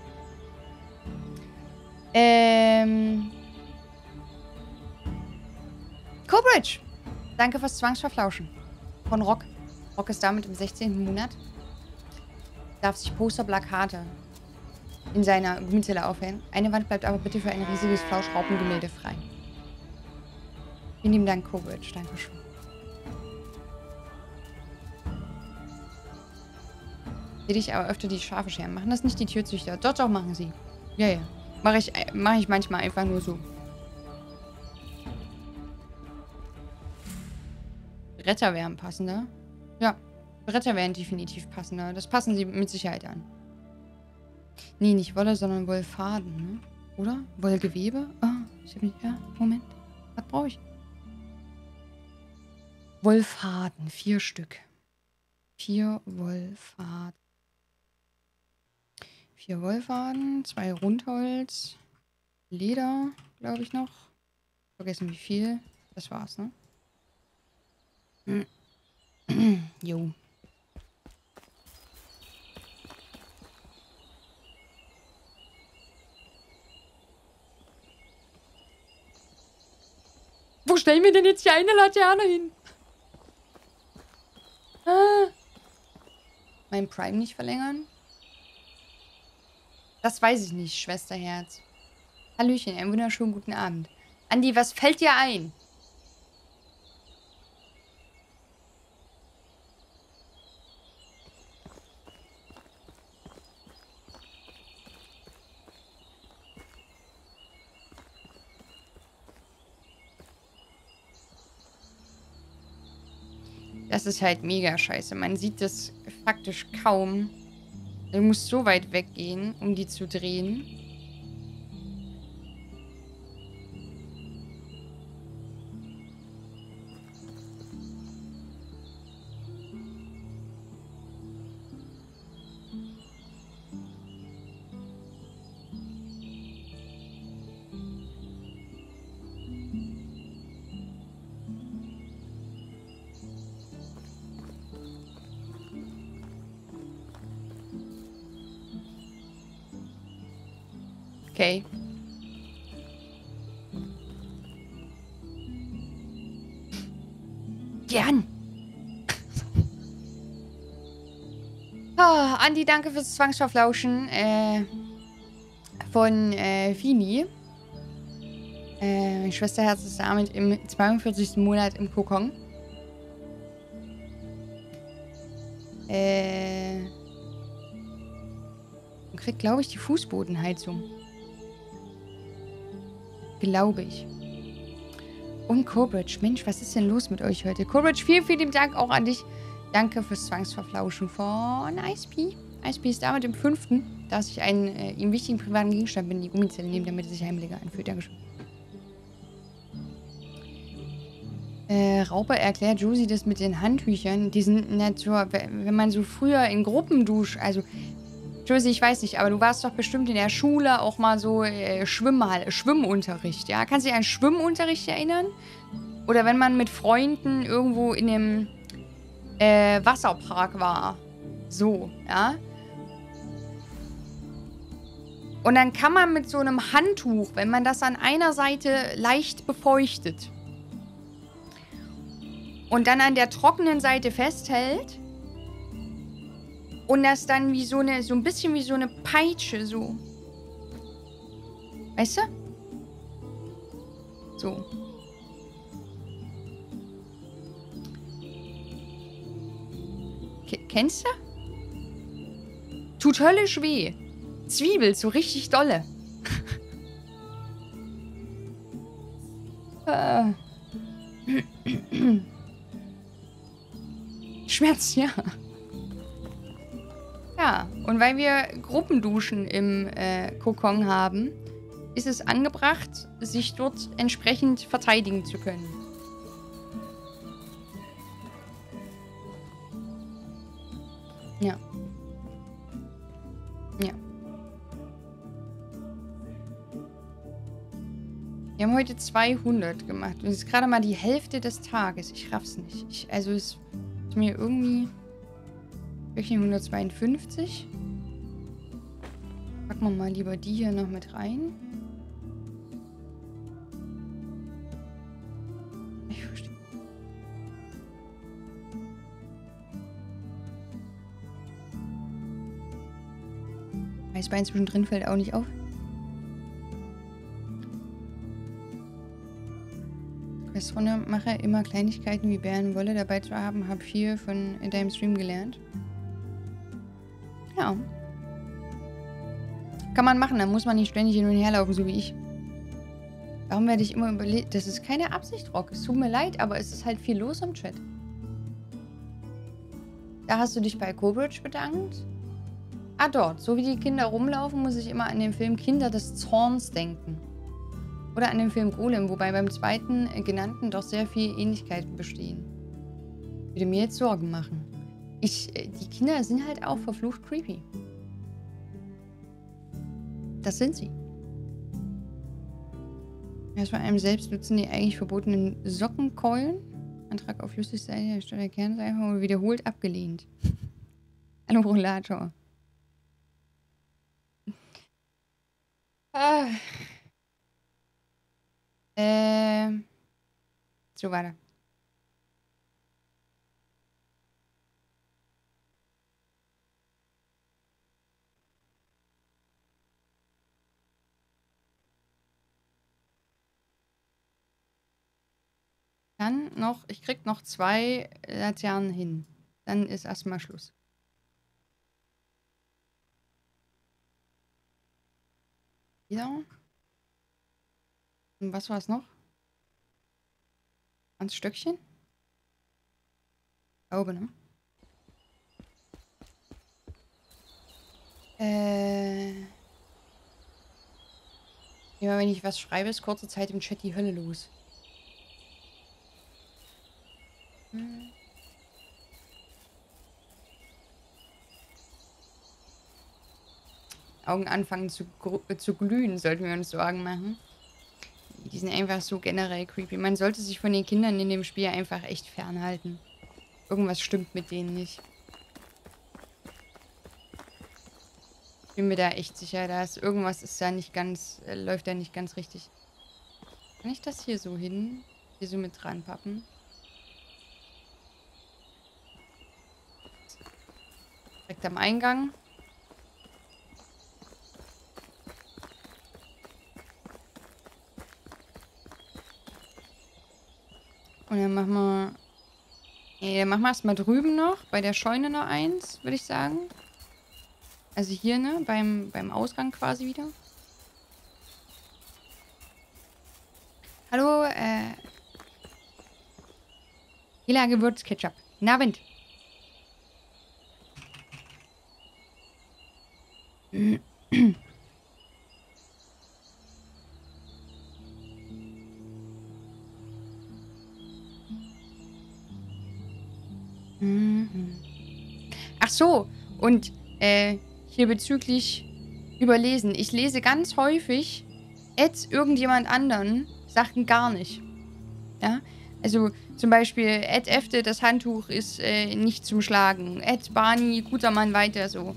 Cobridge. Danke fürs Zwangsverflauschen. Von Rock. Rock ist damit im 16. Monat. Darf sich Posterplakate in seiner Gummizelle aufhängen. Eine Wand bleibt aber bitte für ein riesiges Flauschraupengemälde frei. Vielen lieben Dank, Cobridge. Dankeschön. Sehe ich aber öfter die Schafe scheren. Machen das nicht die Tierzüchter? Doch, doch, machen sie. Ja, ja. Mach ich manchmal einfach nur so. Bretter wären passender. Ja, Bretter wären definitiv passender. Das passen sie mit Sicherheit an. Nee, nicht Wolle, sondern Wollfaden, ne? Oder? Wollgewebe? Ah, ich hab nicht... Ja, Moment. Was brauche ich? Wollfaden, 4 Stück. 4 Wollfaden. 4 Wollfaden, 2 Rundholz, Leder, glaube ich noch. Vergessen wie viel. Das war's, ne? Jo. Wo stellen wir denn jetzt hier eine Laterne hin? Ah. Mein Prime nicht verlängern? Das weiß ich nicht, Schwesterherz. Hallöchen, einen wunderschönen guten Abend. Andi, was fällt dir ein? Das ist halt mega scheiße. Man sieht das faktisch kaum. Du musst so weit weggehen, um die zu drehen. Okay. Gern. Ah, Andi, danke fürs Zwangsverflauschen von Fini. Meine Schwesterherz ist damit im 42. Monat im Kokon. Und kriegt, glaube ich, die Fußbodenheizung. Glaube ich. Und Corbridge. Mensch, was ist denn los mit euch heute? Corbridge, vielen, vielen Dank auch an dich. Danke fürs Zwangsverflauschen von Ice-P. Ice-P ist damit im 5. dass ich einen ihm wichtigen privaten Gegenstand in die Gummizelle nehme, damit er sich heimlicher anfühlt. Dankeschön. Raupe erklärt Josie das mit den Handtüchern. Die sind nicht so, wenn man so früher in Gruppen duscht, also Josie, ich weiß nicht, aber du warst doch bestimmt in der Schule auch mal so Schwimmunterricht, ja? Kannst du dich an Schwimmunterricht erinnern? Oder wenn man mit Freunden irgendwo in einem Wasserpark war. So, ja? Und dann kann man mit so einem Handtuch, wenn man das an einer Seite leicht befeuchtet und dann an der trockenen Seite festhält und das dann wie so ein bisschen wie so eine Peitsche, so. Weißt du? So. Kennst du? Tut höllisch weh. Zwiebel, so richtig dolle. Schmerz, ja. Ja, und weil wir Gruppenduschen im Kokon haben, ist es angebracht, sich dort entsprechend verteidigen zu können. Ja. Ja. Wir haben heute 200 gemacht. Und es ist gerade mal die Hälfte des Tages. Ich raff's nicht. Also es ist mir irgendwie... Wirklich 152. Packen wir mal lieber die hier noch mit rein. Ich verstehe. Eisbein zwischendrin fällt auch nicht auf. Quest-Runde mache immer Kleinigkeiten wie Bärenwolle dabei zu haben, habe viel von in deinem Stream gelernt. Ja. Kann man machen, dann muss man nicht ständig hin und her laufen, so wie ich. Warum werde ich immer überlegt? Das ist keine Absicht, Rock. Es tut mir leid, aber es ist halt viel los im Chat. Da hast du dich bei Corbridge bedankt. Ah, dort. So wie die Kinder rumlaufen, muss ich immer an den Film Kinder des Zorns denken. Oder an den Film Golem, wobei beim zweiten genannten doch sehr viele Ähnlichkeiten bestehen. Würde mir jetzt Sorgen machen. Die Kinder sind halt auch verflucht creepy. Das sind sie. Erst bei einem selbst nutzen die eigentlich verbotenen Sockenkeulen. Antrag auf Flüssigseite statt der Kernseife wurde wiederholt abgelehnt. Hallo Rollator. So weiter. Dann noch, ich krieg noch 2 Laternen hin. Dann ist erstmal Schluss. Wieder. Und was war es noch? Ans Stöckchen? Da oben, ne? Immer wenn ich was schreibe, ist kurze Zeit im Chat die Hölle los. Augen anfangen zu glühen, sollten wir uns Sorgen machen. Die sind einfach so generell creepy. Man sollte sich von den Kindern in dem Spiel einfach echt fernhalten. Irgendwas stimmt mit denen nicht. Bin mir da echt sicher, da ist irgendwas ist da nicht ganz, läuft da nicht ganz richtig. Kann ich das hier so hin? Hier so mit dran pappen? Direkt am Eingang. Und dann machen wir... Nee, dann machen wir erstmal drüben noch, bei der Scheune noch eins, würde ich sagen. Also hier, ne, beim Ausgang quasi wieder. Hallo, Hela Gewürzketchup. Guten Abend. Ach so, und hier bezüglich Überlesen. Ich lese ganz häufig irgendjemand anderen Sachen gar nicht. Ja, also zum Beispiel Efte, das Handtuch ist nicht zum Schlagen. Barney, guter Mann, weiter so.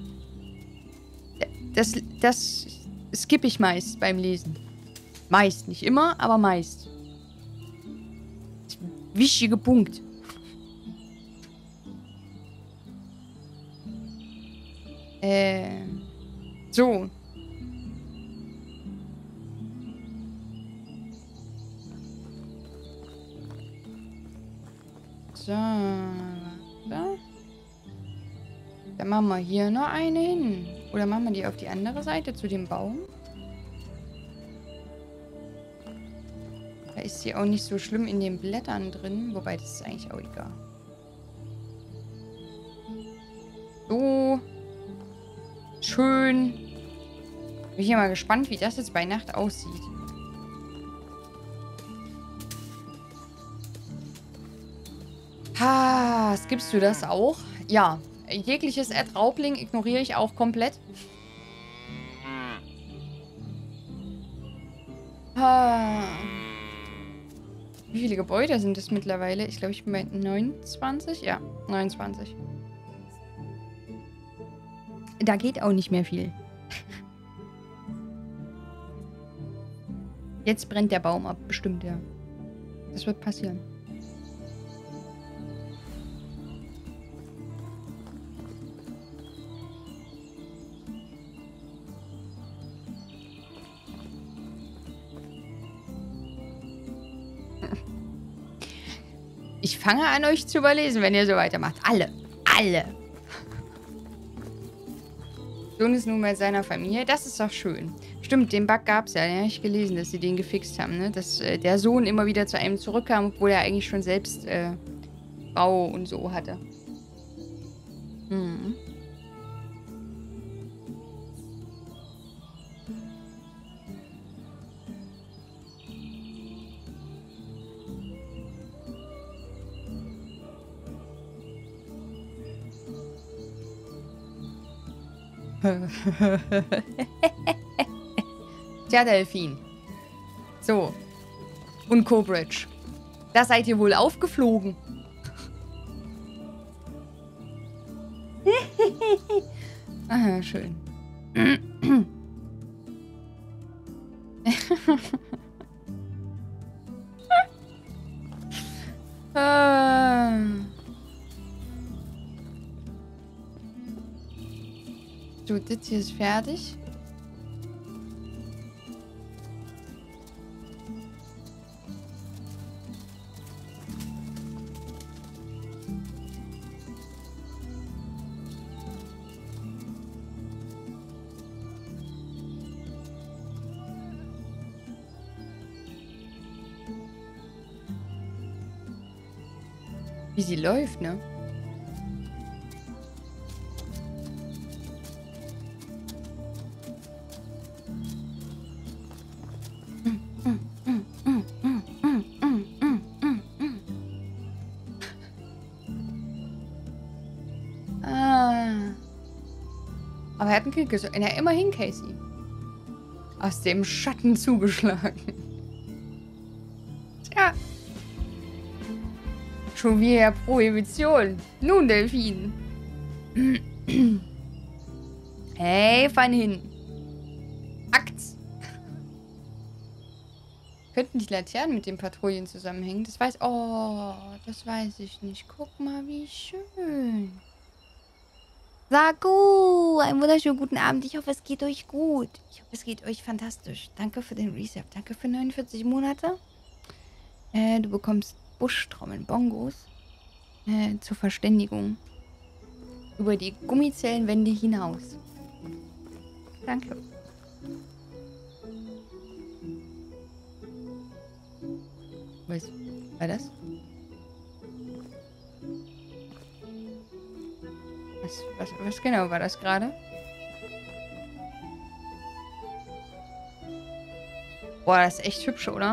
Das skippe ich meist beim Lesen. Meist, nicht immer, aber meist. Wichtige Punkt. So. So. Warte. Dann machen wir hier noch eine hin. Oder machen wir die auf die andere Seite zu dem Baum? Da ist sie auch nicht so schlimm in den Blättern drin. Wobei, das ist eigentlich auch egal. So. Schön. Bin ich mal gespannt, wie das jetzt bei Nacht aussieht. Ha, skippst du das auch? Ja. Jegliches Raubling ignoriere ich auch komplett. Ha. Wie viele Gebäude sind es mittlerweile? Ich glaube, ich bin bei 29. Ja, 29. Da geht auch nicht mehr viel. Jetzt brennt der Baum ab, bestimmt, ja. Das wird passieren. Ich fange an, euch zu überlesen, wenn ihr so weitermacht. Alle. Alle. Sohn ist nun bei seiner Familie. Das ist doch schön. Stimmt, den Bug gab es ja. Den habe ich gelesen, dass sie den gefixt haben. Ne? Dass der Sohn immer wieder zu einem zurückkam, obwohl er eigentlich schon selbst Frau und so hatte. Hm. Tja, Delfin. So. Und Cobridge. Da seid ihr wohl aufgeflogen. Ah, schön. So, das hier ist fertig. Wie sie läuft, ne? Aber er hat einen Kill gesucht. Ja, immerhin, Casey. Aus dem Schatten zugeschlagen. Tja. Schon wieder Prohibition. Nun, Delfin. Hey, fahren hin. Akt. Könnten die Laternen mit den Patrouillen zusammenhängen? Das weiß... Oh, das weiß ich nicht. Guck mal, wie schön. Saku, einen wunderschönen guten Abend. Ich hoffe, es geht euch gut. Ich hoffe, es geht euch fantastisch. Danke für den Reset. Danke für 49 Monate. Du bekommst Buschtrommeln, Bongos. Zur Verständigung. Über die Gummizellenwände hinaus. Danke. Was war das? Was genau war das gerade? Boah, das ist echt hübsch, oder?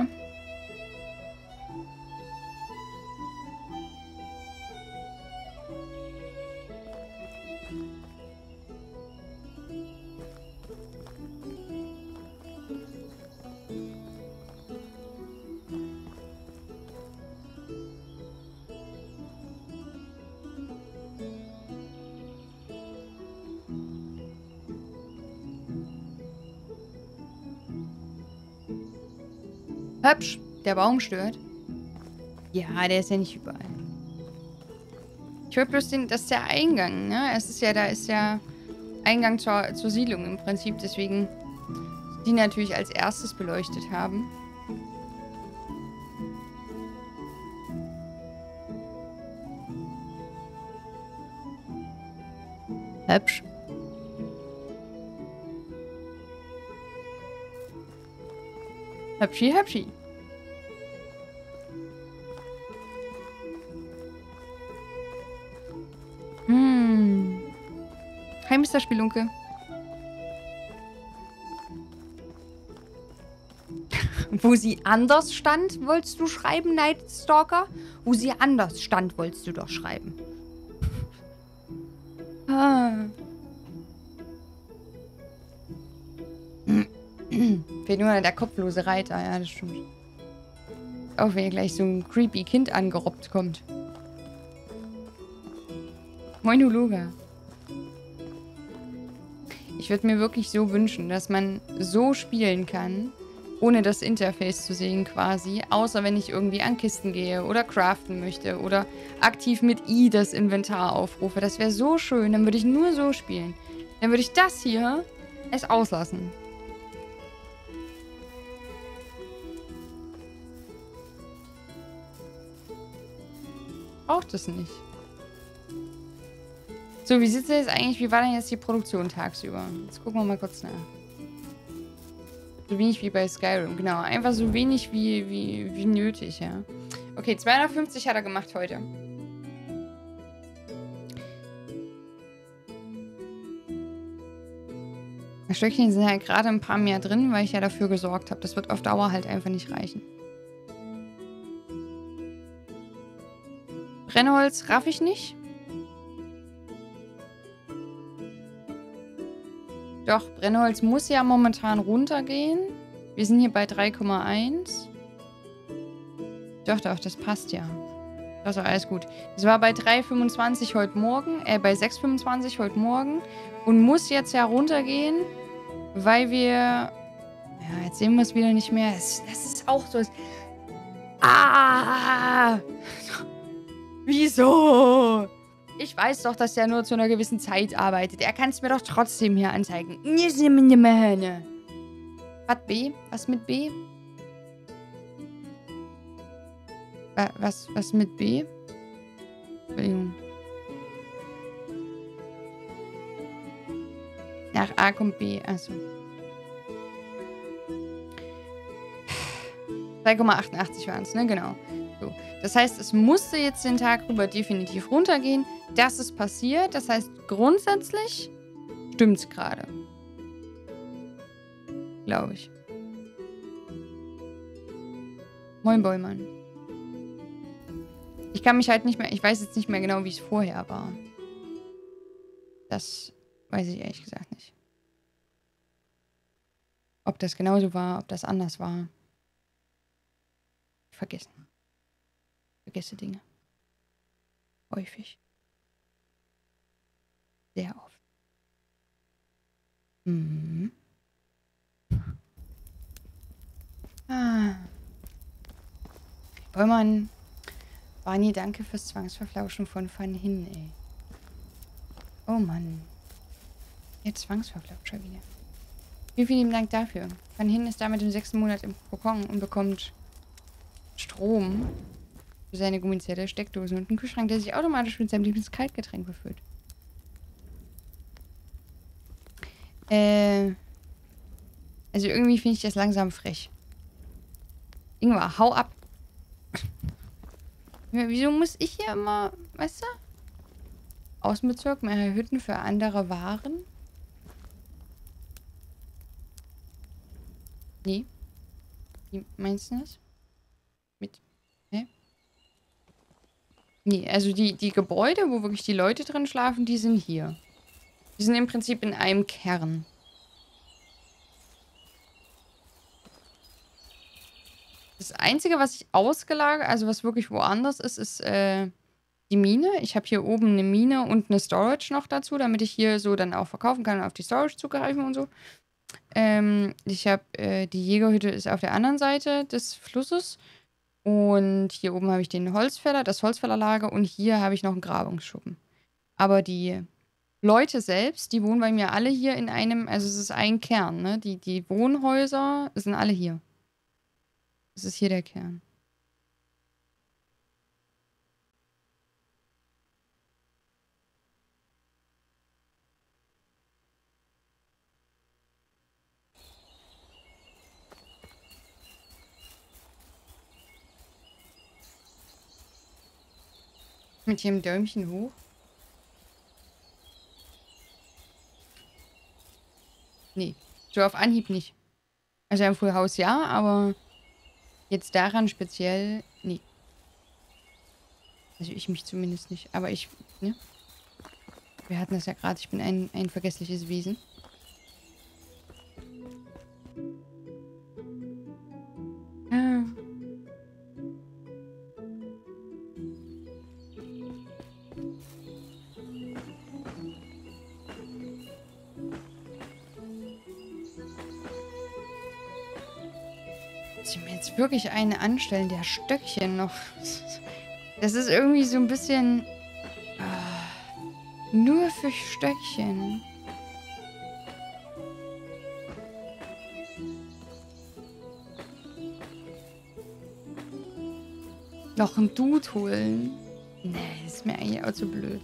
Hübsch. Der Baum stört. Ja, der ist ja nicht überall. Ich höre bloß das ist der Eingang, ne? Es ist ja, da ist ja Eingang zur Siedlung im Prinzip, deswegen die natürlich als erstes beleuchtet haben. Hübsch. Hübschi, hübschi. Hi, Mr. Spielunke. Wo sie anders stand, wolltest du schreiben, Night Stalker? Wo sie anders stand, wolltest du doch schreiben. Fehlt nur der kopflose Reiter, ja, das stimmt. Auch wenn hier gleich so ein creepy Kind angerobbt kommt. Moin, Uluga. Ich würde mir wirklich so wünschen, dass man so spielen kann, ohne das Interface zu sehen quasi, außer wenn ich irgendwie an Kisten gehe oder craften möchte oder aktiv mit I das Inventar aufrufe. Das wäre so schön, dann würde ich nur so spielen. Dann würde ich das hier es auslassen. Braucht es nicht. So, wie sieht es jetzt eigentlich? Wie war denn jetzt die Produktion tagsüber? Jetzt gucken wir mal kurz nach. So wenig wie bei Skyrim, genau. Einfach so wenig wie nötig, ja. Okay, 250 hat er gemacht heute. Stöckchen sind halt gerade ein paar mehr drin, weil ich ja dafür gesorgt habe. Das wird auf Dauer halt einfach nicht reichen. Brennholz raff ich nicht. Doch, Brennholz muss ja momentan runtergehen. Wir sind hier bei 3,1. Doch, das passt ja. Also alles gut. Das war bei 3,25 heute Morgen, bei 6,25 heute Morgen. Und muss jetzt ja runtergehen, weil wir... Ja, jetzt sehen wir es wieder nicht mehr. Das ist auch so... Ah! Wieso? Ich weiß doch, dass der nur zu einer gewissen Zeit arbeitet. Er kann es mir doch trotzdem hier anzeigen. Was B? Was mit B? Was mit B? Entschuldigung. Nach A kommt B. Achso. 3,88 waren es, ne? Genau. So. Das heißt, es musste jetzt den Tag rüber definitiv runtergehen. Das ist passiert. Das heißt, grundsätzlich stimmt es gerade. Glaube ich. Moin, Bollmann. Ich kann mich halt nicht mehr... Ich weiß jetzt nicht mehr genau, wie es vorher war. Das weiß ich ehrlich gesagt nicht. Ob das genauso war, ob das anders war. Vergessen. Vergesse Dinge. Häufig. Sehr oft. Mhm. Ah. Bollmann. Barney, danke fürs Zwangsverflauschen von Van Hin, ey. Oh Mann. Jetzt Zwangsverflauscher wieder. Vielen, vielen Dank dafür. Van Hin ist damit im 6. Monat im Kokon und bekommt Strom für seine Gummizelle, Steckdosen und einen Kühlschrank, der sich automatisch mit seinem Lieblingskaltgetränk befüllt. Also irgendwie finde ich das langsam frech. Ingmar, hau ab. Wieso muss ich hier immer, weißt du? Außenbezirk, mehrere Hütten für andere Waren? Nee. Wie meinst du das? Mit. Hä? Nee, also die Gebäude, wo wirklich die Leute drin schlafen, die sind hier. Die sind im Prinzip in einem Kern. Das Einzige, was ich ausgelagert, also was wirklich woanders ist, ist die Mine. Ich habe hier oben eine Mine und eine Storage noch dazu, damit ich hier so dann auch verkaufen kann und auf die Storage zugreifen und so. Ich habe, die Jägerhütte ist auf der anderen Seite des Flusses. Und hier oben habe ich den Holzfäller, das Holzfällerlager und hier habe ich noch einen Grabungsschuppen. Aber die Leute selbst, die wohnen bei mir alle hier in einem, also es ist ein Kern, ne? Die Wohnhäuser sind alle hier. Das ist hier der Kern. Mit hier dem Däumchen hoch. Nee, so auf Anhieb nicht. Also im Full House ja, aber jetzt daran speziell, nee. Also ich mich zumindest nicht. Aber ich, ne? Wir hatten das ja gerade, ich bin ein vergessliches Wesen. Ah. Muss ich mir jetzt wirklich einen anstellen, der Stöckchen noch. Das ist irgendwie so ein bisschen. Nur für Stöckchen. Noch ein Dude holen. Nee, ist mir eigentlich auch zu blöd.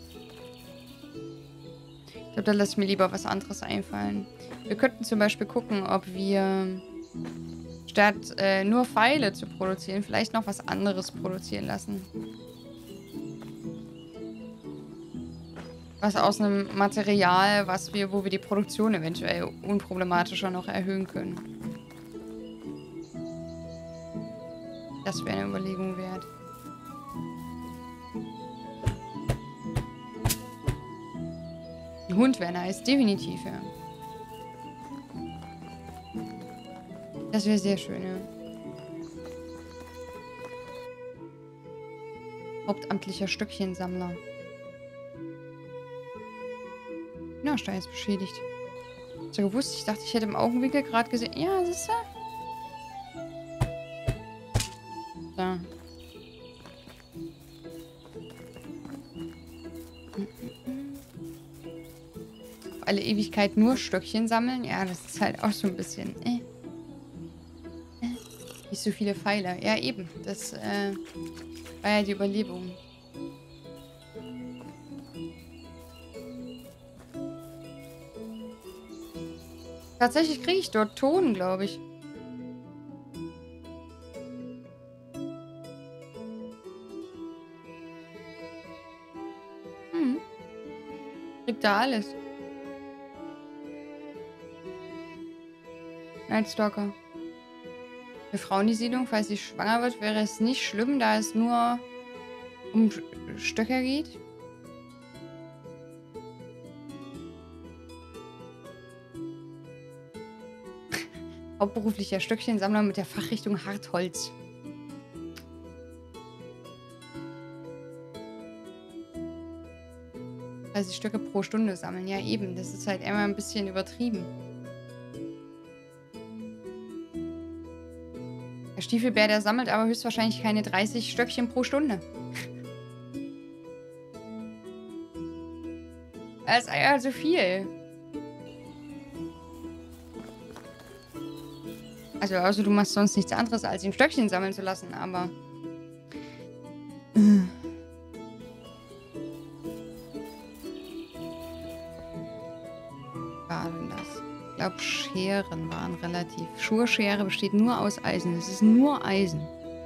Ich glaube, da lasse ich mir lieber was anderes einfallen. Wir könnten zum Beispiel gucken, ob wir statt nur Pfeile zu produzieren, vielleicht noch was anderes produzieren lassen. Was aus einem Material, wo wir die Produktion eventuell unproblematischer noch erhöhen können. Das wäre eine Überlegung wert. Ein Hund wäre nice, definitiv, ja. Das wäre sehr schön, ja. Hauptamtlicher Stöckchensammler. Ja, Stein ist beschädigt. Hast du gewusst? Ich dachte, ich hätte im Augenwinkel gerade gesehen. Ja, siehst du? Da. Auf alle Ewigkeit nur Stöckchen sammeln? Ja, das ist halt auch so ein bisschen. Nicht so viele Pfeile. Ja, eben. Das war ja die Überlebung. Tatsächlich kriege ich dort Ton, glaube ich. Kriegt da alles. Nightstalker. Für Frauen die Siedlung, falls sie schwanger wird, wäre es nicht schlimm, da es nur um Stöcker geht. Hauptberuflicher Stöckchensammler mit der Fachrichtung Hartholz. 30 Stücke pro Stunde sammeln. Ja, eben. Das ist halt immer ein bisschen übertrieben. Der Stiefelbär, der sammelt aber höchstwahrscheinlich keine 30 Stöckchen pro Stunde. Das ist ja so viel. Also du machst sonst nichts anderes, als ihm Stöckchen sammeln zu lassen, aber... war denn das? Ich glaube, Scheren waren relativ... Schurschere besteht nur aus Eisen. Es ist nur Eisen.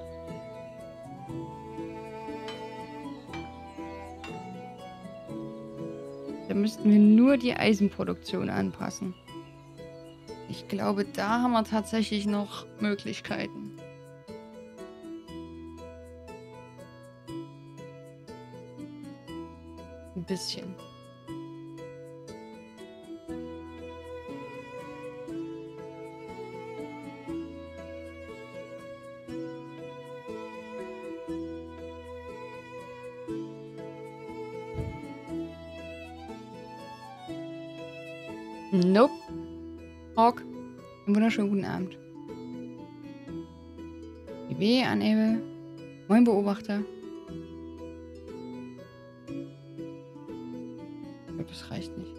Da müssten wir nur die Eisenproduktion anpassen. Ich glaube, da haben wir tatsächlich noch Möglichkeiten. Ein bisschen. Nope. Rock. Einen wunderschönen guten Abend. IB, Anebel. Moin, Beobachter. Ich glaube, das reicht nicht.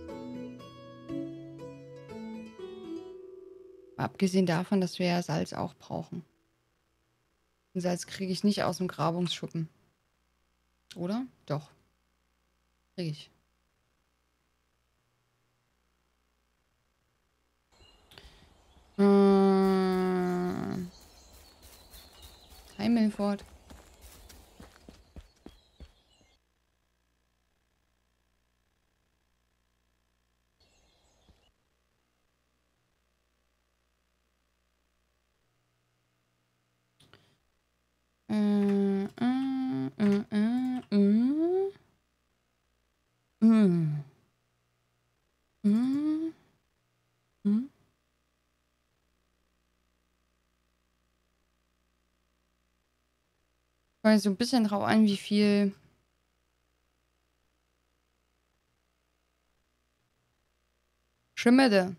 Aber abgesehen davon, dass wir ja Salz auch brauchen. Und Salz kriege ich nicht aus dem Grabungsschuppen. Oder? Doch. Kriege ich. Hi, Milford. Kommt so ein bisschen drauf an, wie viel Schimmerde.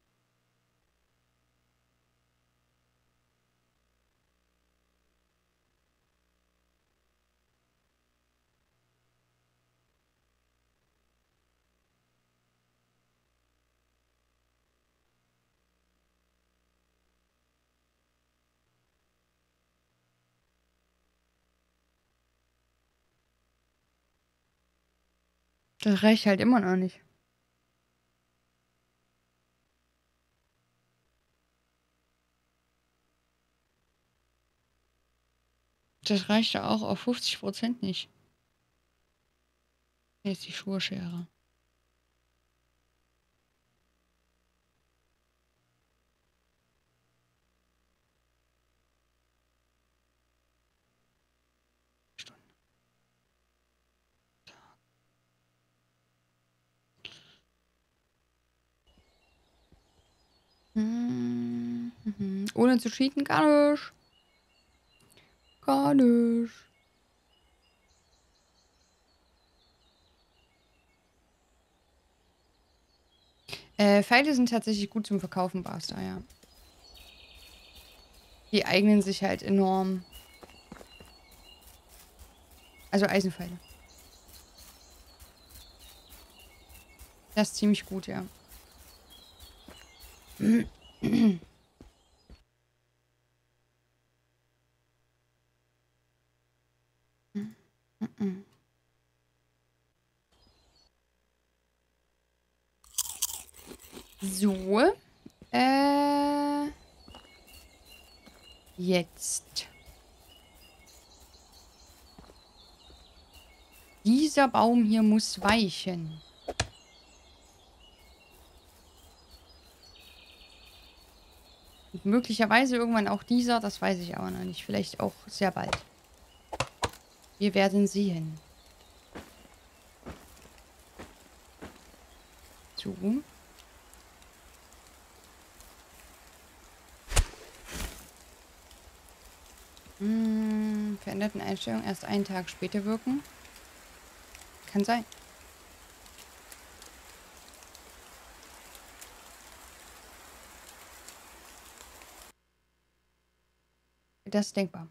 Das reicht halt immer noch nicht. Das reicht ja auch auf 50% nicht. Hier ist die Schurschere. Ohne zu cheaten, gar nicht. Gar nicht. Pfeile sind tatsächlich gut zum Verkaufen, Basta, ja. Die eignen sich halt enorm. Also Eisenpfeile. Das ist ziemlich gut, ja. So. Jetzt. Dieser Baum hier muss weichen. Und möglicherweise irgendwann auch dieser, das weiß ich aber noch nicht. Vielleicht auch sehr bald. Wir werden sehen. So. Veränderten Einstellungen erst einen Tag später wirken. Kann sein. Das ist denkbar.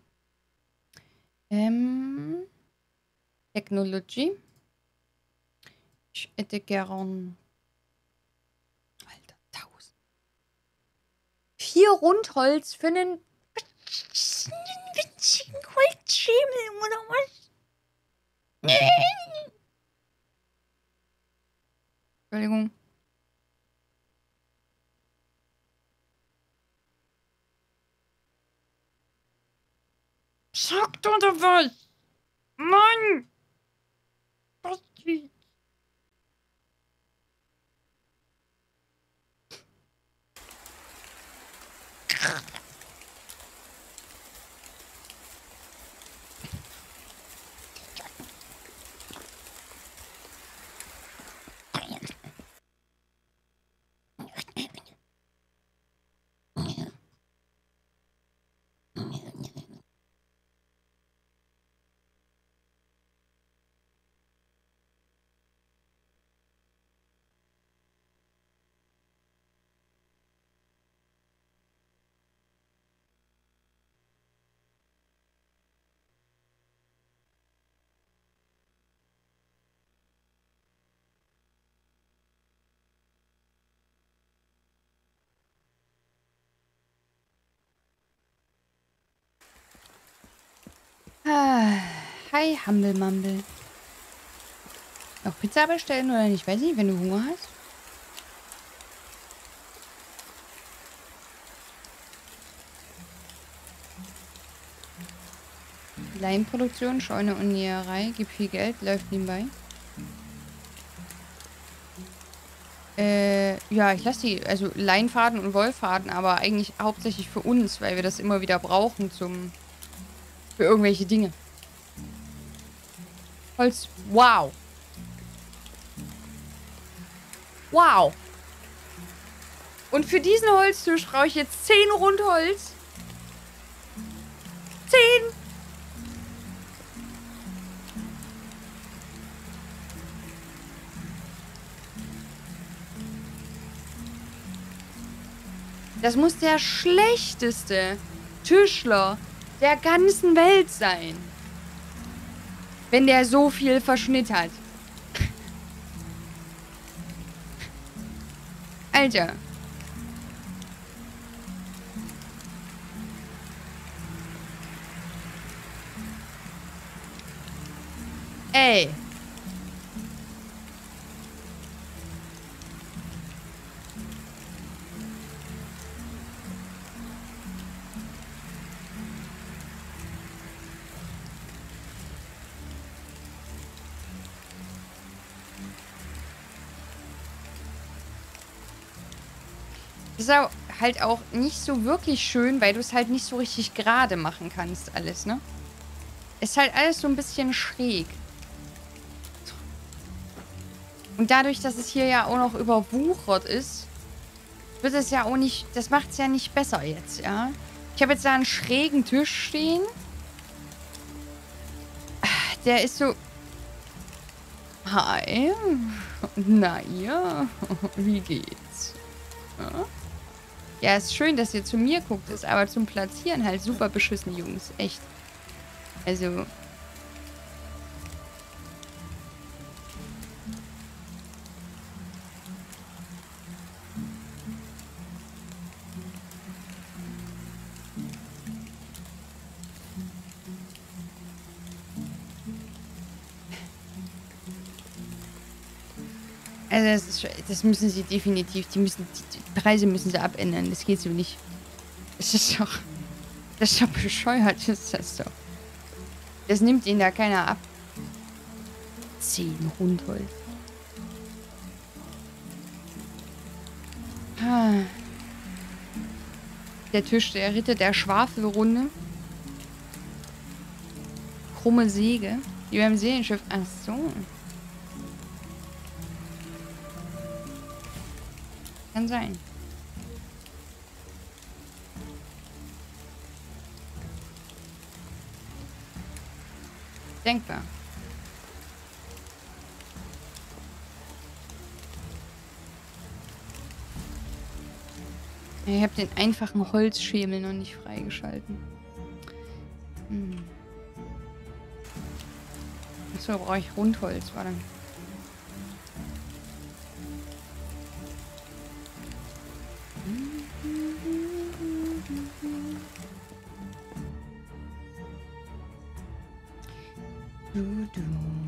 Technology. Ich hätte gern... Alter, 1000. 4 Rundholz für einen witzigen Holzschemel, oder was? Entschuldigung. Sagt oder was? Mann! Was ist? Hi, Humble Mumble. Noch Pizza bestellen oder nicht? Weiß nicht, wenn du Hunger hast. Leinproduktion, Scheune und Näherei. Gibt viel Geld, läuft nebenbei. Ja, ich lasse die, also Leinfaden und Wollfaden, aber eigentlich hauptsächlich für uns, weil wir das immer wieder brauchen für irgendwelche Dinge. Holz, wow. Wow. Und für diesen Holztisch brauche ich jetzt 10 Rundholz. 10. Das muss der schlechteste Tischler der ganzen Welt sein. Wenn der so viel Verschnitt hat. Alter. Ey. Das ist halt auch nicht so wirklich schön, weil du es halt nicht so richtig gerade machen kannst, alles, ne? Ist halt alles so ein bisschen schräg. Und dadurch, dass es hier ja auch noch überwuchert ist, wird es ja auch nicht... Das macht es ja nicht besser jetzt, ja? Ich habe jetzt da einen schrägen Tisch stehen. Der ist so... Hi. Na ja, wie geht's? Ja? Ja, ist schön, dass ihr zu mir guckt, ist aber zum Platzieren halt super beschissen, Jungs. Echt. Also... Also das müssen sie definitiv, die Preise müssen sie abändern, das geht so nicht. Das ist doch bescheuert, ist das doch. Das nimmt ihnen da keiner ab. 10 Rundholz. Der Tisch der Ritter der Schwafelrunde. Krumme Säge. Die beim Seelenschiff. Ach so. Kann sein. Denkbar. Ich habe den einfachen Holzschemel noch nicht freigeschalten. Hm. Achso, brauche ich Rundholz, warte. Du.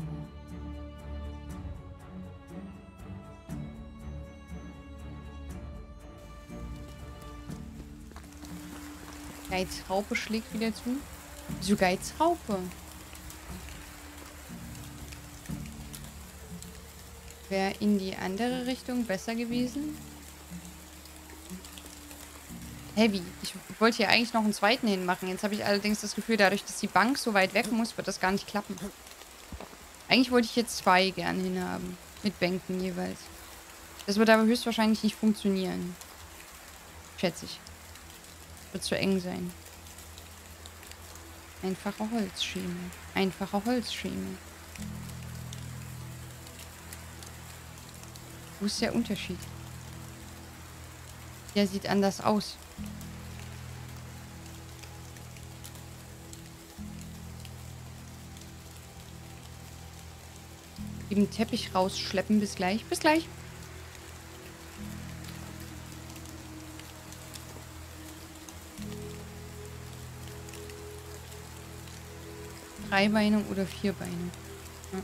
Geizraupe schlägt wieder zu. Wieso Geizraupe? Wäre in die andere Richtung besser gewesen? Heavy. Ich wollte hier eigentlich noch einen zweiten hinmachen. Jetzt habe ich allerdings das Gefühl, dadurch, dass die Bank so weit weg muss, wird das gar nicht klappen. Eigentlich wollte ich jetzt 2 gern hinhaben. Mit Bänken jeweils. Das wird aber höchstwahrscheinlich nicht funktionieren. Schätze ich. Wird zu eng sein. Einfache Holzschemel. Einfache Holzschemel. Wo ist der Unterschied? Der sieht anders aus. Eben Teppich rausschleppen. Bis gleich. Bis gleich. Dreibeine oder 4 Beine. Ja.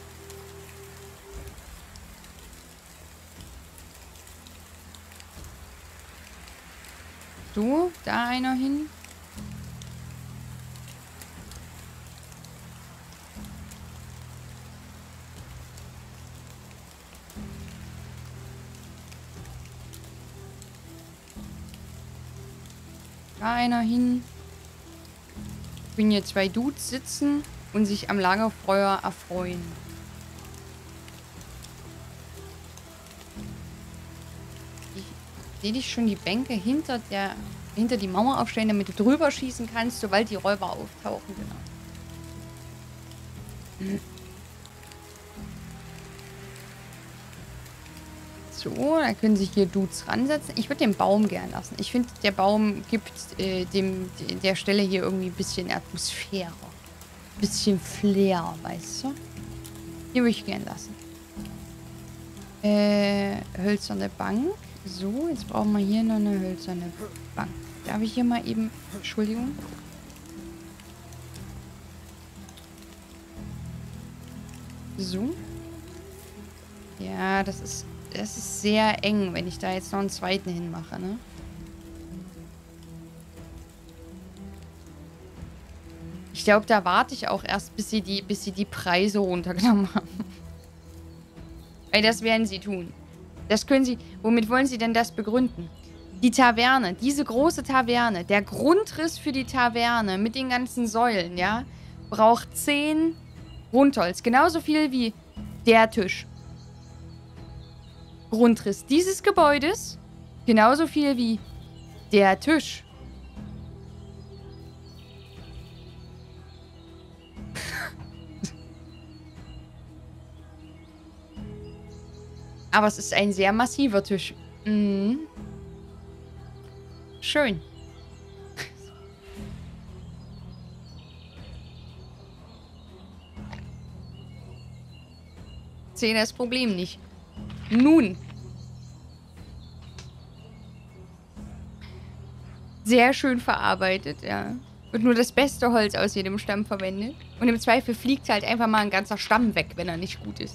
So, da einer hin. Da einer hin. Wenn hier 2 Dudes sitzen und sich am Lagerfeuer erfreuen. Ich sehe dich schon die Bänke hinter die Mauer aufstellen, damit du drüber schießen kannst, sobald die Räuber auftauchen. Genau. So, da können sich hier Dudes ransetzen. Ich würde den Baum gern lassen. Ich finde, der Baum gibt der Stelle hier irgendwie ein bisschen Atmosphäre. Ein bisschen Flair, weißt du? Hier würde ich gern lassen. Hölzerne Bank. So, jetzt brauchen wir hier noch eine hölzerne Bank. Darf ich hier mal eben... Entschuldigung. So. Ja, das ist sehr eng, wenn ich da jetzt noch einen zweiten hinmache, ne? Ich glaube, da warte ich auch erst, bis sie die Preise runtergenommen haben. Weil das werden sie tun. Das können sie... Womit wollen sie denn das begründen? Die Taverne, diese große Taverne, der Grundriss für die Taverne mit den ganzen Säulen, ja, braucht 10 Rundholz. Genauso viel wie der Tisch. Grundriss dieses Gebäudes genauso viel wie der Tisch. Aber es ist ein sehr massiver Tisch. Mhm. Schön. Sehe das Problem nicht. Nun. Sehr schön verarbeitet, ja. Und nur das beste Holz aus jedem Stamm verwendet. Und im Zweifel fliegt halt einfach mal ein ganzer Stamm weg, wenn er nicht gut ist.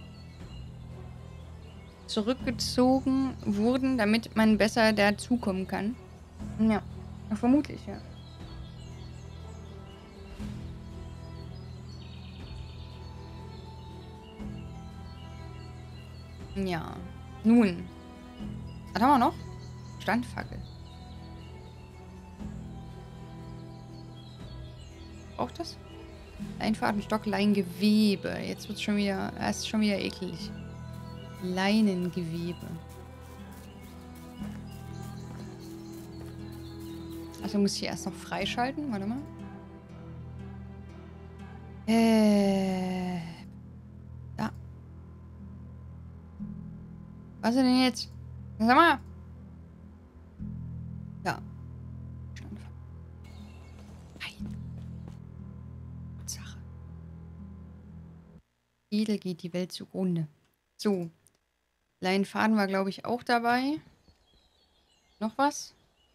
Zurückgezogen wurden, damit man besser dazukommen kann. Ja, vermutlich, ja. Ja. Nun. Was haben wir noch? Standfackel. Braucht das? Leinfadenstock, Leingewebe. Jetzt wird es schon wieder... Es ist schon wieder eklig. Leinengewebe. Also muss ich hier erst noch freischalten. Warte mal. Da. Was ist denn jetzt? Sag mal. Ja. Edel geht die Welt zugrunde. So. Leinfaden war, glaube ich, auch dabei. Noch was?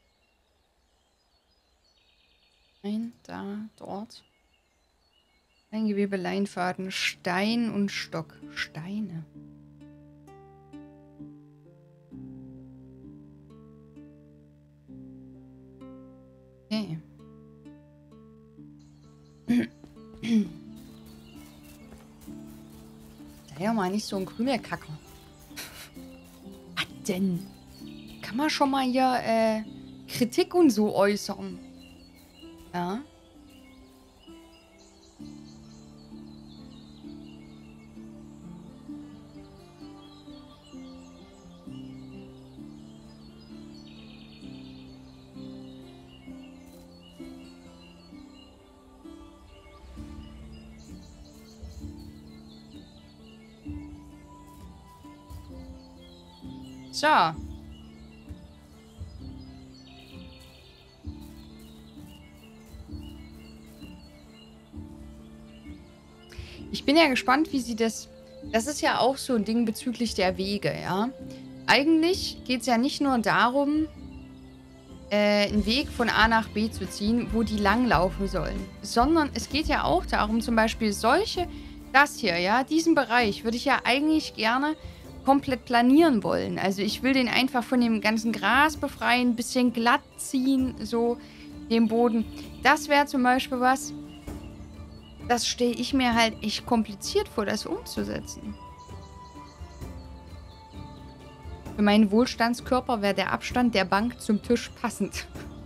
Nein, da, dort. Leingewebe, Leinfaden, Stein und Stock. Steine. Okay. Sei ja mal nicht so ein Krümelkacker. Was denn? Kann man schon mal hier Kritik und so äußern? Ja. So. Ich bin ja gespannt, wie sie das... Das ist ja auch so ein Ding bezüglich der Wege, ja. Eigentlich geht es ja nicht nur darum, einen Weg von A nach B zu ziehen, wo die langlaufen sollen. Sondern es geht ja auch darum, zum Beispiel das hier, ja, diesen Bereich würde ich ja eigentlich gerne komplett planieren wollen. Also ich will den einfach von dem ganzen Gras befreien, ein bisschen glatt ziehen, so den Boden. Das wäre zum Beispiel was, das stelle ich mir halt echt kompliziert vor, das umzusetzen. Für meinen Wohlstandskörper wäre der Abstand der Bank zum Tisch passend.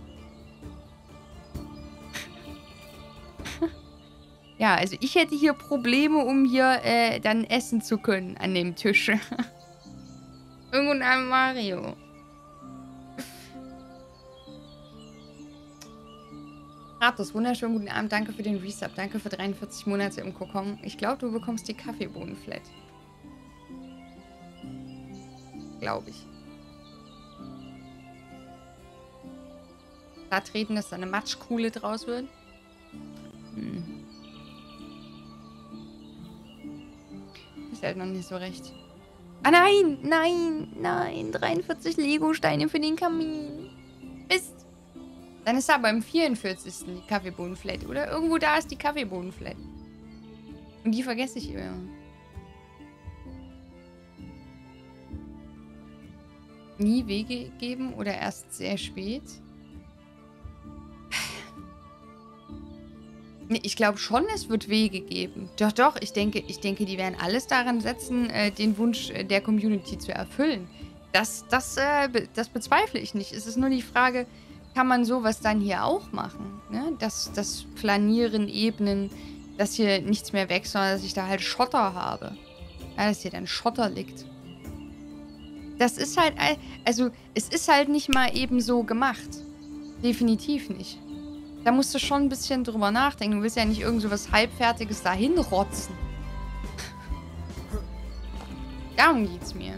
Ja, also ich hätte hier Probleme, um hier dann essen zu können an dem Tisch. Irgendwo ein Mario. Ratus, wunderschönen guten Abend. Danke für den Resub. Danke für 43 Monate im Kokon. Ich glaube, du bekommst die Kaffeebohnenflat. Glaube ich. Da treten, dass da eine Matschkuhle draus wird. Hm. Ist halt noch nicht so recht. Ah nein, nein, nein. 43 Lego-Steine für den Kamin. Mist. Dann ist da beim 44. die Kaffeebohnenflat. Oder irgendwo da ist die Kaffeebohnenflat. Und die vergesse ich immer. Nie Wege geben oder erst sehr spät? Nee, ich glaube schon, es wird Wege geben. Doch, doch, ich denke, die werden alles daran setzen, den Wunsch der Community zu erfüllen. Das bezweifle ich nicht. Es ist nur die Frage, kann man sowas dann hier auch machen? Ne? Das Planieren, Ebnen, dass hier nichts mehr wächst, sondern dass ich da halt Schotter habe. Ja, dass hier dann Schotter liegt. Das ist halt, also es ist halt nicht mal eben so gemacht. Definitiv nicht. Da musst du schon ein bisschen drüber nachdenken. Du willst ja nicht irgend so was Halbfertiges dahin rotzen. Darum geht's mir.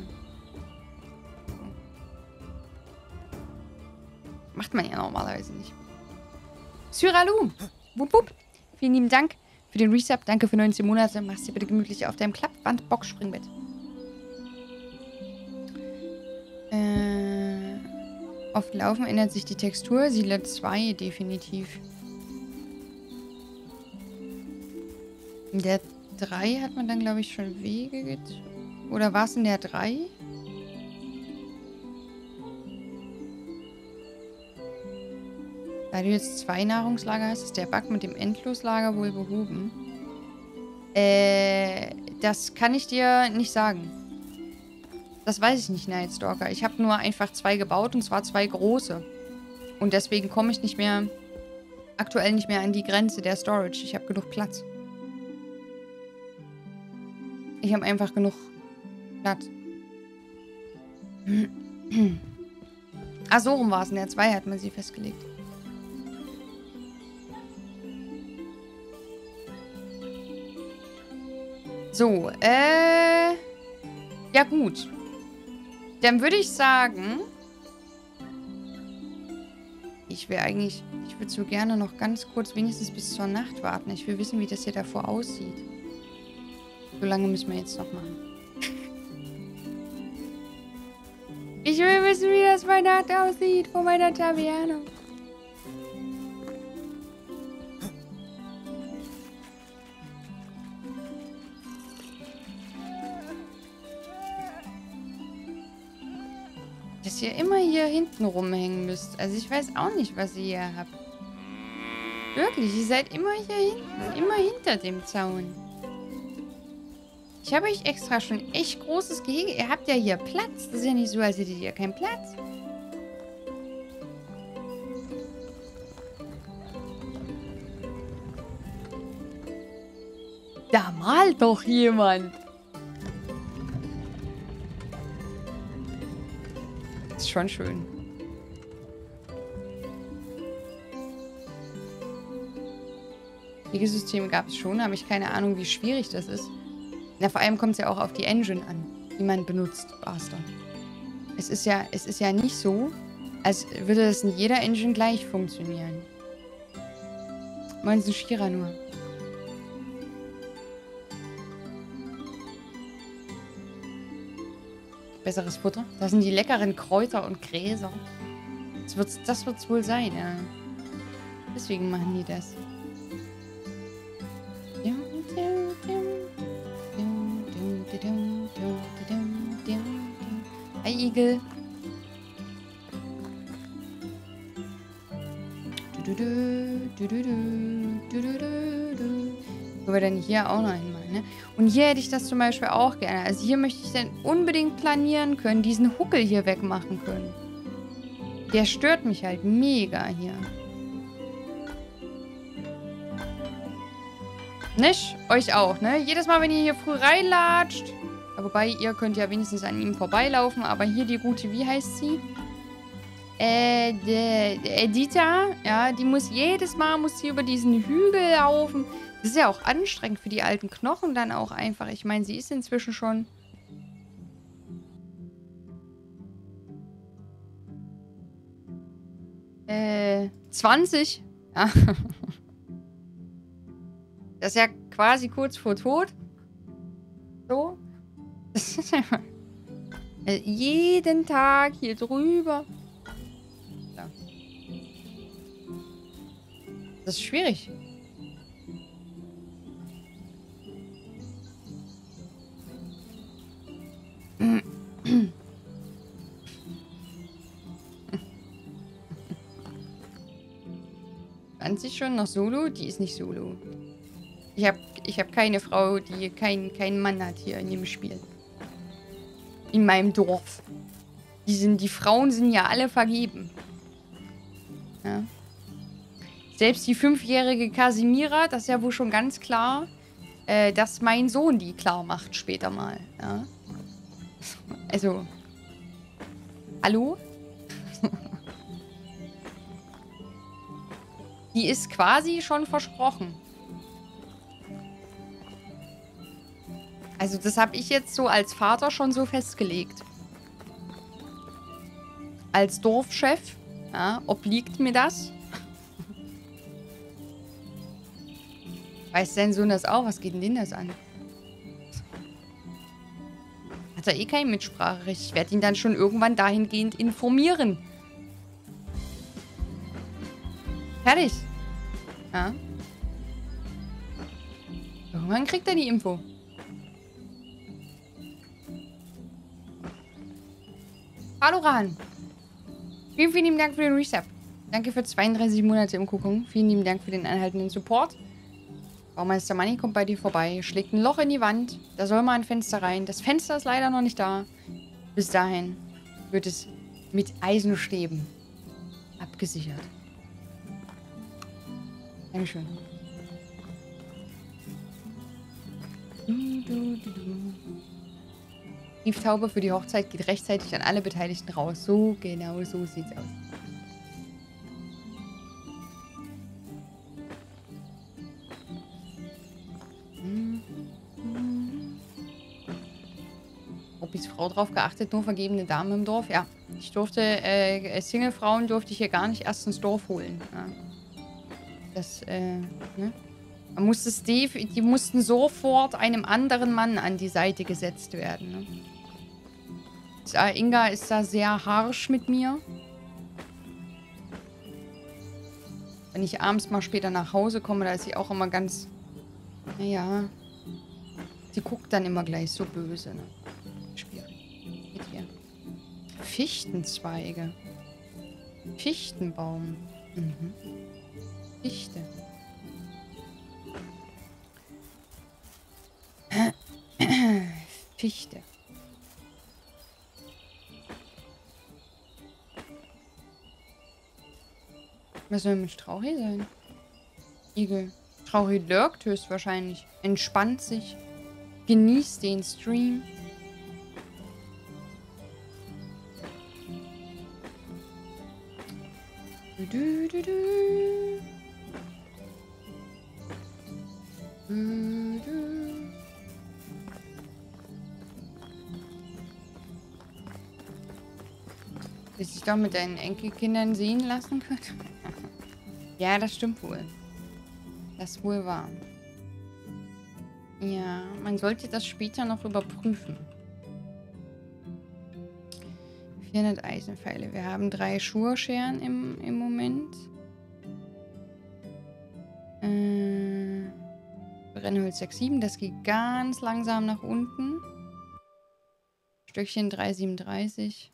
Macht man ja normalerweise nicht. Syralu! Wupp, wupp. Vielen lieben Dank für den Resub. Danke für 19 Monate. Mach's dir bitte gemütlich auf deinem Klappwand-Box-Springbett. Auf Laufen ändert sich die Textur. Siedler 2 definitiv. In der 3 hat man dann, glaube ich, schon Wege. Oder war es in der 3? Da du jetzt 2 Nahrungslager hast, ist der Bug mit dem Endloslager wohl behoben. Das kann ich dir nicht sagen. Das weiß ich nicht, Night Stalker. Ich habe nur einfach 2 gebaut, und zwar 2 große. Und deswegen komme ich nicht mehr, aktuell nicht mehr an die Grenze der Storage. Ich habe genug Platz. Ich habe einfach genug Platz. Ach, so rum war es. In der 2 hat man sie festgelegt. So, ja gut. Dann würde ich sagen, ich würde so gerne noch ganz kurz wenigstens bis zur Nacht warten. Ich will wissen, wie das hier davor aussieht. So lange müssen wir jetzt noch machen. Ich will wissen, wie das bei Nacht aussieht vor meiner Taverne. Dass ihr immer hier hinten rumhängen müsst. Also ich weiß auch nicht, was ihr hier habt. Wirklich, ihr seid immer hier hinten. Immer hinter dem Zaun. Ich habe euch extra schon echt großes Gehege. Ihr habt ja hier Platz. Das ist ja nicht so, als hättet ihr keinen Platz. Da malt doch jemand. Ist schon schön. Wegesysteme gab es schon, habe ich keine Ahnung, wie schwierig das ist. Ja, vor allem kommt es ja auch auf die Engine an, die man benutzt, Bastard. Es ist ja nicht so, als würde das in jeder Engine gleich funktionieren. Meinen Sie Shira nur. Besseres Futter. Das sind die leckeren Kräuter und Gräser. Das wird's wohl sein, ja. Deswegen machen die das. Hi, Igel. Können wir denn hier auch noch hinmachen, ne? Und hier hätte ich das zum Beispiel auch gerne. Also hier möchte ich dann unbedingt planieren können, diesen Huckel hier wegmachen können. Der stört mich halt mega hier. Nicht? Euch auch, ne? Jedes Mal, wenn ihr hier früh reinlatscht. Wobei, ihr könnt ja wenigstens an ihm vorbeilaufen. Aber hier die Route, wie heißt sie? Edita. Ja, die muss jedes Mal über diesen Hügel laufen. Das ist ja auch anstrengend für die alten Knochen dann auch einfach. Ich meine, sie ist inzwischen schon... 20. Ja. Das ist ja quasi kurz vor Tod. So. Das ist einfach... jeden Tag hier drüber. Ja. Das ist schwierig. Fand sie schon noch Solo? Die ist nicht Solo. Ich hab keine Frau, die keinen Mann hat hier in dem Spiel. In meinem Dorf. Die Frauen sind ja alle vergeben. Ja. Selbst die 5-jährige Casimira, das ist ja wohl schon ganz klar, dass mein Sohn die klar macht später mal. Ja. Also. Hallo? Die ist quasi schon versprochen. Also das habe ich jetzt so als Vater schon so festgelegt. Als Dorfchef, ja, obliegt mir das. Weiß dein Sohn das auch? Was geht denn das an? Hat er eh kein Mitspracherecht. Ich werde ihn dann schon irgendwann dahingehend informieren. Fertig. Ja. Irgendwann kriegt er die Info. Hallo Rahan. Vielen, vielen lieben Dank für den Resub. Danke für 32 Monate im Kuckuck. Vielen lieben Dank für den anhaltenden Support. Baumeister Money kommt bei dir vorbei, schlägt ein Loch in die Wand. Da soll mal ein Fenster rein. Das Fenster ist leider noch nicht da. Bis dahin wird es mit Eisenstäben abgesichert. Dankeschön. Brieftaube für die Hochzeit geht rechtzeitig an alle Beteiligten raus. So, genau so sieht's aus. Robis Frau drauf geachtet, nur vergebene Damen im Dorf. Ja, ich durfte, Single-Frauen durfte ich hier gar nicht erst ins Dorf holen. Ja. Das, ne? Die mussten sofort einem anderen Mann an die Seite gesetzt werden. Ne? Inga ist da sehr harsch mit mir. Wenn ich abends mal später nach Hause komme, da ist sie auch immer ganz... Naja. Sie guckt dann immer gleich so böse. Ne? Schwierig. Geht hier. Fichtenzweige. Fichtenbaum. Mhm. Fichte. Fichte. Was soll mit Strauchi sein? Igel. Strauchi lurkt höchstwahrscheinlich. Entspannt sich. Genießt den Stream. Du, du, du. Du, du. Die sich doch mit deinen Enkelkindern sehen lassen können. Ja, das stimmt wohl. Das ist wohl wahr. Ja, man sollte das später noch überprüfen. 400 Eisenpfeile. Wir haben 3 Schurscheren im Moment. Brennholz 6,7. Das geht ganz langsam nach unten. Stöckchen 3,37.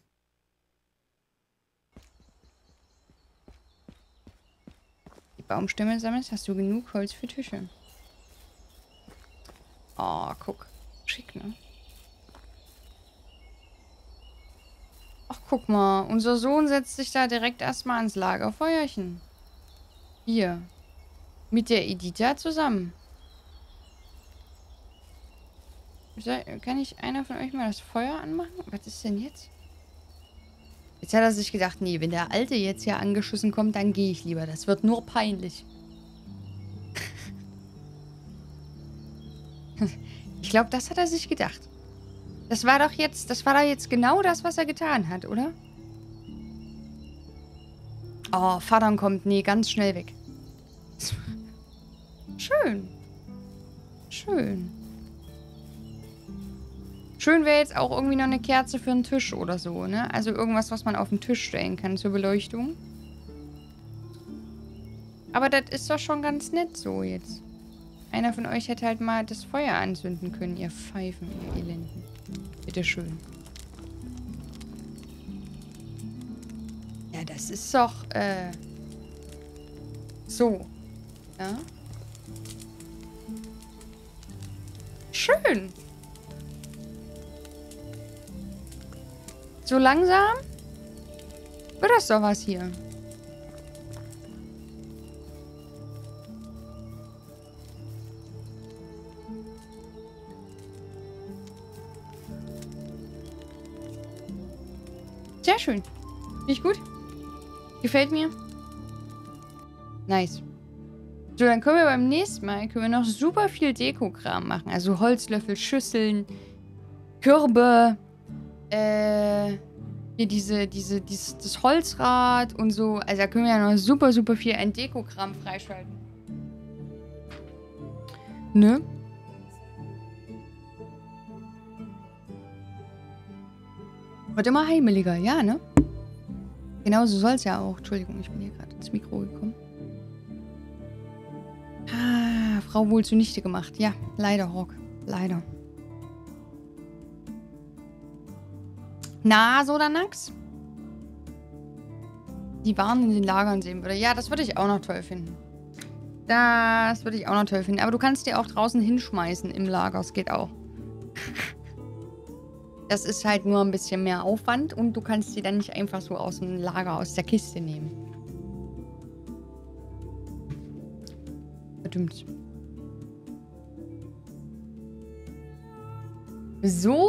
Die Baumstämme sammelst, hast du genug Holz für Tische. Oh, guck. Schick, ne? Ach, guck mal. Unser Sohn setzt sich da direkt erstmal ans Lagerfeuerchen. Hier. Mit der Editha zusammen. Kann ich einer von euch mal das Feuer anmachen? Was ist denn jetzt? Jetzt hat er sich gedacht, nee, wenn der Alte jetzt hier angeschossen kommt, dann gehe ich lieber. Das wird nur peinlich. Ich glaube, das hat er sich gedacht. Das war doch jetzt genau das, was er getan hat, oder? Oh, Vater kommt. Nee, ganz schnell weg. Schön. Schön. Schön wäre jetzt auch irgendwie noch eine Kerze für einen Tisch oder so, ne? Also irgendwas, was man auf den Tisch stellen kann zur Beleuchtung. Aber das ist doch schon ganz nett so jetzt. Einer von euch hätte halt mal das Feuer anzünden können, ihr Pfeifen, ihr Elenden. Bitteschön. Ja, das ist doch, so. Ja? Schön. So langsam wird das doch was hier. Sehr schön. Finde ich gut. Gefällt mir. Nice. So, dann können wir beim nächsten Mal noch super viel Dekokram machen. Also Holzlöffel, Schüsseln, Körbe, hier das Holzrad und so. Also da können wir ja noch super, super viel an Dekokram freischalten. Ne? Wird immer heimeliger, ja, ne? Genauso soll es ja auch. Entschuldigung, ich bin hier gerade ins Mikro gekommen. Ah, Frau wohl zunichte gemacht. Ja, leider, Rock. Leider. Na, so dann nix? Die Waren in den Lagern sehen würde. Ja, das würde ich auch noch toll finden. Das würde ich auch noch toll finden. Aber du kannst die auch draußen hinschmeißen im Lager. Das geht auch. Das ist halt nur ein bisschen mehr Aufwand und du kannst sie dann nicht einfach so aus dem Lager, aus der Kiste nehmen. Verdammt. So.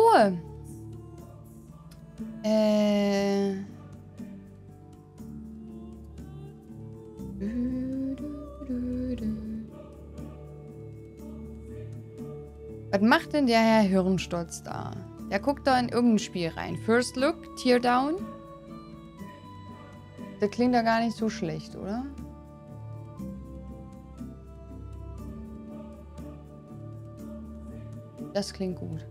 Was macht denn der Herr Hirnstotz da? Der guckt da in irgendein Spiel rein. First Look, Teardown. Das klingt ja gar nicht so schlecht, oder? Das klingt gut.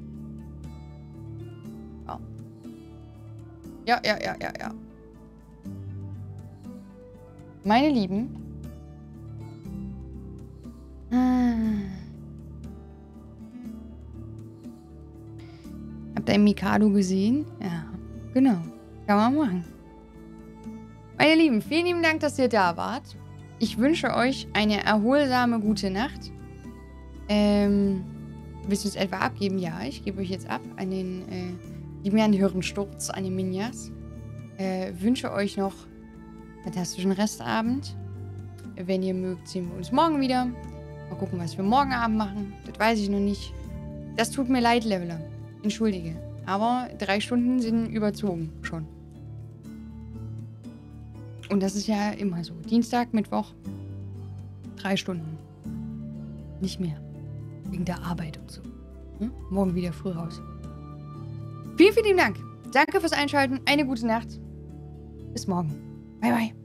Ja. Ja. Meine Lieben. Habt ihr Mikado gesehen? Ja, genau. Kann man machen. Meine Lieben, vielen lieben Dank, dass ihr da wart. Ich wünsche euch eine erholsame gute Nacht. Willst du es etwa abgeben? Ja, ich gebe euch jetzt ab an den lieben Herrn Hirnsturz, an den Minjas. Wünsche euch noch einen fantastischen Restabend. Wenn ihr mögt, sehen wir uns morgen wieder. Mal gucken, was wir morgen Abend machen. Das weiß ich noch nicht. Das tut mir leid, Leveler. Entschuldige. Aber 3 Stunden sind überzogen schon. Und das ist ja immer so. Dienstag, Mittwoch, 3 Stunden. Nicht mehr. Wegen der Arbeit und so. Hm? Morgen wieder früh raus. Vielen, vielen Dank. Danke fürs Einschalten. Eine gute Nacht. Bis morgen. Bye, bye.